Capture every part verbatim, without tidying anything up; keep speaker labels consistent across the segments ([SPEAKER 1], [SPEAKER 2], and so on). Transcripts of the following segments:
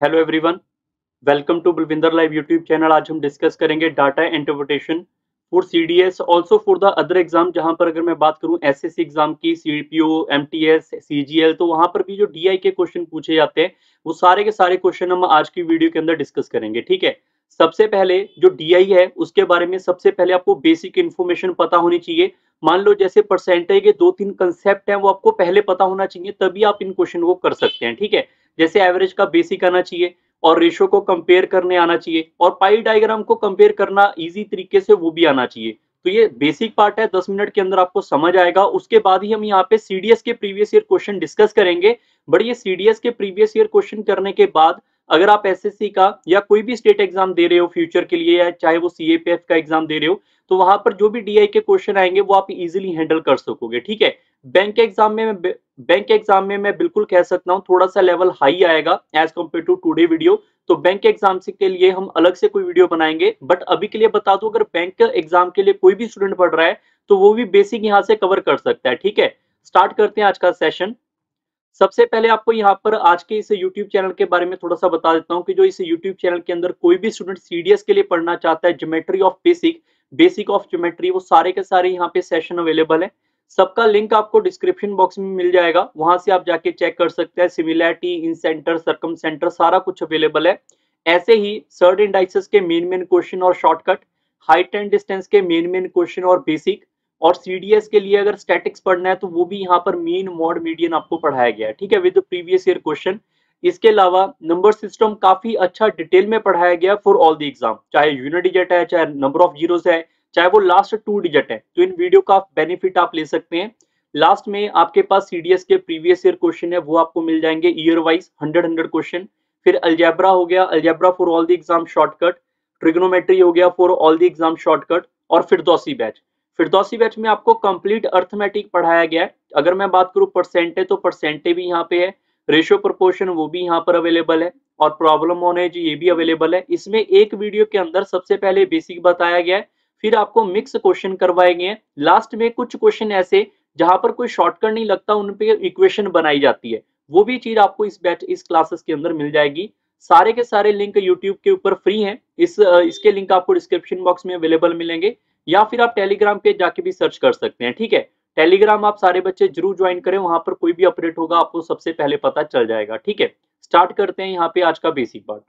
[SPEAKER 1] Hello everyone, welcome to Balwinder live YouTube channel. आज हम discuss करेंगे data interpretation for CDS, also for the other exam. जहां पर अगर मैं बात करूं एसएससी एग्जाम की, सीपीओ, एमटीएस, सीजीएल, तो वहां पर भी जो डीआई के क्वेश्चन पूछे जाते हैं वो सारे के सारे क्वेश्चन हम आज की वीडियो के अंदर डिस्कस करेंगे। ठीक है, सबसे पहले जो डीआई है उसके बारे में सबसे पहले आपको बेसिक इन्फॉर्मेशन पता होनी चाहिए। मान लो जैसे परसेंटेज के दो तीन कंसेप्ट हैं वो आपको पहले पता होना चाहिए, तभी आप इन क्वेश्चन को कर सकते हैं। ठीक है, जैसे एवरेज का बेसिक आना चाहिए और रेशो को कंपेयर करने आना चाहिए और पाई डायग्राम को कंपेयर करना इजी तरीके से वो भी आना चाहिए। तो ये बेसिक पार्ट है, दस मिनट के अंदर आपको समझ आएगा। उसके बाद ही हम यहाँ पे सीडीएस के प्रीवियस ईयर क्वेश्चन डिस्कस करेंगे। बट ये सीडीएस के प्रीवियस ईयर क्वेश्चन करने के बाद अगर आप एसएससी का या कोई भी स्टेट एग्जाम दे रहे हो फ्यूचर के लिए, या चाहे वो सीएपीएफ का एग्जाम दे रहे हो, तो वहां पर जो भी डीआई के क्वेश्चन आएंगे वो आप इजीली हैंडल कर सकोगे। ठीक है, बैंक एग्जाम में मैं बैंक एग्जाम में मैं बिल्कुल कह सकता हूँ थोड़ा सा लेवल हाई आएगा as compare to today video. तो बैंक एग्जाम के लिए हम अलग से कोई वीडियो बनाएंगे। बट अभी के लिए बता दूं, अगर बैंक एग्जाम के लिए कोई भी स्टूडेंट पढ़ रहा है तो वो भी बेसिक यहाँ से कवर कर सकता है। ठीक है, स्टार्ट करते हैं आज का सेशन। सबसे पहले आपको यहाँ पर आज के इस YouTube चैनल के बारे में थोड़ा सा बता देता हूँ कि जो इस YouTube चैनल के अंदर कोई भी स्टूडेंट सीडीएस के लिए पढ़ना चाहता है, geometry of basic, basic of geometry, वो सारे के सारे यहाँ पे सेशन अवेलेबल है। सबका लिंक आपको डिस्क्रिप्शन बॉक्स में मिल जाएगा, वहां से आप जाके चेक कर सकते हैं। Similarity, incentre, circumcentre, सारा कुछ अवेलेबल है। ऐसे ही सर्ड इंडाइसेस के मेन मेन क्वेश्चन और शॉर्टकट, हाइट एंड डिस्टेंस के मेन मेन क्वेश्चन और बेसिक, और सीडीएस के लिए अगर स्टैटिक्स पढ़ना है तो वो भी यहाँ पर मीन, मॉड, मीडियन आपको पढ़ाया गया है। ठीक है, विद प्रीवियस ईयर क्वेश्चन। इसके अलावा नंबर सिस्टम काफी अच्छा डिटेल में पढ़ाया गया फॉर ऑल द एग्जाम, चाहे यूनिट डिजिट है, चाहे नंबर ऑफ जीरोस है, चाहे वो लास्ट टू डिजिट है। तो इन वीडियो का बेनिफिट आप ले सकते हैं। लास्ट में आपके पास सीडीएस के प्रीवियस ईयर क्वेश्चन है वो आपको मिल जाएंगे year wise, hundred hundred question. फिर अलजेब्रा हो गया, algebra for all the exam shortcut. Trigonometry हो गया for all the exam shortcut. और फिरदौसी बैच, फिरदौसी बैच में आपको कंप्लीट अर्थमेटिक पढ़ाया गया है। अगर मैं बात करूं परसेंटेज, तो परसेंटेज भी यहाँ पे है, रेशियो प्रोपोर्शन वो भी यहाँ पर अवेलेबल है, और प्रॉब्लम नॉलेज ये भी अवेलेबल है। इसमें एक वीडियो के अंदर सबसे पहले बेसिक बताया गया है, फिर आपको मिक्स क्वेश्चन करवाए गए हैं। लास्ट में कुछ क्वेश्चन ऐसे जहां पर कोई शॉर्टकट नहीं लगता, उन पे इक्वेशन बनाई जाती है, वो भी चीज आपको इस बैच, इस क्लासेस के अंदर मिल जाएगी। सारे के सारे लिंक यूट्यूब के ऊपर फ्री हैं। इस इसके लिंक आपको डिस्क्रिप्शन बॉक्स में अवेलेबल मिलेंगे, या फिर आप टेलीग्राम पे जाके भी सर्च कर सकते हैं। ठीक है, टेलीग्राम आप सारे बच्चे जरूर ज्वाइन करें, वहां पर कोई भी अपडेट होगा आपको सबसे पहले पता चल जाएगा। ठीक है, स्टार्ट करते हैं यहाँ पे आज का बेसिक पार्ट।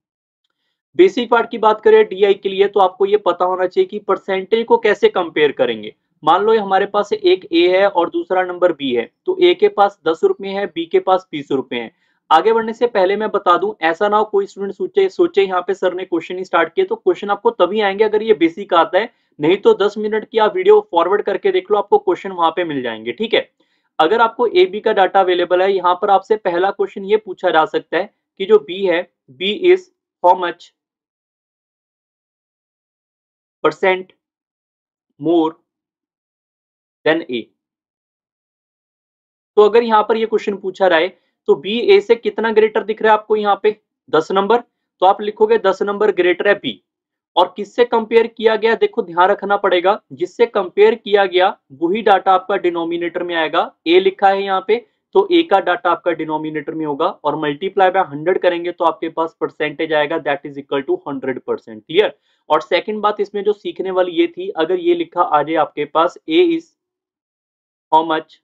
[SPEAKER 1] बेसिक पार्ट की बात करें डीआई के लिए, तो आपको ये पता होना चाहिए कि परसेंटेज को कैसे कंपेयर करेंगे। मान लो हमारे पास एक ए है और दूसरा नंबर बी है, तो ए के पास दस रुपए है, बी के पास बीस रुपए है। आगे बढ़ने से पहले मैं बता दूं, ऐसा ना हो कोई स्टूडेंट सोचे सोचे यहाँ पे सर ने क्वेश्चन ही स्टार्ट किए, तो क्वेश्चन आपको तभी आएंगे अगर ये बेसिक आता है, नहीं तो दस मिनट की आप वीडियो फॉरवर्ड करके देख लो, आपको क्वेश्चन वहां पे मिल जाएंगे। ठीक है, अगर आपको ए बी का डाटा अवेलेबल है, यहाँ पर आपसे पहला क्वेश्चन ये पूछा जा सकता है कि जो बी है, B is how much percent more than A. तो अगर यहाँ पर ये क्वेश्चन पूछा रहा है तो बी ए से कितना ग्रेटर दिख रहा है आपको यहाँ पे, दस नंबर, तो आप लिखोगे दस नंबर ग्रेटर है बी। और किससे कंपेयर किया गया, देखो ध्यान रखना पड़ेगा, जिससे कंपेयर किया गया वही डाटा आपका डिनोमिनेटर में आएगा। ए लिखा है यहाँ पे, तो ए का डाटा आपका डिनोमिनेटर में होगा, और मल्टीप्लाई बाय हंड्रेड करेंगे तो आपके पास परसेंटेज आएगा, that is equal to hundred percent. Clear. और सेकंड बात इसमें जो सीखने वाली ये थी, अगर ये लिखा आ जाए आपके पास A is how much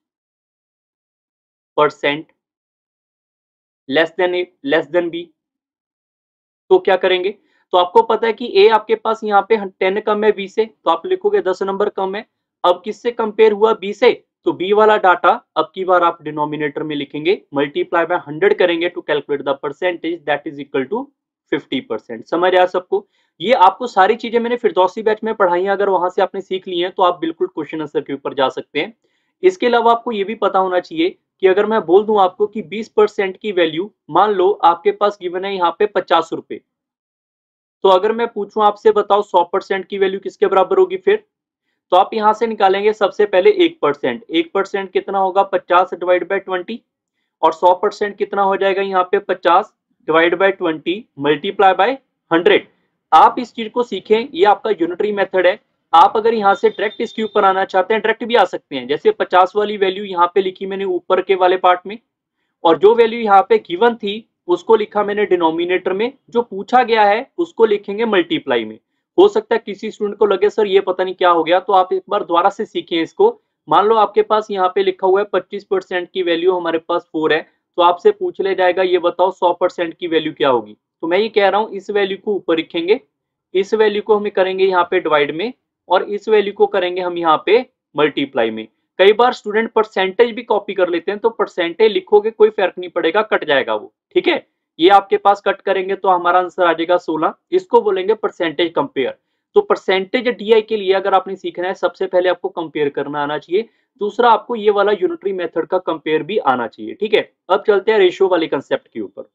[SPEAKER 1] percent less than A less than B, तो क्या करेंगे, तो आपको पता है कि ए आपके पास यहाँ पे टेन कम है बी से, तो आप लिखोगे दस नंबर कम है। अब किससे कंपेयर हुआ, बी से, तो बी वाला डाटा अब की बार आप डिनोमिनेटर में लिखेंगे, मल्टीप्लाई बाय हंड्रेड करेंगे to calculate the percentage, that is equal to fifty percent. समझ आया सबको। ये आपको सारी चीजें मैंने फिरदौसी बैच में पढ़ाई है, अगर वहां से आपने सीख ली है तो आप बिल्कुल क्वेश्चन आंसर के ऊपर जा सकते हैं। इसके अलावा आपको ये भी पता होना चाहिए कि अगर मैं बोल दूं आपको कि बीस परसेंट की वैल्यू, मान लो आपके पास गिवन है यहाँ पे पचास रुपए, तो अगर मैं पूछूं आपसे बताओ सौ परसेंट की वैल्यू किसके बराबर होगी, फिर तो आप यहां से निकालेंगे सबसे पहले एक परसेंट। एक परसेंट कितना होगा, पचास डिवाइड बाय ट्वेंटी, और सौ परसेंट कितना हो जाएगा यहाँ पे, पचास divide by twenty multiply by hundred. आप इस चीज को सीखें, ये आपका यूनिटरी मेथड है। आप अगर यहाँ से डायरेक्ट इसके ऊपर आना चाहते हैं, डायरेक्ट भी आ सकते हैं। जैसे पचास वाली वैल्यू यहाँ पे लिखी मैंने ऊपर के वाले पार्ट में, और जो वैल्यू यहाँ पे गिवन थी उसको लिखा मैंने डिनोमिनेटर में, जो पूछा गया है उसको लिखेंगे मल्टीप्लाई में। हो सकता है किसी स्टूडेंट को लगे सर ये पता नहीं क्या हो गया, तो आप एक बार दोबारा से सीखें इसको। मान लो आपके पास यहाँ पे लिखा हुआ है पच्चीस परसेंट की वैल्यू हमारे पास फोर है, तो आपसे पूछ ले जाएगा ये बताओ सौ परसेंट की वैल्यू क्या होगी। तो मैं ये कह रहा हूँ इस वैल्यू को ऊपर लिखेंगे, इस वैल्यू को हम करेंगे यहाँ पे डिवाइड में, और इस वैल्यू को करेंगे हम यहाँ पे मल्टीप्लाई में। कई बार स्टूडेंट परसेंटेज भी कॉपी कर लेते हैं, तो परसेंटेज लिखोगे कोई फर्क नहीं पड़ेगा, कट जाएगा वो, ठीक है। ये आपके पास कट करेंगे तो हमारा आंसर आ जाएगा सोलह, इसको बोलेंगे परसेंटेज कंपेयर। तो परसेंटेज डीआई के लिए अगर आपने सीखना है, सबसे पहले आपको कंपेयर करना आना चाहिए, दूसरा आपको ये वाला यूनिटरी मेथड का कंपेयर भी आना चाहिए, ठीक है। अब चलते हैं रेशियो वाले कंसेप्ट के ऊपर।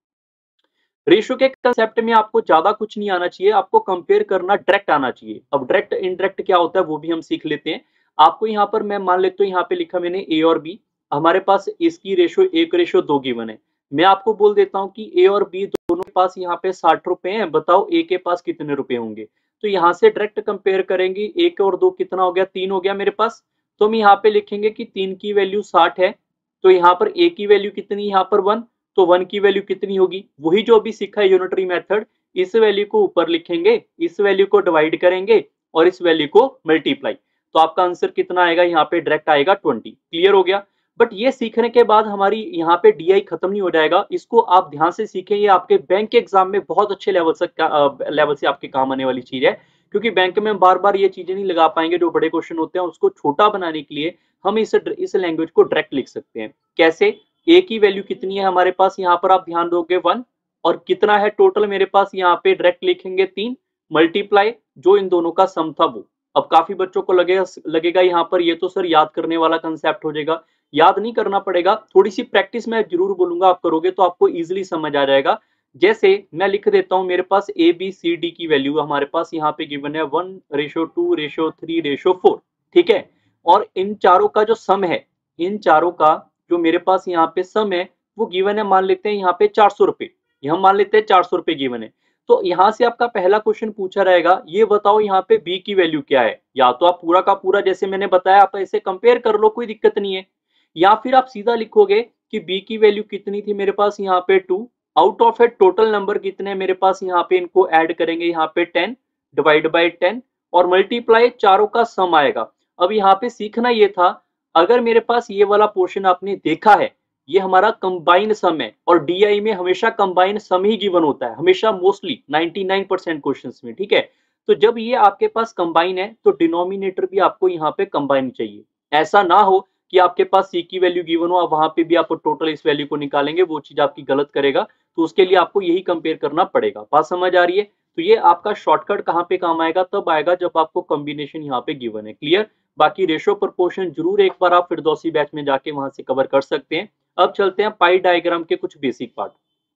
[SPEAKER 1] रेशियो के कंसेप्ट में आपको ज्यादा कुछ नहीं आना चाहिए, आपको कंपेयर करना डायरेक्ट आना चाहिए। अब डायरेक्ट इनडायरेक्ट क्या होता है वो भी हम सीख लेते हैं। आपको यहाँ पर मैं मान लेता हूँ, यहाँ पे लिखा मैंने ए और बी, हमारे पास इसकी रेशियो एक रेशियो दो गिवन है। मैं आपको बोल देता हूँ कि ए और बी दोनों के पास यहाँ पे साठ रुपए हैं, बताओ ए के पास कितने रुपए होंगे। तो यहाँ से डायरेक्ट कंपेयर करेंगे, एक और दो कितना हो गया, तीन हो गया मेरे पास। तो हम यहाँ पे लिखेंगे कि तीन की वैल्यू साठ है, तो यहाँ पर ए की वैल्यू कितनी, यहाँ पर वन, तो वन की वैल्यू कितनी होगी, वही जो अभी सीखा है यूनिटरी मेथड। इस वैल्यू को ऊपर लिखेंगे, इस वैल्यू को डिवाइड करेंगे और इस वैल्यू को मल्टीप्लाई, तो आपका आंसर कितना आएगा, यहाँ पे डायरेक्ट आएगा ट्वेंटी। क्लियर हो गया। बट ये सीखने के बाद हमारी यहाँ पे डीआई खत्म नहीं हो जाएगा, इसको आप ध्यान से सीखें, ये आपके बैंक के एग्जाम में बहुत अच्छे लेवल से लेवल से आपके काम आने वाली चीज है। क्योंकि बैंक में बार बार ये चीजें नहीं लगा पाएंगे, जो बड़े क्वेश्चन होते हैं उसको छोटा बनाने के लिए हम इस इस लैंग्वेज को डायरेक्ट लिख सकते हैं। कैसे, ए की वैल्यू कितनी है हमारे पास, यहाँ पर आप ध्यान दोगे वन, और कितना है टोटल मेरे पास, यहाँ पे डायरेक्ट लिखेंगे तीन, मल्टीप्लाई जो इन दोनों का सम था वो। अब काफी बच्चों को लगेगा लगेगा यहाँ पर ये तो सर याद करने वाला कंसेप्ट हो जाएगा। याद नहीं करना पड़ेगा, थोड़ी सी प्रैक्टिस मैं जरूर बोलूंगा, आप करोगे तो आपको इजिली समझ आ जाएगा। जैसे मैं लिख देता हूं, मेरे पास ए बी सी डी की वैल्यू हमारे पास यहाँ पे गिवन है one ratio two ratio three ratio four, ठीक है। और इन चारों का जो सम है, इन चारों का जो मेरे पास यहाँ पे सम है वो गिवन है, मान लेते हैं यहाँ पे चार सौ रुपए, हम मान लेते हैं चार सौ रुपए गिवन है। तो यहाँ से आपका पहला क्वेश्चन पूछा रहेगा, ये बताओ यहाँ पे बी की वैल्यू क्या है। या तो आप पूरा का पूरा जैसे मैंने बताया आप ऐसे कंपेयर कर लो, कोई दिक्कत नहीं है, या फिर आप सीधा लिखोगे कि बी की वैल्यू कितनी थी मेरे पास यहाँ पे two, out of A total number कितने मेरे पास यहाँ पे, इनको ऐड करेंगे यहाँ पे टेन, डिवाइड बाय टेन और मल्टीप्लाई चारों का सम आएगा। अब यहाँ पे सीखना ये था, अगर मेरे पास ये वाला पोर्शन आपने देखा है, ये हमारा कंबाइन सम है, और डीआई में हमेशा कंबाइन सम ही गिवन होता है, हमेशा मोस्टली निन्यानवे परसेंट क्वेश्चंस में, ठीक है। तो जब ये आपके पास कंबाइन है तो डिनोमिनेटर भी आपको यहाँ पे कंबाइन चाहिए। ऐसा ना हो कि आपके पास सी की वैल्यू गिवन हो, अब वहां पे भी आप टोटल इस वैल्यू को निकालेंगे, वो चीज आपकी गलत करेगा। तो उसके लिए आपको यही कंपेयर करना पड़ेगा। बात समझ आ रही है। तो ये आपका शॉर्टकट कहाँ पे काम आएगा, तब आएगा जब आपको कॉम्बिनेशन यहाँ पे गिवन है। क्लियर। बाकी रेशो प्रपोर्शन जरूर एक बार आप फिरदौसी बैच में जाके वहां से कवर कर सकते हैं। अब चलते हैं पाई डायग्राम के कुछ बेसिक पार्ट।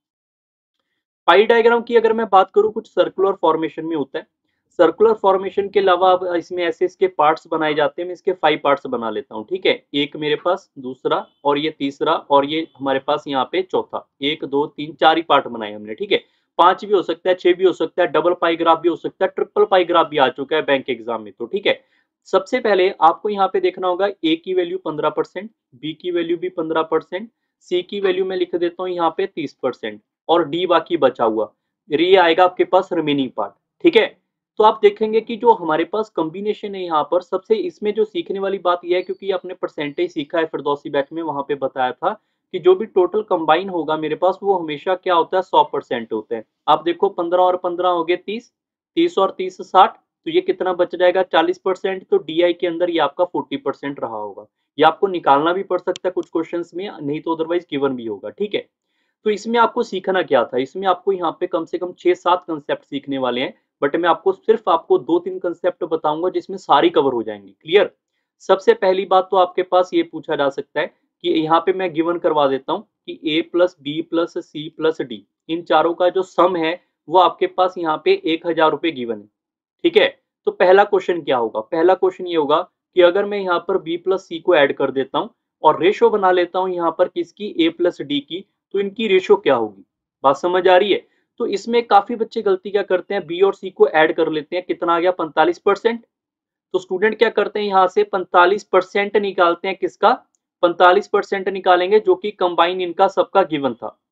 [SPEAKER 1] पाई डायग्राम की अगर मैं बात करूं, कुछ सर्कुलर फॉर्मेशन में होता है। सर्कुलर फॉर्मेशन के अलावा अब इसमें ऐसे इसके पार्ट्स बनाए जाते हैं, मैं इसके फाइव पार्ट्स बना लेता हूं, ठीक है। एक मेरे पास, दूसरा, और ये तीसरा, और ये हमारे पास यहाँ पे चौथा। एक दो तीन चार ही पार्ट बनाए हमने, ठीक है। पांच भी हो सकता है, छह भी हो सकता है, डबल पाई ग्राफ भी हो सकता है, ट्रिपल पाई ग्राफ भी आ चुका है बैंक एग्जाम में, तो ठीक है। सबसे पहले आपको यहाँ पे देखना होगा ए की वैल्यू पंद्रह परसेंट, बी की वैल्यू भी पंद्रह परसेंट, सी की वैल्यू में लिख देता हूँ यहाँ पे तीस परसेंट, और डी बाकी बचा हुआ, ये आएगा आपके पास रिमेनिंग पार्ट, ठीक है। तो आप देखेंगे कि जो हमारे पास कॉम्बिनेशन है यहाँ पर, सबसे इसमें जो सीखने वाली बात यह है, क्योंकि आपने परसेंटेज सीखा है फिरदौसी बैच में, वहां पे बताया था कि जो भी टोटल कंबाइन होगा मेरे पास वो हमेशा क्या होता है, सौ परसेंट होता है। आप देखो पंद्रह और पंद्रह हो गए तीस, तीस और तीस साठ, तो ये कितना बच जाएगा, चालीस परसेंट। तो डीआई के अंदर ये आपका फोर्टी परसेंट रहा होगा। ये आपको निकालना भी पड़ सकता है कुछ क्वेश्चन में, नहीं तो अदरवाइज गिवन भी होगा, ठीक है। तो इसमें आपको सीखना क्या था, इसमें आपको यहाँ पे कम से कम छह सात कंसेप्ट सीखने वाले हैं, बट मैं आपको सिर्फ आपको दो तीन कंसेप्ट बताऊंगा जिसमें सारी कवर हो जाएंगी। क्लियर। सबसे पहली बात तो आपके पास ये पूछा जा सकता है कि यहाँ पे मैं गिवन करवा देता हूँ कि A plus B plus C plus D, इन चारों का जो सम है वो आपके पास यहाँ पे एक हजार रुपए गिवन है, ठीक है। तो पहला क्वेश्चन क्या होगा, पहला क्वेश्चन ये होगा कि अगर मैं यहाँ पर बी प्लस सी को ऐड कर देता हूँ और रेशो बना लेता हूँ यहाँ पर किसकी, ए प्लस डी की, तो इनकी रेशो क्या होगी। बात समझ आ रही है। तो इसमें काफी बच्चे गलती क्या करते हैं, बी और सी को ऐड कर लेते हैं, कितना आ गया पैंतालीस परसेंट। तो स्टूडेंट क्या करते हैं, यहाँ से पैंतालीस परसेंट निकालते हैं, किसका, पैंतालीस परसेंट निकालेंगे जो कि कंबाइन इनका सबका गिवन था।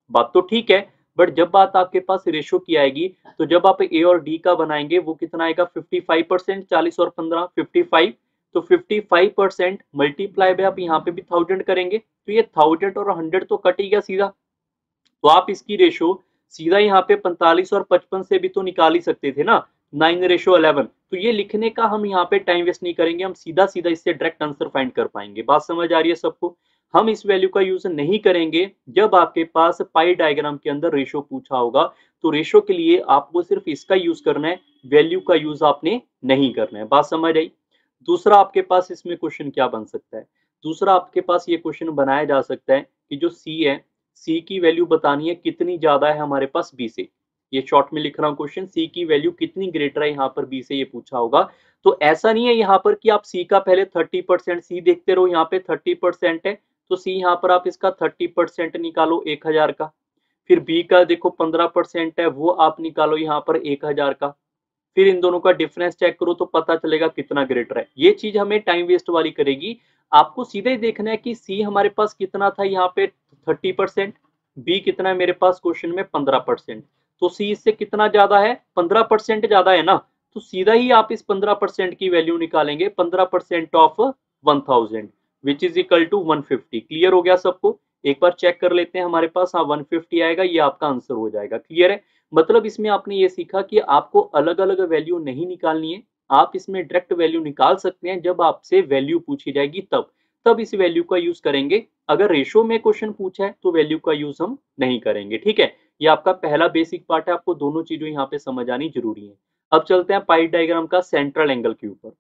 [SPEAKER 1] बात तो ठीक है, बट जब बात आपके पास रेशो की आएगी तो जब आप ए और डी का बनाएंगे वो कितना आएगा फिफ्टी फाइव परसेंट, चालीस और पंद्रह फिफ्टी फाइव, तो fifty five percent multiply by आप यहाँ पे भी थाउजेंड करेंगे तो ये थाउजेंड और हंड्रेड तो कट ही गया सीधा। तो आप इसकी रेशो सीधा यहाँ पे पैंतालीस और पचपन से भी तो निकाल ही सकते थे ना, नाइन रेशो इलेवन। तो ये लिखने का हम यहाँ पे टाइम वेस्ट नहीं करेंगे, हम सीधा सीधा इससे डायरेक्ट आंसर फाइंड कर पाएंगे। बात समझ आ रही है सबको? हम इस वैल्यू का यूज नहीं करेंगे जब आपके पास पाई डायग्राम के अंदर रेशो पूछा होगा, तो रेशो के लिए आपको सिर्फ इसका यूज करना है, वैल्यू का यूज आपने नहीं करना है। बात समझ आई? दूसरा आपके पास इसमें क्वेश्चन क्या बन सकता है? दूसरा आपके पास ये क्वेश्चन बनाया जा सकता है कि जो सी है, सी की वैल्यू बतानी है कितनी ज्यादा है हमारे पास बी से। ये शॉर्ट में लिख रहा हूँ क्वेश्चन, सी की वैल्यू कितनी ग्रेटर है यहाँ पर बी से, ये पूछा होगा। तो ऐसा नहीं है यहाँ पर कि आप सी का पहले थर्टी परसेंट सी देखते रहो, यहाँ पे थर्टी परसेंट है तो सी यहाँ पर आप इसका थर्टी परसेंट निकालो एक हजार का, फिर बी का देखो पंद्रह परसेंट है वो आप निकालो यहाँ पर एक हजार का, फिर इन दोनों का डिफरेंस चेक करो तो पता चलेगा कितना ग्रेटर है। ये चीज हमें टाइम वेस्ट वाली करेगी। आपको सीधे ही देखना है कि सी हमारे पास कितना था यहाँ पे थर्टी परसेंट, बी कितना है मेरे पास क्वेश्चन में पंद्रह परसेंट, तो सी इससे कितना ज्यादा है, पंद्रह परसेंट ज्यादा है ना, तो सीधा ही आप इस पंद्रह परसेंट की वैल्यू निकालेंगे, पंद्रह percent of one thousand which is equal to one fifty. Clear हो गया सबको? एक बार चेक कर लेते हैं हमारे पास, हाँ वन फिफ्टी आएगा, ये आपका आंसर हो जाएगा। क्लियर है? मतलब इसमें आपने ये सीखा कि आपको अलग अलग वैल्यू नहीं निकालनी है, आप इसमें डायरेक्ट वैल्यू निकाल सकते हैं जब आपसे वैल्यू पूछी जाएगी तब तब इस वैल्यू का यूज करेंगे। अगर रेशो में क्वेश्चन पूछा है तो वैल्यू का यूज हम नहीं करेंगे। ठीक है, ये आपका पहला बेसिक पार्ट है, आपको दोनों चीजें यहाँ पे समझ आनी जरूरी है। अब चलते हैं पाई डायग्राम का सेंट्रल एंगल के ऊपर।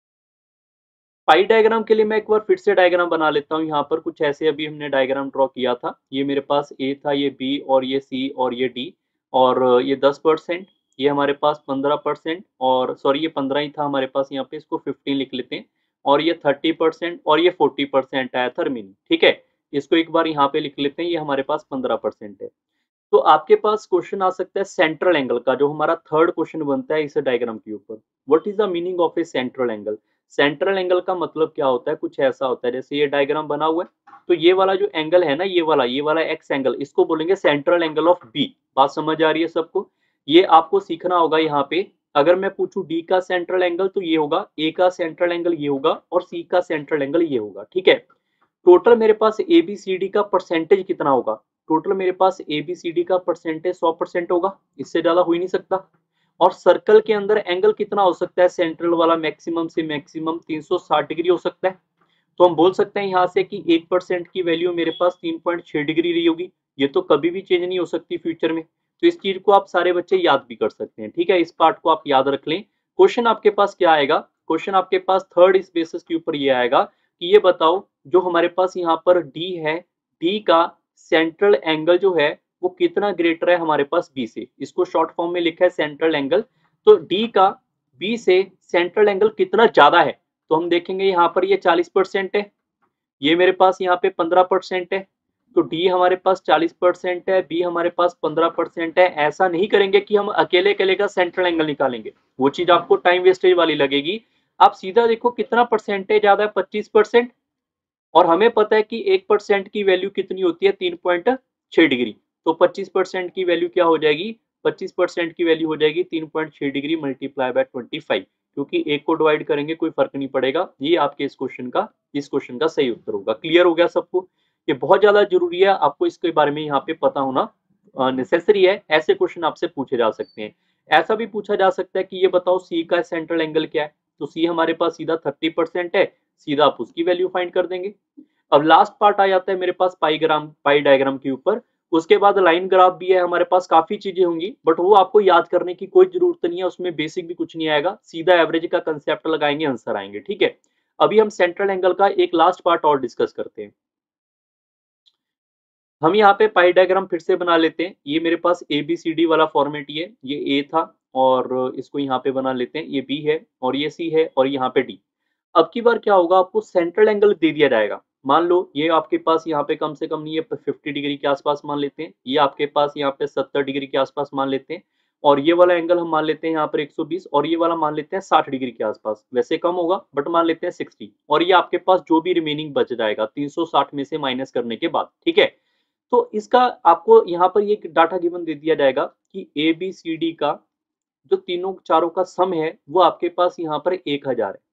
[SPEAKER 1] पाई डायग्राम के लिए मैं एक बार फिर से डायग्राम बना लेता हूँ। यहाँ पर कुछ ऐसे अभी हमने डायग्राम ड्रॉ किया था, ये मेरे पास ए था, ये बी और ये सी और ये डी, और ये दस परसेंट, ये हमारे पास पंद्रह परसेंट, और सॉरी ये पंद्रह ही था हमारे पास, यहाँ पे इसको फिफ्टीन लिख लेते हैं, और ये थर्टी परसेंट और ये फोर्टी परसेंट आया था रिमेनिंग। ठीक है, इसको एक बार यहाँ पे लिख लेते हैं, ये हमारे पास पंद्रह परसेंट है। तो आपके पास क्वेश्चन आ सकता है सेंट्रल एंगल का, जो हमारा थर्ड क्वेश्चन बनता है इस डायग्राम के ऊपर। What is the meaning of a central angle? Central angle का मतलब क्या होता है? कुछ ऐसा होता है, जैसे ये डायग्राम बना हुआ है तो ये वाला जो एंगल है ना, ये वाला ये वाला एक्स एंगल, इसको बोलेंगे सेंट्रल एंगल ऑफ बी। बात समझ आ रही है सबको? ये आपको सीखना होगा। यहाँ पे अगर मैं पूछूं डी का सेंट्रल एंगल तो ये होगा, ए का सेंट्रल एंगल ये होगा, और सी का सेंट्रल एंगल ये होगा। ठीक है, टोटल मेरे पास ए बी सी डी का परसेंटेज कितना होगा? टोटल मेरे पास ए बी सी डी का परसेंटेज सौ परसेंट होगा, इससे ज्यादा हो ही नहीं सकता। और सर्कल के अंदर एंगल कितना हो सकता है? सेंट्रल वाला मैक्सिमम से मैक्सिमम तीन सौ साठ डिग्री हो सकता है। तो हम बोल सकते हैं यहाँ से कि एक परसेंट की वैल्यू मेरे पास तीन पॉइंट छह डिग्री रही होगी, ये तो कभी भी चेंज नहीं हो सकती फ्यूचर में। तो इस चीज को आप सारे बच्चे याद भी कर सकते हैं। ठीक है, इस पार्ट को आप याद रख लें। क्वेश्चन आपके पास क्या आएगा? क्वेश्चन आपके पास थर्ड इस बेसिस के ऊपर ये आएगा कि ये बताओ जो हमारे पास यहाँ पर डी है, डी का सेंट्रल एंगल जो है वो कितना ग्रेटर है हमारे पास बी से। इसको शॉर्ट फॉर्म में लिखा है सेंट्रल एंगल, तो डी का बी से सेंट्रल एंगल कितना ज्यादा है? तो हम देखेंगे यहाँ पर ये चालीस परसेंट है, ये मेरे पास यहाँ पे पंद्रह परसेंट है, तो डी हमारे पास चालीस परसेंट है, बी हमारे पास पंद्रह परसेंट है। ऐसा नहीं करेंगे कि हम अकेले अकेले का सेंट्रल एंगल निकालेंगे, वो चीज आपको टाइम वेस्टेज वाली लगेगी। आप सीधा देखो कितना परसेंटेज ज्यादा है, पच्चीस परसेंट, और हमें पता है कि एक परसेंट की वैल्यू कितनी होती है, तीन पॉइंट छह डिग्री। तो पच्चीस परसेंट की वैल्यू क्या हो जाएगी? पच्चीस परसेंट की वैल्यू हो जाएगी तीन पॉइंट छह degree multiply by twenty five, क्योंकि एक को डिवाइड करेंगे कोई फर्क नहीं पड़ेगा। ये आपके इस क्वेश्चन का इस क्वेश्चन का सही उत्तर होगा। क्लियर हो गया सबको? ये बहुत ज्यादा जरूरी है, आपको इसके बारे में यहाँ पे पता होना नेसेसरी है। ऐसे क्वेश्चन आपसे पूछे जा सकते हैं। ऐसा भी पूछा जा सकता है कि ये बताओ सी का सेंट्रल एंगल क्या है, तो सी हमारे पास सीधा थर्टी परसेंट है, सीधा आप उसकी वैल्यू फाइंड कर देंगे। अब लास्ट पार्ट आ जाता है मेरे पास पाई ग्राम पाई डायग्राम के ऊपर। उसके बाद लाइन ग्राफ भी है, हमारे पास काफी चीजें होंगी, बट वो आपको याद करने की कोई जरूरत नहीं है, उसमें बेसिक भी कुछ नहीं आएगा, सीधा एवरेज का कंसेप्ट लगाएंगे, आंसर आएंगे। ठीक है, अभी हम सेंट्रल एंगल का एक लास्ट पार्ट और डिस्कस करते हैं। हम यहाँ पे पाई डायग्राम फिर से बना लेते हैं। ये मेरे पास ए बी सी डी वाला फॉर्मेट ही है, ये ए था और इसको यहाँ पे बना लेते हैं, ये बी है और ये सी है और यहाँ पे डी। अब की बार क्या होगा, आपको सेंट्रल एंगल दे दिया जाएगा। मान लो ये आपके पास यहाँ पे कम से कम नहीं है, फिफ्टी डिग्री के आसपास मान लेते हैं, ये आपके पास यहाँ पे सत्तर डिग्री के आसपास मान लेते हैं, और ये वाला एंगल हम मान लेते हैं यहाँ पर एक सौ बीस, और ये वाला मान लेते हैं साठ डिग्री के आसपास। वैसे कम होगा बट मान लेते हैं साठ, और ये आपके पास जो भी रिमेनिंग बच जाएगा तीन सौ साठ में से माइनस करने के बाद। ठीक है, तो इसका आपको यहाँ पर ये डाटा गिवन दे दिया जाएगा कि ए बी सी डी का जो तीनों चारों का सम है वो आपके पास यहाँ पर एक हजार है।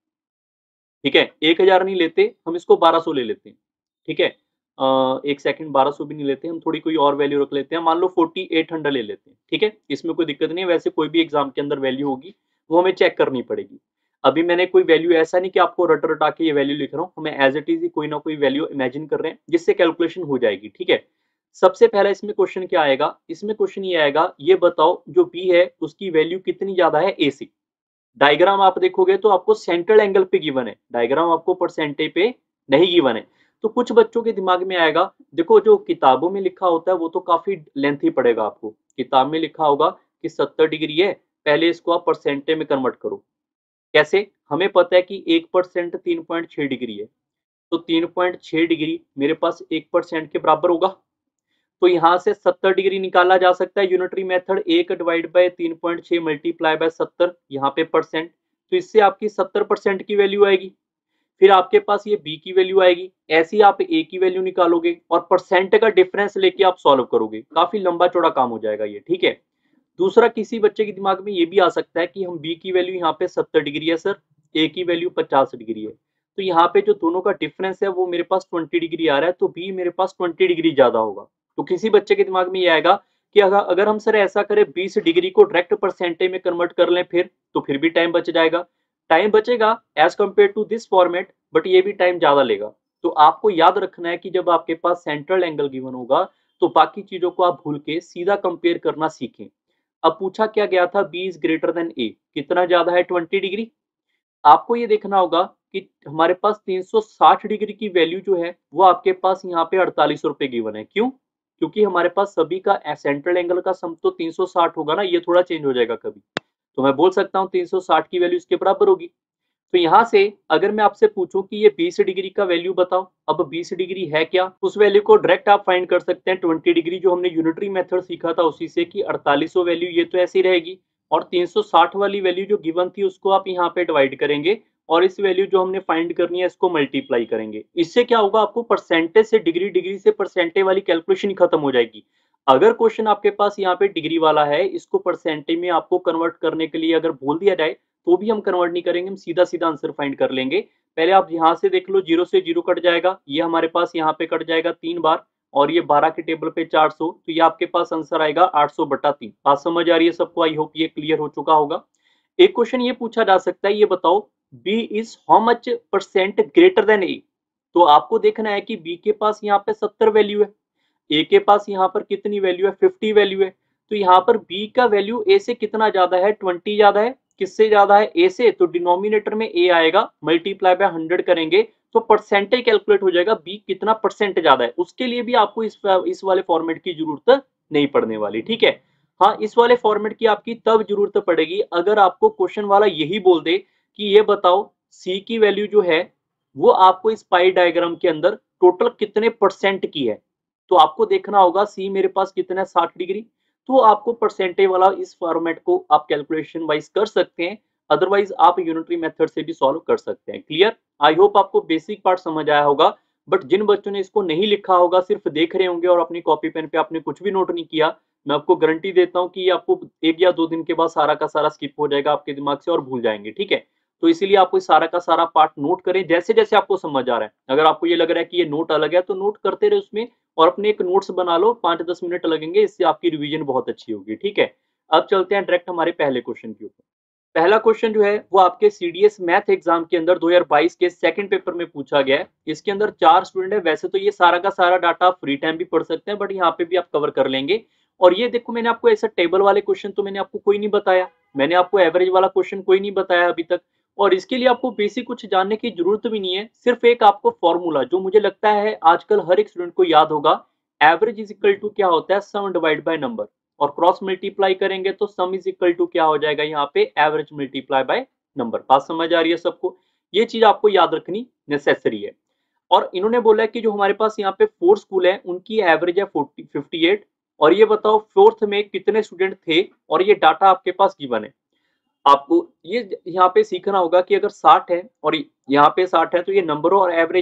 [SPEAKER 1] ठीक है, एक हजार नहीं लेते हम, इसको बारह सौ ले लेते हैं। ठीक है, अ, एक सेकंड, बारह सौ भी नहीं लेते हम, थोड़ी कोई और वैल्यू रख लेते हैं, मान लो फोर्टी एट हंड्रेड ले लेते हैं। ठीक है, इसमें कोई दिक्कत नहीं है, वैसे कोई भी एग्जाम के अंदर वैल्यू होगी वो हमें चेक करनी पड़ेगी। अभी मैंने कोई वैल्यू ऐसा नहीं कि आपको रट रटा के ये वैल्यू लिख रहा हूँ, हमें एज इट इज ही कोई ना कोई वैल्यू इमेजिन कर रहे हैं जिससे कैलकुलेशन हो जाएगी। ठीक है, सबसे पहला इसमें क्वेश्चन क्या आएगा, इसमें क्वेश्चन ये आएगा, ये बताओ जो बी है उसकी वैल्यू कितनी ज्यादा है ए से। डायग्राम आप देखोगे तो आपको सेंट्रल एंगल पे गिवन है, डायग्राम आपको परसेंटेज पे नहीं गिवन है। तो कुछ बच्चों के दिमाग में आएगा, देखो जो किताबों में लिखा होता है वो तो काफी लेंथी पड़ेगा आपको। किताब में लिखा होगा कि सत्तर डिग्री है, पहले इसको आप परसेंटेज में कन्वर्ट करो। कैसे? हमें पता है कि एक परसेंट तीन पॉइंट छह डिग्री है, तो तीन पॉइंट छह डिग्री मेरे पास एक परसेंट के बराबर होगा। तो यहाँ से सत्तर डिग्री निकाला जा सकता है यूनिटरी मेथड, एक डिवाइड बाय तीन पॉइंट छह मल्टीप्लाई बाय सत्तर, यहाँ पे परसेंट, तो इससे आपकी सत्तर परसेंट की वैल्यू आएगी। फिर आपके पास ये बी की वैल्यू आएगी, ऐसी आप ए की वैल्यू निकालोगे और परसेंट का डिफरेंस लेके आप सॉल्व करोगे। काफी लंबा चौड़ा काम हो जाएगा ये। ठीक है, दूसरा, किसी बच्चे के दिमाग में ये भी आ सकता है कि हम बी की वैल्यू यहाँ पे सत्तर डिग्री है सर, ए की वैल्यू पचास डिग्री है, तो यहाँ पे जो दोनों का डिफरेंस है वो मेरे पास बीस डिग्री आ रहा है, तो बी मेरे पास बीस डिग्री ज्यादा होगा। तो किसी बच्चे के दिमाग में ये आएगा कि अगर अगर हम सर ऐसा करें बीस डिग्री को डायरेक्ट परसेंटेज में कन्वर्ट कर लें, फिर तो फिर भी टाइम बच जाएगा। टाइम बचेगा as compare to this format, but ये भी टाइम ज्यादा लेगा। तो आपको याद रखना है कि जब आपके पास सेंट्रल एंगल गिवन होगा तो बाकी चीजों को आप भूल के सीधा कंपेयर करना सीखें। अब पूछा क्या गया था, B is greater than A, कितना ज्यादा है, ट्वेंटी डिग्री। आपको ये देखना होगा कि हमारे पास तीन सौ साठ डिग्री की वैल्यू जो है वो आपके पास यहाँ पे अड़तालीस रुपए गिवन है। क्यों? क्योंकि हमारे पास सभी का सेंट्रल एंगल का सम तो तीन सौ साठ होगा ना, ये थोड़ा चेंज हो जाएगा कभी, तो मैं बोल सकता हूँ तीन सौ साठ की वैल्यू इसके बराबर होगी। तो यहाँ से अगर मैं आपसे पूछूं कि ये बीस डिग्री का वैल्यू बताओ, अब बीस डिग्री है क्या, उस वैल्यू को डायरेक्ट आप फाइंड कर सकते हैं ट्वेंटी डिग्री, जो हमने यूनिटरी मेथड सीखा था उसी से, कि अड़तालीस सौ वैल्यू ये तो ऐसी रहेगी और तीन सौ साठ वाली वैल्यू जो गिवन थी उसको आप यहाँ पे डिवाइड करेंगे और इस वैल्यू जो हमने फाइंड करनी है इसको मल्टीप्लाई करेंगे। इससे क्या होगा, आपको परसेंटेज से डिग्री, डिग्री से परसेंटेज वाली कैलकुलेशन ही खत्म हो जाएगी। अगर क्वेश्चन आपके पास यहाँ पे डिग्री वाला है, इसको परसेंटेज में आपको कन्वर्ट करने के लिए अगर बोल दिया जाए तो भी हम कन्वर्ट नहीं करेंगे, हम सीधा सीधा आंसर फाइंड कर लेंगे। पहले आप यहाँ से देख लो, जीरो से जीरो कट जाएगा, ये हमारे पास यहाँ पे कट जाएगा तीन बार, और ये बारह के टेबल पे चार सौ, तो ये आपके पास आंसर आएगा आठ सौ बटा तीन। बात समझ आ रही है सबको? आई होप ये क्लियर हो चुका होगा। एक क्वेश्चन ये पूछा जा सकता है, ये बताओ B is how much percent greater than A. तो आपको देखना है कि बी के पास यहाँ पे सत्तर वैल्यू है, ए के पास यहाँ पर कितनी वैल्यू है, फिफ्टी वैल्यू है, तो यहाँ पर बी का वैल्यू ए से कितना ज्यादा है, ट्वेंटी ज्यादा है। किससे ज्यादा है, ए से, तो डिनोमिनेटर में ए आएगा, मल्टीप्लाई बाय हंड्रेड करेंगे तो परसेंटेज कैलकुलेट हो जाएगा, बी कितना परसेंट ज्यादा है। उसके लिए भी आपको इस इस वाले फॉर्मेट की जरूरत नहीं पड़ने वाली। ठीक है, हाँ, इस वाले फॉर्मेट की आपकी तब जरूरत पड़ेगी अगर आपको क्वेश्चन वाला यही बोल दे कि ये बताओ सी की वैल्यू जो है वो आपको इस पाई डायग्राम के अंदर टोटल कितने परसेंट की है। तो आपको देखना होगा सी मेरे पास कितना है, साठ डिग्री, तो आपको परसेंटेज वाला इस फॉर्मेट को आप कैलकुलेशन वाइज कर सकते हैं, अदरवाइज आप यूनिटरी मेथड से भी सॉल्व कर सकते हैं। क्लियर? आई होप आपको बेसिक पार्ट समझ आया होगा। बट जिन बच्चों ने इसको नहीं लिखा होगा, सिर्फ देख रहे होंगे और अपनी कॉपी पेन पे आपने कुछ भी नोट नहीं किया, मैं आपको गारंटी देता हूँ कि ये आपको एक या दो दिन के बाद सारा का सारा स्किप हो जाएगा आपके दिमाग से और भूल जाएंगे। ठीक है, तो इसीलिए आपको सारा का सारा पार्ट नोट करें जैसे जैसे आपको समझ आ रहा है। अगर आपको ये लग रहा है कि ये नोट अलग है तो नोट करते रहे उसमें, और अपने एक नोट्स बना लो, पांच दस मिनट लगेंगे, इससे आपकी रिवीजन बहुत अच्छी होगी। ठीक है, अब चलते हैं डायरेक्ट हमारे पहले क्वेश्चन के ऊपर। पहला क्वेश्चन जो है वो आपके सीडीएस मैथ एग्जाम के अंदर दो हज़ार बाईस के सेकंड पेपर में पूछा गया है। इसके अंदर चार स्टूडेंट है, वैसे तो ये सारा का सारा डाटा आप फ्री टाइम भी पढ़ सकते हैं, बट यहाँ पे भी आप कवर कर लेंगे। और ये देखो, मैंने आपको ऐसा टेबल वाले क्वेश्चन तो मैंने आपको कोई नहीं बताया, मैंने आपको एवरेज वाला क्वेश्चन कोई नहीं बताया अभी तक, और इसके लिए आपको बेसिक कुछ जानने की जरूरत भी नहीं है। सिर्फ एक आपको फॉर्मूला जो मुझे लगता है आजकल हर एक स्टूडेंट को याद होगा, एवरेज इज इक्वल टू क्या होता है, सम डिवाइड बाय नंबर, और क्रॉस मल्टीप्लाई करेंगे तो सम इज इक्वल टू क्या हो जाएगा, यहाँ पे एवरेज मल्टीप्लाई बाय नंबर। बात समझ आ रही है सबको? ये चीज आपको याद रखनी नेसेसरी है। और इन्होंने बोला है कि जो हमारे पास यहाँ पे फोर स्कूल है उनकी एवरेज है फोर्टी फिफ्टी एट, और ये बताओ फोर्थ में कितने स्टूडेंट थे, और ये डाटा आपके पास गिवन है। आपको ये यहाँ पे सीखना होगा कि अगर साठ है और यहाँ पे साठ है तो ये नंबर और एवरेज है,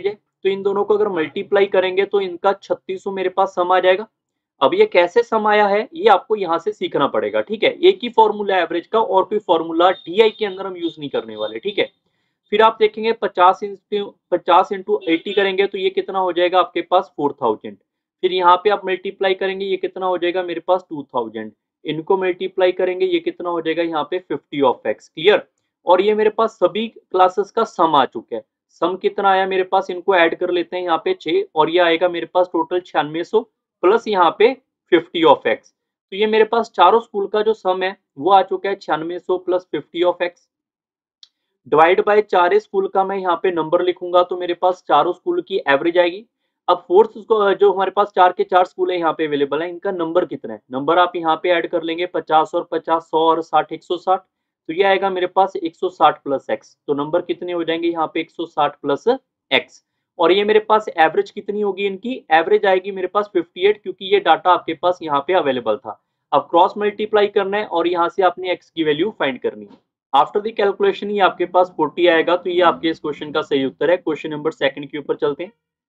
[SPEAKER 1] तो इन दोनों को अगर मल्टीप्लाई करेंगे तो इनका छत्तीस सौ मेरे पास सम आ जाएगा। अब ये कैसे सम आया है ये आपको यहाँ से सीखना पड़ेगा, ठीक है। एक ही फॉर्मूला एवरेज का, और कोई फॉर्मूला डीआई के अंदर हम यूज नहीं करने वाले, ठीक है। फिर आप देखेंगे पचास इंटू पचास इंटू एटी करेंगे तो ये कितना हो जाएगा आपके पास फोर थाउजेंड। फिर यहाँ पे आप मल्टीप्लाई करेंगे, ये कितना हो जाएगा मेरे पास टू थाउजेंड। इनको मल्टीप्लाई करेंगे, ये कितना हो जाएगा यहाँ पे फिफ्टी ऑफ एक्स, क्लियर। और ये मेरे पास सभी क्लासेस का सम आ चुका है। सम कितना आया मेरे पास, इनको ऐड कर लेते हैं यहाँ पे छह, और ये आएगा मेरे पास टोटल छियानवे सौ प्लस यहाँ पे फिफ्टी ऑफ एक्स। तो ये मेरे पास चारों स्कूल का जो सम है वो आ चुका है छियानवे सौ plus fifty of X. Divide by चार स्कूल का मैं यहाँ पे नंबर लिखूंगा तो मेरे पास चारों स्कूल की एवरेज आएगी। अब फोर्थ जो हमारे पास चार के चार स्कूल है यहाँ पे अवेलेबल है, इनका नंबर कितना है, नंबर आप यहाँ पे ऐड कर लेंगे, पचास और पचास सौ और साठ एक सौ साठ। तो ये आएगा मेरे पास एक सौ साठ प्लस एक्स। तो नंबर कितने हो जाएंगे यहाँ पे एक सौ साठ प्लस एक्स। और ये मेरे पास एवरेज कितनी होगी, इनकी एवरेज आएगी मेरे पास अट्ठावन, क्योंकि ये डाटा आपके पास यहाँ पे अवेलेबल था। अब क्रॉस मल्टीप्लाई करना है और यहाँ से आपने एक्स की वैल्यू फाइंड करनी है। आफ्टर द कैलकुलेशन ये आपके पास चालीस आएगा। तो ये आपके इस क्वेश्चन का सही उत्तर है। क्वेश्चन नंबर सेकंड के ऊपर चलते हैं।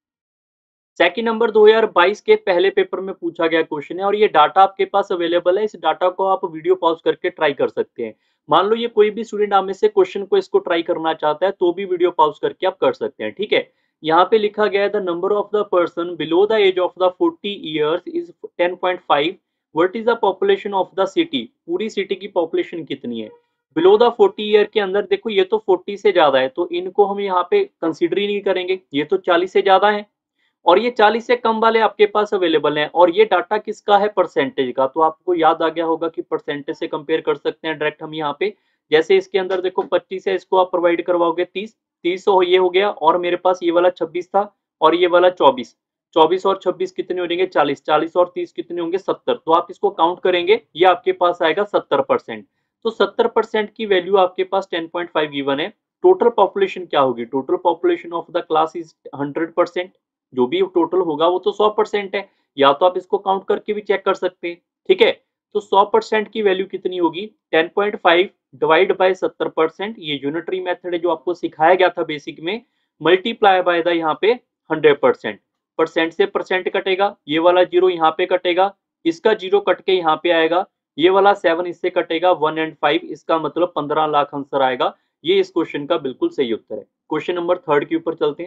[SPEAKER 1] सेकंड नंबर दो हज़ार बाईस के पहले पेपर में पूछा गया क्वेश्चन है, और ये डाटा आपके पास अवेलेबल है। इस डाटा को आप वीडियो पॉज करके ट्राई कर सकते हैं। मान लो ये कोई भी स्टूडेंट आप में से क्वेश्चन को इसको ट्राई करना चाहता है तो भी वीडियो पॉज करके आप कर सकते हैं, ठीक है। यहाँ पे लिखा गया है the number of the person below the age of the forty years is ten point five. What is the population of the city, पूरी सिटी की पॉपुलेशन कितनी है। बिलो द फोर्टी ईयर के अंदर देखो ये तो फोर्टी से ज्यादा है, तो इनको हम यहाँ पे कंसिडर ही नहीं करेंगे, ये तो चालीस से ज्यादा है। और ये चालीस से कम वाले आपके पास अवेलेबल हैं। और ये डाटा किसका है, परसेंटेज का। तो आपको याद आ गया होगा कि परसेंटेज से कंपेयर कर सकते हैं डायरेक्ट हम यहाँ पे। जैसे इसके अंदर देखो पच्चीस है, इसको आप प्रोवाइड करवाओगे तीस, तीस हो ये हो गया, और मेरे पास ये वाला छब्बीस था और ये वाला चौबीस, चौबीस और छब्बीस कितने हो जाएंगे चालीस, चालीस और तीस कितने होंगे सत्तर। तो आप इसको काउंट करेंगे, ये आपके पास आएगा सत्तर परसेंट। तो सत्तर परसेंट की वैल्यू आपके पास टेन पॉइंट फाइव गिवन है। टोटल पॉपुलेशन क्या होगी, total population of the class is hundred percent. जो भी टोटल होगा वो तो सौ परसेंट है, या तो आप इसको काउंट करके भी चेक कर सकते हैं, ठीक है। तो सौ परसेंट की वैल्यू कितनी होगी, ten point five divide by सत्तर परसेंट। ये यूनिटरी मेथड है जो आपको सिखाया गया था बेसिक में, मल्टीप्लाई बाय द यहाँ पे हंड्रेड परसेंट। परसेंट से परसेंट कटेगा, ये वाला जीरो यहाँ पे कटेगा, इसका जीरो कट के यहाँ पे आएगा, ये वाला सेवन इससे कटेगा, वन एंड फाइव, इसका मतलब पंद्रह लाख आंसर आएगा। ये इस क्वेश्चन का बिल्कुल सही उत्तर है। क्वेश्चन नंबर थर्ड के ऊपर चलते हैं।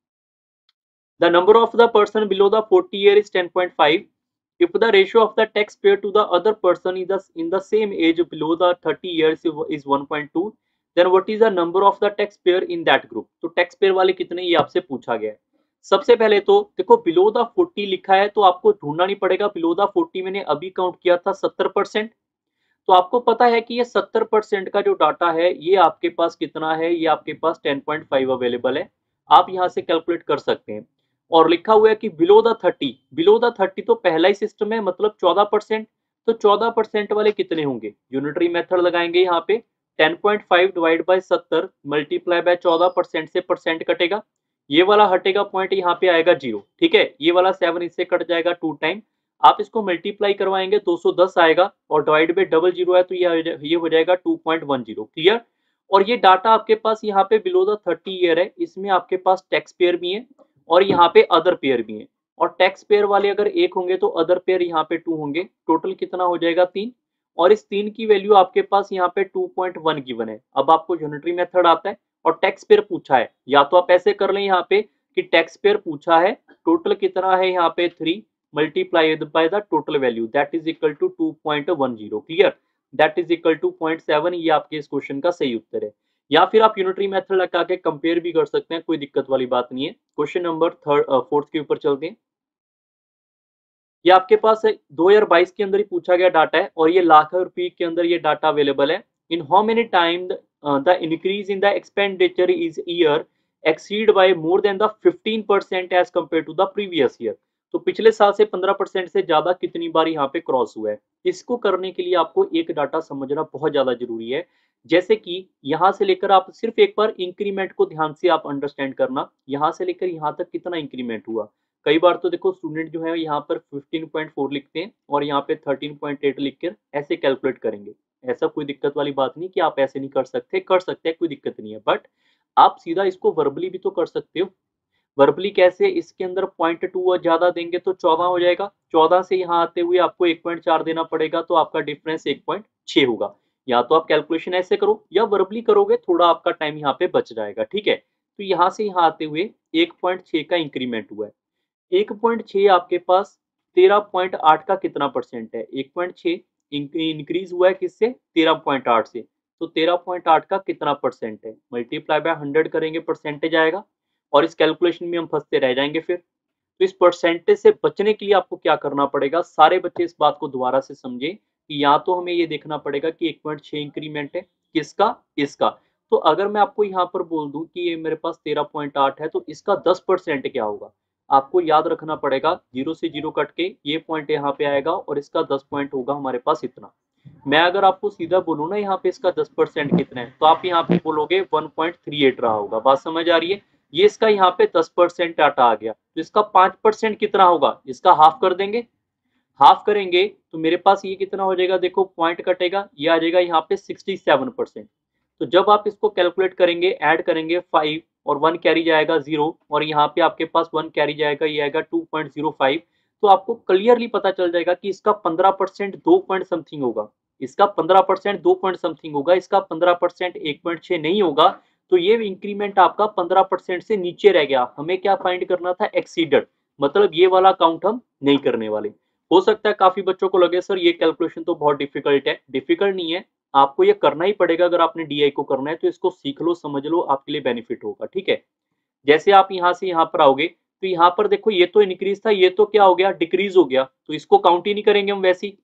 [SPEAKER 1] The number of the person below the forty year is ten point five. If the ratio of the taxpayer to the other person is the, in the same age below the thirty years is one point two, then what is the number of the taxpayer in that group? तो taxpayer वाले कितने ये आपसे पूछा गया है। सबसे पहले तो देखो below the forty लिखा है तो आपको ढूंढना नहीं पड़ेगा। below the forty मैंने अभी काउंट किया था सत्तर परसेंट। तो आपको पता है कि ये सत्तर परसेंट का जो डाटा है ये आपके पास कितना है, ये आपके पास टेन पॉइंट फाइव अवेलेबल है। आप यहाँ से कैलकुलेट कर सकते हैं। और लिखा हुआ है कि below the thirty, below the thirty तो पहला ही सिस्टम है, मतलब चौदह परसेंट। तो चौदह परसेंट वाले कितने होंगे, यूनिटरी मेथड लगाएंगे यहाँ पे, ten point five divide by सत्तर मल्टीप्लाई बाय चौदह, परसेंट से परसेंट कटेगा, ये वाला हटेगा पॉइंट यहाँ पे आएगा जीरो, ठीक है। ये वाला सेवन इससे कट जाएगा टू टाइम, आप इसको मल्टीप्लाई करवाएंगे दो सौ दस आएगा, और डिवाइड बाय डबल जीरो है तो ये ये हो जाएगा two point one zero, clear. और ये डाटा आपके पास यहाँ पे बिलो द थर्टी ईयर है, इसमें आपके पास टैक्स पेयर भी है और यहाँ पे अदर पेयर भी है। और टैक्स पेयर वाले अगर एक होंगे तो अदर पेयर यहाँ पे टू होंगे, टोटल कितना हो जाएगा तीन। और इस तीन की वैल्यू आपके पास यहाँ पे टू पॉइंट वन गिवन है। अब आपको यूनिटरी मेथड आता है और टैक्स पेयर पूछा है, या तो आप ऐसे कर लें यहाँ पे कि टैक्स पेयर पूछा है, टोटल कितना है यहाँ पे three, multiply by the total value that is equal to two point one zero, clear, that is equal to point seven. ये आपके इस क्वेश्चन का सही उत्तर है। या फिर आप यूनिटरी मेथड लगा के कंपेयर भी कर सकते हैं, कोई दिक्कत वाली बात नहीं है। क्वेश्चन नंबर थर्ड फोर्थ के ऊपर चलते हैं। ये आपके पास दो हज़ार बाईस के अंदर ही पूछा गया डाटा है, और ये लाख रुपए के अंदर ये डाटा अवेलेबल है। In how many time the increase in the expenditure is year exceed by more than the fifteen percent as compare to the previous year. तो पिछले साल से पंद्रह परसेंट से ज्यादा कितनी बार यहाँ पे क्रॉस हुआ है। इसको करने के लिए आपको एक डाटा समझना बहुत ज्यादा जरूरी है। जैसे कि यहाँ से लेकर आप सिर्फ एक बार इंक्रीमेंट को ध्यान से आप अंडरस्टैंड करना, यहाँ से लेकर यहाँ तक कितना इंक्रीमेंट हुआ। कई बार तो देखो स्टूडेंट जो है यहाँ पर फिफ्टीन पॉइंट फोर लिखते हैं और यहाँ पे थर्टीन पॉइंट एट लिखकर ऐसे कैलकुलेट करेंगे। ऐसा कोई दिक्कत वाली बात नहीं कि आप ऐसे नहीं कर सकते, कर सकते हैं, कोई दिक्कत नहीं है, बट आप सीधा इसको वर्बली भी तो कर सकते हो। वर्बली कैसे, इसके अंदर पॉइंट टू ज्यादा देंगे तो चौदह हो जाएगा, चौदह से यहाँ आते हुए आपको एक पॉइंट चार देना पड़ेगा, तो आपका डिफरेंस एक पॉइंट छह होगा। या तो आप कैलकुलेशन ऐसे करो या वर्बली करोगे, थोड़ा आपका टाइम यहाँ पे बच जाएगा, ठीक है। तो यहाँ से यहाँ आते हुए एक पॉइंट छह का इंक्रीमेंट हुआ है। एक पॉइंट छह आपके पास तेरह पॉइंट आठ का कितना परसेंट है, एक पॉइंट छह इंक्रीज हुआ है किससे, तेरह पॉइंट आठ से। तो तेरह पॉइंट आठ का कितना परसेंट है, मल्टीप्लाई बाय हंड्रेड करेंगे, परसेंटेज आएगा, और इस कैलकुलेशन में हम फंसते रह जाएंगे फिर। तो इस परसेंटेज से बचने के लिए आपको क्या करना पड़ेगा, सारे बच्चे इस बात को दोबारा से समझे कि या तो हमें ये देखना पड़ेगा कि एक पॉइंट छह इंक्रीमेंट है किसका, इसका। तो अगर मैं आपको यहाँ पर बोल दूं कि ये मेरे पास तेरह पॉइंट आठ है, तो इसका दस परसेंट क्या होगा, आपको याद रखना पड़ेगा, जीरो से जीरो कट के ये पॉइंट यहाँ पे आएगा और इसका दस पॉइंट होगा हमारे पास इतना। मैं अगर आपको सीधा बोलूँ ना यहाँ पे इसका दस परसेंट कितना है, तो आप यहाँ पे बोलोगे वन पॉइंट थ्री एट रहा होगा, बात समझ आ रही है। ये इसका यहाँ पे दस परसेंट डाटा आ गया, तो इसका पांच परसेंट कितना होगा, इसका हाफ कर देंगे, हाफ करेंगे तो मेरे पास ये कितना हो जाएगा, देखो पॉइंट कटेगा, ये आ जाएगा यहाँ पे सिक्सटी सेवन परसेंट। तो जब आप इसको कैलकुलेट करेंगे, ऐड करेंगे फाइव और वन कैरी जाएगा जीरो, और यहाँ पे आपके पास वन कैरी जाएगा, ये आएगा टू पॉइंट जीरो फाइव। तो आपको क्लियरली पता चल जाएगा कि इसका पंद्रह परसेंट दो पॉइंट समथिंग होगा, इसका पंद्रह परसेंट दो पॉइंट समथिंग होगा, इसका पंद्रह परसेंट एक पॉइंट छह नहीं होगा। तो ये इंक्रीमेंट आपका पंद्रह परसेंट से नीचे रह गया, हमें क्या फाइंड करना था, एक्सीडेड, मतलब ये वाला काउंट हम नहीं करने वाले। हो सकता है काफी बच्चों को लगे सर ये कैलकुलेशन तो बहुत डिफिकल्ट है, डिफिकल्ट नहीं है, आपको ये करना ही पड़ेगा। अगर आपने डीआई को करना है तो इसको सीख लो, समझ लो, आपके लिए बेनिफिट होगा, ठीक है। जैसे आप यहाँ से यहाँ पर आओगे, तो यहाँ पर देखो ये तो इंक्रीज था, ये तो क्या हो गया, डिक्रीज हो गया, तो इसको काउंट ही नहीं करेंगे हम वैसी।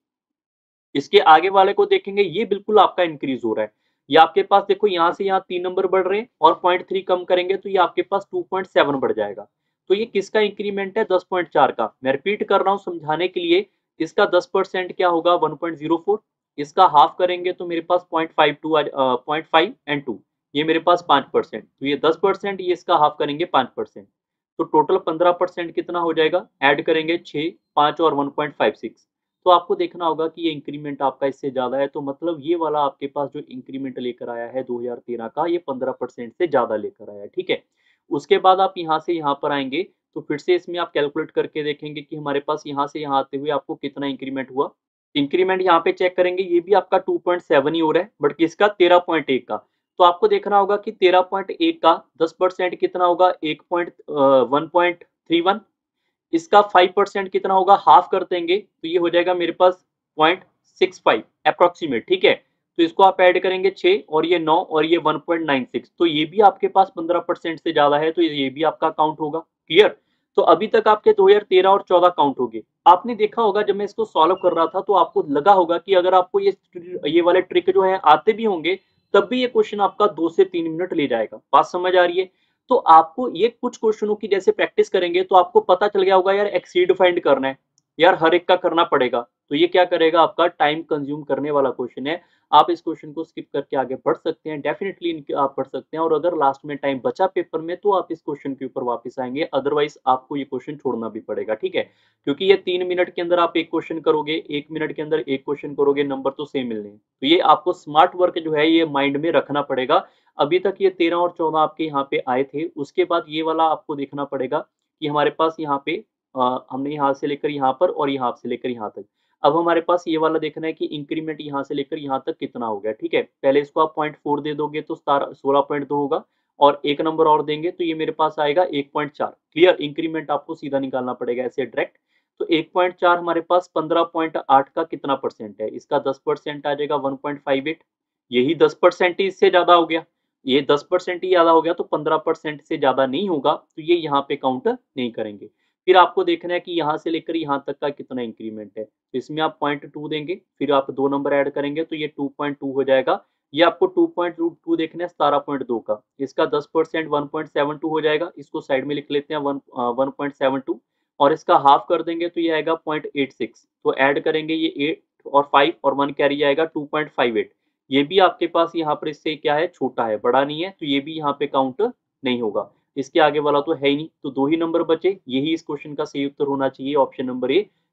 [SPEAKER 1] इसके आगे वाले को देखेंगे, ये बिल्कुल आपका इंक्रीज हो रहा है, ये आपके पास देखो यहाँ से यहाँ तीन नंबर बढ़ रहे हैं, और पॉइंट थ्री कम करेंगे तो ये आपके पास टू पॉइंट सेवन बढ़ जाएगा। तो ये किसका इंक्रीमेंट है, दस पॉइंट चार का। मैं रिपीट कर रहा हूँ समझाने के लिए, इसका दस परसेंट क्या होगा, वन पॉइंट जीरो फोर, इसका हाफ करेंगे तो मेरे पास point five two point five and two, ये मेरे पास पांच परसेंट, तो ये दस परसेंट, ये इसका हाफ करेंगे पांच परसेंट, तो टोटल पंद्रह परसेंट कितना हो जाएगा, ऐड करेंगे छह, पांच और वन पॉइंट फाइव सिक्स। तो आपको देखना होगा कि ये इंक्रीमेंट आपका इससे ज्यादा है, तो मतलब ये वाला आपके पास जो इंक्रीमेंट लेकर आया है दो हज़ार तेरह का, ये पंद्रह परसेंट से ज्यादा लेकर आया है, ठीक है। उसके बाद आप यहाँ से यहाँ पर आएंगे, तो फिर से इसमें आप कैलकुलेट करके देखेंगे कि हमारे पास यहाँ से यहाँ आते हुए आपको कितना इंक्रीमेंट हुआ। इंक्रीमेंट यहाँ पे चेक करेंगे, ये भी आपका टू पॉइंट सेवन ही हो रहा है, बट किसका, तेरह पॉइंट एक का। तो आपको देखना होगा कि तेरह पॉइंट एक का दस परसेंट कितना होगा, एक point one point three one, इसका फाइव परसेंट कितना होगा, हाफ कर देंगे तो ये हो जाएगा मेरे पास पॉइंट सिक्स फाइव अप्रोक्सीमेट, ठीक है। तो इसको आप ऐड करेंगे छह और ये नौ और ये वन पॉइंट नाइन सिक्स, तो ये भी आपके पास पंद्रह परसेंट से ज्यादा है, तो ये भी आपका काउंट होगा, क्लियर। तो अभी तक आपके दो हज़ार तेरह और चौदह काउंट हो गए। आपने देखा होगा जब मैं इसको सॉल्व कर रहा था, तो आपको लगा होगा कि अगर आपको ये ये वाले ट्रिक जो है आते भी होंगे, तब भी ये क्वेश्चन आपका दो से तीन मिनट ले जाएगा, बात समझ आ रही है। तो आपको ये कुछ क्वेश्चनों की जैसे प्रैक्टिस करेंगे तो आपको पता चल गया होगा यार एक्सीड फाइंड करना है, यार हर एक का करना पड़ेगा, तो ये क्या करेगा, आपका टाइम कंज्यूम करने वाला क्वेश्चन है। आप इस क्वेश्चन को स्किप करके आगे बढ़ सकते हैं, डेफिनेटली इनके आप पढ़ सकते हैं, और अगर लास्ट में टाइम बचा पेपर में तो आप इस क्वेश्चन के ऊपर वापस आएंगे, अदरवाइज आपको ये क्वेश्चन छोड़ना भी पड़ेगा, ठीक है। क्योंकि ये तीन मिनट के अंदर आप एक क्वेश्चन करोगे, एक मिनट के अंदर एक क्वेश्चन करोगे, नंबर तो सेम मिलने हैं, तो ये आपको स्मार्ट वर्क जो है ये माइंड में रखना पड़ेगा। अभी तक ये तेरह और चौदह आपके यहाँ पे आए थे, उसके बाद ये वाला आपको देखना पड़ेगा कि हमारे पास यहाँ पे आ, हमने यहाँ से लेकर यहाँ पर और यहाँ से लेकर यहाँ तक। अब हमारे पास ये वाला देखना है कि इंक्रीमेंट यहाँ से लेकर यहाँ तक कितना हो गया, ठीक है। पहले इसको आप पॉइंट फोर दे दोगे तो सोलह पॉइंट दो होगा, और एक नंबर और देंगे तो ये मेरे पास आएगा एक पॉइंट चार। क्लियर, इंक्रीमेंट आपको सीधा निकालना पड़ेगा ऐसे डायरेक्ट। तो एक पॉइंट चार हमारे पास पंद्रह पॉइंट आठ का कितना परसेंट है, इसका दस परसेंट आ जाएगा वन पॉइंट फाइव एट, यही दस परसेंट ही इससे ज्यादा हो गया, ये दस परसेंट ही ज्यादा हो गया, तो पंद्रह परसेंट से ज्यादा नहीं होगा, तो ये यहाँ पे काउंट नहीं करेंगे। फिर आपको देखना है कि यहाँ से लेकर यहाँ तक का कितना इंक्रीमेंट है, तो इसमें आप पॉइंट टू देंगे, फिर आप दो नंबर ऐड करेंगे तो ये टू पॉइंट टू हो जाएगा। ये आपको टू पॉइंट टू देखना है सतारह पॉइंट दो का, इसका दस percent one point seven two हो जाएगा, इसको साइड में लिख लेते हैं one one point seven two, और इसका हाफ कर देंगे तो ये आएगा पॉइंट एट सिक्स, तो ऐड करेंगे ये एट और फाइव और वन कैरी जाएगा टू पॉइंट फाइव एट। ये भी आपके पास यहाँ पर इससे क्या है, छोटा है, बड़ा नहीं है, तो ये भी यहाँ पे काउंट नहीं होगा। इसके आगे वाला तो है ही नहीं, तो दो ही नंबर बचे, यही इस क्वेश्चन का सही उत्तर होना चाहिए, option number A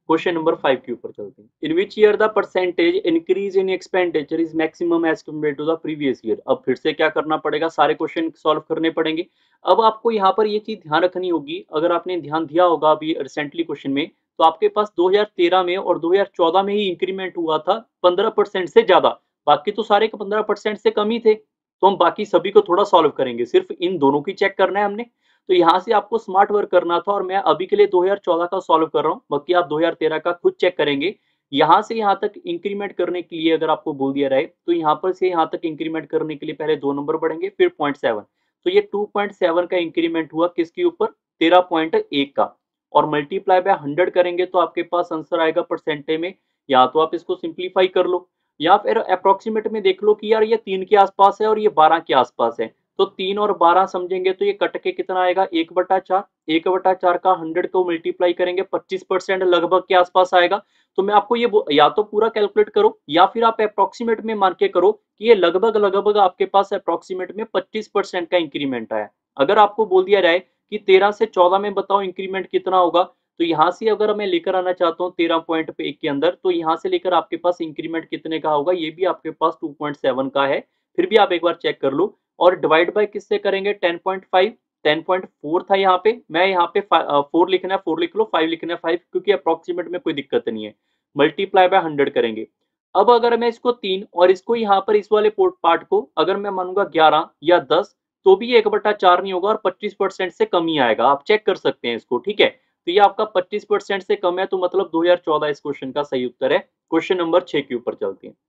[SPEAKER 1] question number five के ऊपर चलते हैं। In which year the percentage increase in expenditure is maximum as compare to the previous year. अब फिर से क्या करना पड़ेगा, सारे क्वेश्चन सॉल्व करने पड़ेंगे। अब आपको यहाँ पर ये चीज ध्यान रखनी होगी, अगर आपने ध्यान दिया होगा अभी रिसेंटली क्वेश्चन में, तो आपके पास दो हज़ार तेरह में और दो हज़ार चौदह में ही इंक्रीमेंट हुआ था पंद्रह परसेंट से ज्यादा, बाकी तो सारे पंद्रह परसेंट से कम ही थे। तो हम बाकी सभी को थोड़ा सॉल्व करेंगे, सिर्फ इन दोनों की चेक करना है हमने। तो यहाँ से आपको स्मार्ट वर्क करना था और मैं अभी के लिए दो हज़ार चौदह का सॉल्व कर रहा हूँ, बाकी आप दो हज़ार तेरह का खुद चेक करेंगे। यहाँ से यहाँ तक इंक्रीमेंट करने के लिए अगर आपको बोल दिया रहे तो यहाँ पर से यहाँ तक इंक्रीमेंट करने के लिए पहले दो नंबर बढ़ेंगे, फिर पॉइंट सेवन। तो ये टू पॉइंट सेवन का इंक्रीमेंट हुआ किसके ऊपर, तेरह पॉइंट एक का, और मल्टीप्लाई बाय हंड्रेड करेंगे तो आपके पास आंसर आएगा परसेंटेज में। या तो आप इसको सिंप्लीफाई कर लो या फिर अप्रोक्सीमेट में देख लो कि यार ये तीन के आसपास है और ये बारह के आसपास है, तो तीन और बारह समझेंगे तो ये कट के कितना आएगा, एक बटा चार। एक बटा चार का हंड्रेड को मल्टीप्लाई करेंगे पच्चीस परसेंट लगभग के आसपास आएगा। तो मैं आपको ये या तो पूरा कैलकुलेट करो या फिर आप अप्रोक्सीमेट में मान के करो कि ये लगभग लगभग आपके पास अप्रोक्सीमेट में पच्चीस परसेंट का इंक्रीमेंट आया। अगर आपको बोल दिया जाए कि तेरह से चौदह में बताओ इंक्रीमेंट कितना होगा, तो यहाँ से अगर मैं लेकर आना चाहता हूँ तेरह पॉइंट एक के अंदर, तो यहाँ से लेकर आपके पास इंक्रीमेंट कितने का होगा, ये भी आपके पास टू पॉइंट सेवन का है। फिर भी आप एक बार चेक कर लो। और डिवाइड बाय किससे करेंगे, ten point five. Ten point four था यहाँ पे, मैं यहाँ पे फोर लिखना है फोर लिख लो, फाइव लिखना है फाइव, क्योंकि अप्रोक्सीमेट में कोई दिक्कत नहीं है। मल्टीप्लाई बाय हंड्रेड करेंगे। अब अगर मैं इसको तीन और इसको यहाँ पर इस वाले पार्ट को अगर मैं मानूंगा ग्यारह या दस, तो भी एक बटा चार नहीं होगा और पच्चीस परसेंट से कम ही आएगा। आप चेक कर सकते हैं इसको, ठीक है। तो ये आपका पच्चीस परसेंट से कम है, तो मतलब दो हज़ार चौदह इस क्वेश्चन का सही उत्तर है। क्वेश्चन नंबर छह के ऊपर चलते हैं।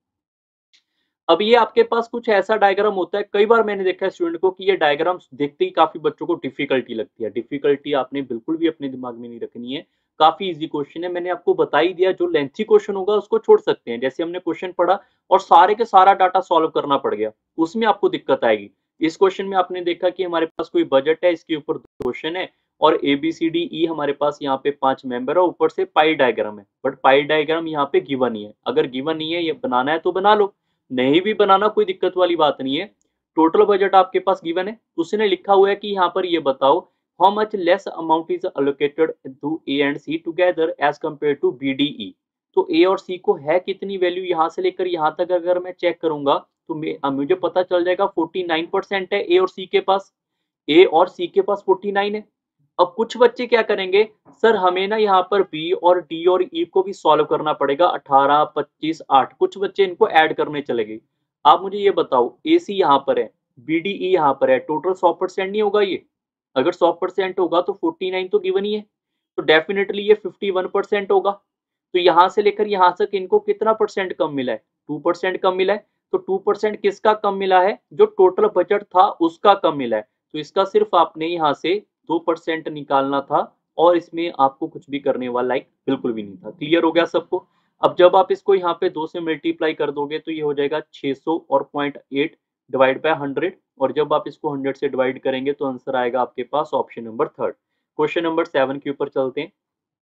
[SPEAKER 1] अब ये आपके पास कुछ ऐसा डायग्राम होता है, कई बार मैंने देखा है स्टूडेंट को कि ये डायग्राम देखते ही काफी बच्चों को डिफिकल्टी लगती है। डिफिकल्टी आपने बिल्कुल भी अपने दिमाग में नहीं रखनी है, काफी इजी क्वेश्चन है। मैंने आपको बता ही दिया, जो लेंथी क्वेश्चन होगा उसको छोड़ सकते हैं। जैसे हमने क्वेश्चन पढ़ा और सारे के सारा डाटा सॉल्व करना पड़ गया, उसमें आपको दिक्कत आएगी। इस क्वेश्चन में आपने देखा कि हमारे पास कोई बजट है, इसके ऊपर क्वेश्चन है और ए बी सी डी ई हमारे पास यहाँ पे पांच मेंबर है, ऊपर से पाई डायग्राम है, बट पाई डायग्राम यहाँ पे गिवन ही है। अगर गिवन नहीं है, ये बनाना है तो बना लो, नहीं भी बनाना कोई दिक्कत वाली बात नहीं है। टोटल बजट आपके पास गिवन है, उसने लिखा हुआ है कि यहाँ पर ये बताओ how much less amount is allocated to A and C together as compare to B D E. तो ए और सी को है कितनी वैल्यू, यहाँ से लेकर यहाँ तक अगर मैं चेक करूंगा तो मुझे पता चल जाएगा फोर्टी नाइन परसेंट है ए और सी के पास, ए और सी के पास फोर्टी नाइन है। अब कुछ बच्चे क्या करेंगे, सर हमें ना यहाँ पर बी और डी और ई को भी सॉल्व करना पड़ेगा, अठारह पच्चीस आठ, कुछ बच्चे इनको ऐड करने चले गए। आप मुझे ये बताओ, ए सी यहाँ पर है, बी डी ई यहाँ पर है, टोटल सौ परसेंट नहीं होगा ये? अगर सौ परसेंट होगा तो फोर्टी नाइन तो गिवन ही है, तो डेफिनेटली ये फिफ्टी वन परसेंट होगा। तो यहाँ से लेकर यहाँ तक इनको कितना परसेंट कम मिला है, टू परसेंट कम मिला है। तो टू परसेंट किसका कम मिला है, जो टोटल बजट था उसका कम मिला है। तो इसका सिर्फ आपने यहाँ से दो परसेंट निकालना था और इसमें आपको कुछ भी करने वाला लाइक बिल्कुल भी नहीं था। क्लियर हो गया सबको? अब जब आप इसको यहाँ पे दो से मल्टीप्लाई कर दोगे तो ये हो जाएगा छह सौ और point eight divide by hundred, और जब आप इसको हंड्रेड से डिवाइड करेंगे तो आंसर आएगा आपके पास option number third. Question number seven के ऊपर चलते हैं।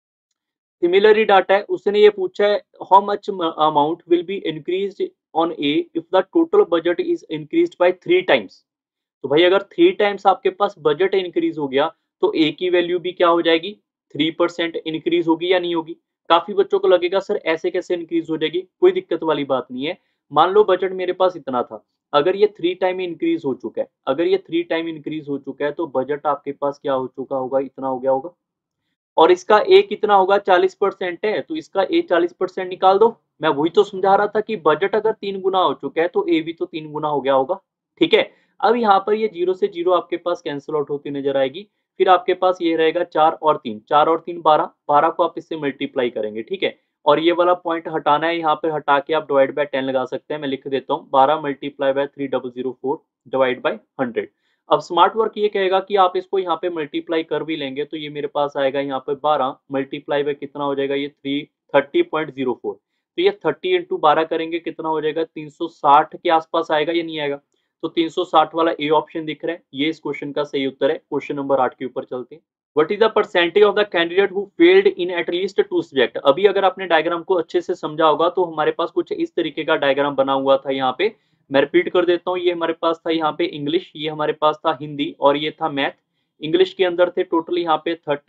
[SPEAKER 1] सिमिलरली डाटा है, उसने ये पूछा है how much amount will be increased on A if the total budget is increased by three times. तो भाई अगर थ्री टाइम्स आपके पास बजट इंक्रीज हो गया तो ए की वैल्यू भी क्या हो जाएगी, थ्री परसेंट इंक्रीज होगी या नहीं होगी? काफी बच्चों को लगेगा सर ऐसे कैसे इंक्रीज हो जाएगी, कोई दिक्कत वाली बात नहीं है। मान लो बजट मेरे पास इतना था, अगर ये थ्री टाइम इंक्रीज हो चुका है, अगर ये थ्री टाइम इंक्रीज हो चुका है तो बजट आपके पास क्या हो चुका होगा, इतना हो गया होगा। और इसका ए कितना होगा, चालीस परसेंट है, तो इसका ए चालीस परसेंट निकाल दो। मैं वही तो समझा रहा था कि बजट अगर तीन गुना हो चुका है तो ए भी तो तीन गुना हो गया होगा, ठीक है। अब यहाँ पर ये जीरो से जीरो आपके पास कैंसिल आउट होती नजर आएगी, फिर आपके पास ये रहेगा चार और तीन, चार और तीन बारह, बारह को आप इससे मल्टीप्लाई करेंगे, ठीक है। और ये वाला पॉइंट हटाना है, यहाँ पे हटा के आप डिवाइड बाय टेन लगा सकते हैं। मैं लिख देता हूँ बारह multiply by three double zero four divide by hundred. अब स्मार्ट वर्क ये कहेगा कि आप इसको यहाँ पे मल्टीप्लाई कर भी लेंगे तो ये मेरे पास आएगा यहाँ पे बारह मल्टीप्लाई बाय कितना हो जाएगा, ये three thirty point zero four. तो ये थर्टी इंटू बारह करेंगे कितना हो जाएगा, तीन सौ साठ के आसपास आएगा या नहीं आएगा? तो तीन सौ साठ वाला ए ऑप्शन दिख रहा है, ये इस क्वेश्चन का सही उत्तर है। क्वेश्चन नंबर आठ के ऊपर चलते हैं। What is the percentage of the candidate who failed in at least two subject. अभी अगर आपने डायग्राम को अच्छे से समझा होगा तो हमारे पास कुछ इस तरीके का डायग्राम बना हुआ था यहाँ पे। मैं रिपीट कर देता हूँ, ये हमारे पास था यहाँ पे इंग्लिश, ये हमारे पास था हिंदी और ये था मैथ। इंग्लिश के अंदर थे टोटल यहाँ पे थर्टी,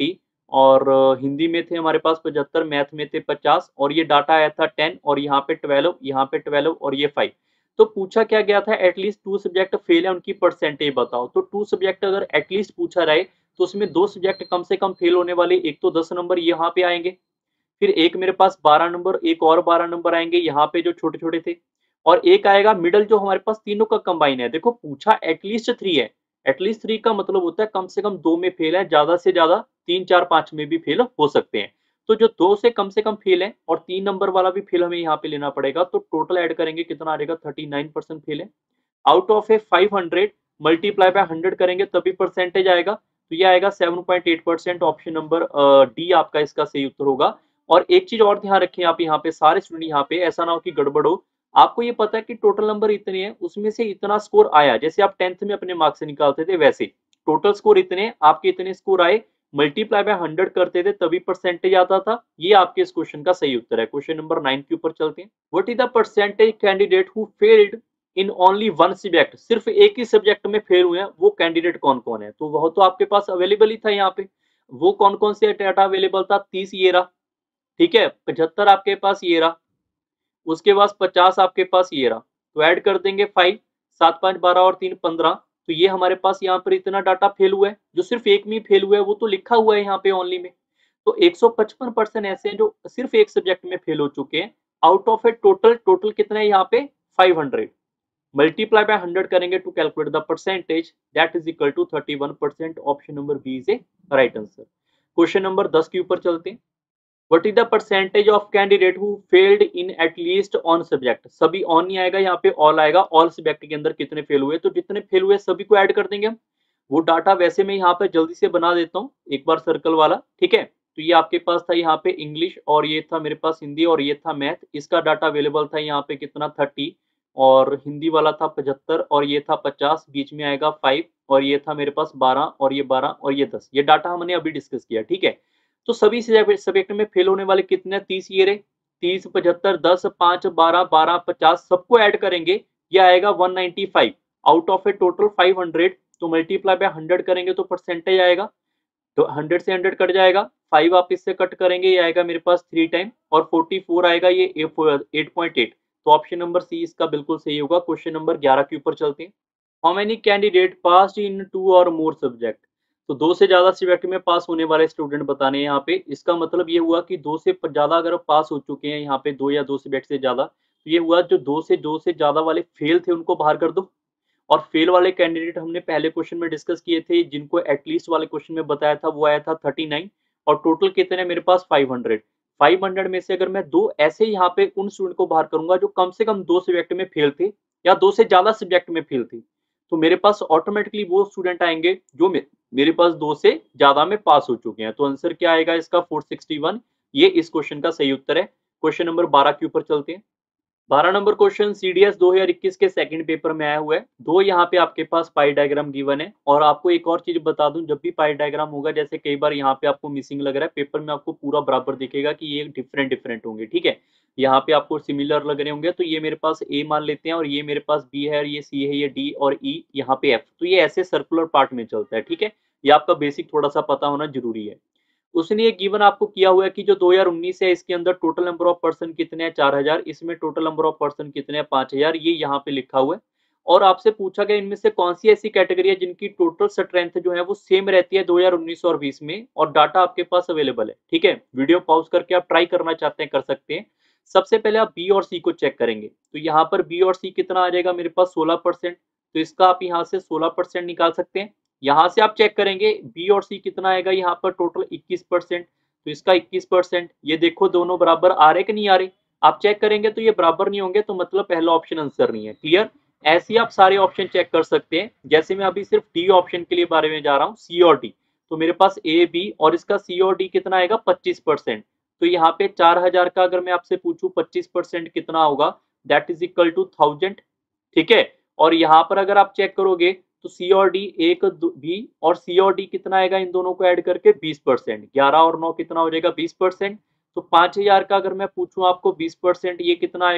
[SPEAKER 1] और अ, हिंदी में थे हमारे पास पचहत्तर, मैथ में थे पचास और ये डाटा आया था टेन और यहाँ पे ट्वेल्व, यहाँ पे ट्वेल्व और ये फाइव। तो पूछा क्या गया था, एटलीस्ट टू सब्जेक्ट फेल है उनकी परसेंटेज बताओ। तो टू सब्जेक्ट अगर एटलीस्ट पूछा रहे तो उसमें दो सब्जेक्ट कम से कम फेल होने वाले, एक तो दस नंबर यहाँ पे आएंगे, फिर एक मेरे पास बारह नंबर, एक और बारह नंबर आएंगे यहाँ पे जो छोटे छोटे थे, और एक आएगा मिडल जो हमारे पास तीनों का कंबाइन है। देखो पूछा एटलीस्ट थ्री है, एटलीस्ट थ्री का मतलब होता है कम से कम दो में फेल है, ज्यादा से ज्यादा तीन चार पांच में भी फेल हो सकते हैं। तो जो दो से कम से कम फेल है और तीन नंबर वाला भी फेल हमें यहाँ पे लेना पड़ेगा, तो टोटल ऐड करेंगे कितना आ जाएगा, थर्टी नाइन परसेंट फेल है। Out of a five hundred multiply by hundred करेंगे तभी परसेंटेज आएगा, तो ये आएगा seven point eight percent. Option number D आपका इसका सही उत्तर होगा। और एक चीज और ध्यान रखें आप यहाँ पे सारे स्टूडेंट, यहाँ पे ऐसा ना हो कि गड़बड़ हो। आपको ये पता है कि टोटल नंबर इतने हैं, उसमें से इतना स्कोर आया, जैसे आप टेंथ में अपने मार्क्स से निकालते थे वैसे टोटल स्कोर इतने, आपके इतने स्कोर आए, मल्टीप्लाई बाय हंड्रेड करते थे तभी परसेंटेज आता था। ये आपके इस क्वेश्चन का सही उत्तर है। क्वेश्चन नंबर नाइन के ऊपर चलते हैं। What is the percentage candidate who failed in only one subject, सिर्फ एक ही सब्जेक्ट में फेल हुए हैं, वो कैंडिडेट कौन कौन है? तो वह तो आपके पास अवेलेबल ही था यहाँ पे। वो कौन कौन से डाटा अवेलेबल था, तीस ये रहा, ठीक है, पचहत्तर आपके पास ये रहा, उसके बाद पचास आपके पास ये रहा, तो ऐड कर देंगे फाइव, सात पांच बारह और तीन पंद्रह। तो ये हमारे पास यहाँ पर इतना डाटा फेल हुआ है, जो सिर्फ एक में फेल हुआ है वो तो लिखा हुआ है यहाँ पे ओनली में। तो एक सौ पचपन परसेंट ऐसे हैं जो सिर्फ एक सब्जेक्ट में फेल हो चुके हैं, out of A total, total कितना है यहाँ पे five hundred, multiply by hundred करेंगे to calculate the percentage, that is equal to thirty one percent. Option number B is A right answer. Question number दस के ऊपर चलते हैं। What is the percentage of candidate who failed in at least one subject, सभी one नहीं आएगा यहाँ पे, ऑल आएगा। ऑल सब्जेक्ट के अंदर कितने फेल हुए, तो जितने फेल हुए सभी को ऐड कर देंगे हम। वो डाटा वैसे मैं यहाँ पे जल्दी से बना देता हूँ एक बार सर्कल वाला, ठीक है। तो ये आपके पास था यहाँ पे इंग्लिश, और ये था मेरे पास हिंदी, और ये था मैथ। इसका डाटा अवेलेबल था यहाँ पे कितना, थर्टी, और हिंदी वाला था पचहत्तर, और ये था पचास, बीच में आएगा फाइव, और ये था मेरे पास बारह, और ये बारह, और ये दस। ये डाटा हमने अभी डिस्कस किया, ठीक है। तो सभी सब्जेक्ट में फेल होने वाले कितने, तीस ये रहे, तीस, पचहत्तर, दस, पांच, बारह, बारह, पचास, सबको ऐड करेंगे, ये आएगा one ninety five out of A total five hundred. तो मल्टीप्लाई बाय हंड्रेड करेंगे तो परसेंटेज आएगा, तो हंड्रेड से हंड्रेड कट जाएगा, फाइव आप इससे कट करेंगे, ये आएगा मेरे पास थ्री टाइम, और फोर्टी फोर आएगा ये एट पॉइंट एट। तो ऑप्शन नंबर सी इसका बिल्कुल सही होगा। क्वेश्चन नंबर ग्यारह के ऊपर चलते हैं। How many candidate pass in two or more subject, तो दो से ज्यादा सब्जेक्ट में पास होने वाले स्टूडेंट बताने हैं यहाँ पे। इसका मतलब ये हुआ कि दो से ज्यादा अगर पास हो चुके हैं यहाँ पे, दो या दो सब्जेक्ट से ज्यादा, तो ये हुआ जो दो से दो से ज्यादा वाले फेल थे उनको बाहर कर दो। और फेल वाले कैंडिडेट हमने पहले क्वेश्चन में डिस्कस किए थे, जिनको एटलीस्ट वाले क्वेश्चन में बताया था वो आया था थर्टी नाइन, और टोटल कितने मेरे पास फाइव हंड्रेड। फाइव हंड्रेड में से अगर मैं दो ऐसे यहाँ पे उन स्टूडेंट को बाहर करूंगा जो कम से कम दो सब्जेक्ट में फेल थे या दो से ज्यादा सब्जेक्ट में फेल थे, तो मेरे पास ऑटोमेटिकली वो स्टूडेंट आएंगे जो मे, मेरे पास दो से ज्यादा में पास हो चुके हैं। तो आंसर क्या आएगा इसका, फोर सिक्सटी वन। ये इस क्वेश्चन का सही उत्तर है। क्वेश्चन नंबर बारह के ऊपर चलते हैं। बारह नंबर क्वेश्चन सीडीएस दो हज़ार इक्कीस के सेकंड पेपर में आया हुआ है। दो यहाँ पे आपके पास पाई डायग्राम गिवन है, और आपको एक और चीज बता दूं, जब भी पाई डायग्राम होगा, जैसे कई बार यहाँ पे आपको मिसिंग लग रहा है, पेपर में आपको पूरा बराबर दिखेगा कि ये डिफरेंट डिफरेंट होंगे, ठीक है। यहाँ पे आपको सिमिलर लग रहे होंगे, तो ये मेरे पास ए मान लेते हैं, और ये मेरे पास बी है, और ये सी है, ये डी, और ई यहाँ पे एफ। तो ये ऐसे सर्कुलर पार्ट में चलता है, ठीक है। ये आपका बेसिक थोड़ा सा पता होना जरूरी है। उसने ये गिवन आपको किया हुआ है कि जो दो हज़ार उन्नीस है इसके अंदर टोटल नंबर ऑफ पर्सन कितने हैं, चार हज़ार, इसमें टोटल नंबर ऑफ पर्सन कितने हैं, पांच हज़ार, ये यहाँ पे लिखा हुआ है। और आपसे पूछा गया इनमें से कौन सी ऐसी कैटेगरी है जिनकी टोटल स्ट्रेंथ जो है वो सेम रहती है दो हज़ार उन्नीस और बीस में, और डाटा आपके पास अवेलेबल है, ठीक है। वीडियो पॉज करके आप ट्राई करना चाहते हैं कर सकते हैं। सबसे पहले आप बी और सी को चेक करेंगे, तो यहाँ पर बी और सी कितना आ जाएगा मेरे पास, सोलह परसेंट। तो इसका आप यहाँ से सोलह परसेंट निकाल सकते हैं। यहाँ से आप चेक करेंगे बी और सी कितना आएगा, यहाँ पर टोटल इक्कीस परसेंट, तो इसका इक्कीस परसेंट। ये देखो दोनों बराबर आ रहे कि नहीं आ रहे, आप चेक करेंगे तो ये बराबर नहीं होंगे, तो मतलब पहला ऑप्शन आंसर नहीं है। क्लियर, ऐसे ही आप सारे ऑप्शन चेक कर सकते हैं। जैसे मैं अभी सिर्फ डी ऑप्शन के लिए बारे में जा रहा हूँ, सी और डी, तो मेरे पास ए बी, और इसका सी और डी कितना आएगा, पच्चीस परसेंट। तो यहाँ पे चार हजार का अगर मैं आपसे पूछूं पच्चीस परसेंट कितना होगा, that is equal to thousand, ठीक है। और यहाँ पर अगर आप चेक करोगे तो सी और डी एक भी, और सी और डी कितना आएगा इन दोनों को ऐड करके बीस परसेंट, ग्यारह और नौ कितना हो जाएगा बीस परसेंट। तो पांच हजार का अगर मैं पूछूं आपको बीस परसेंट ये कितना आएगा,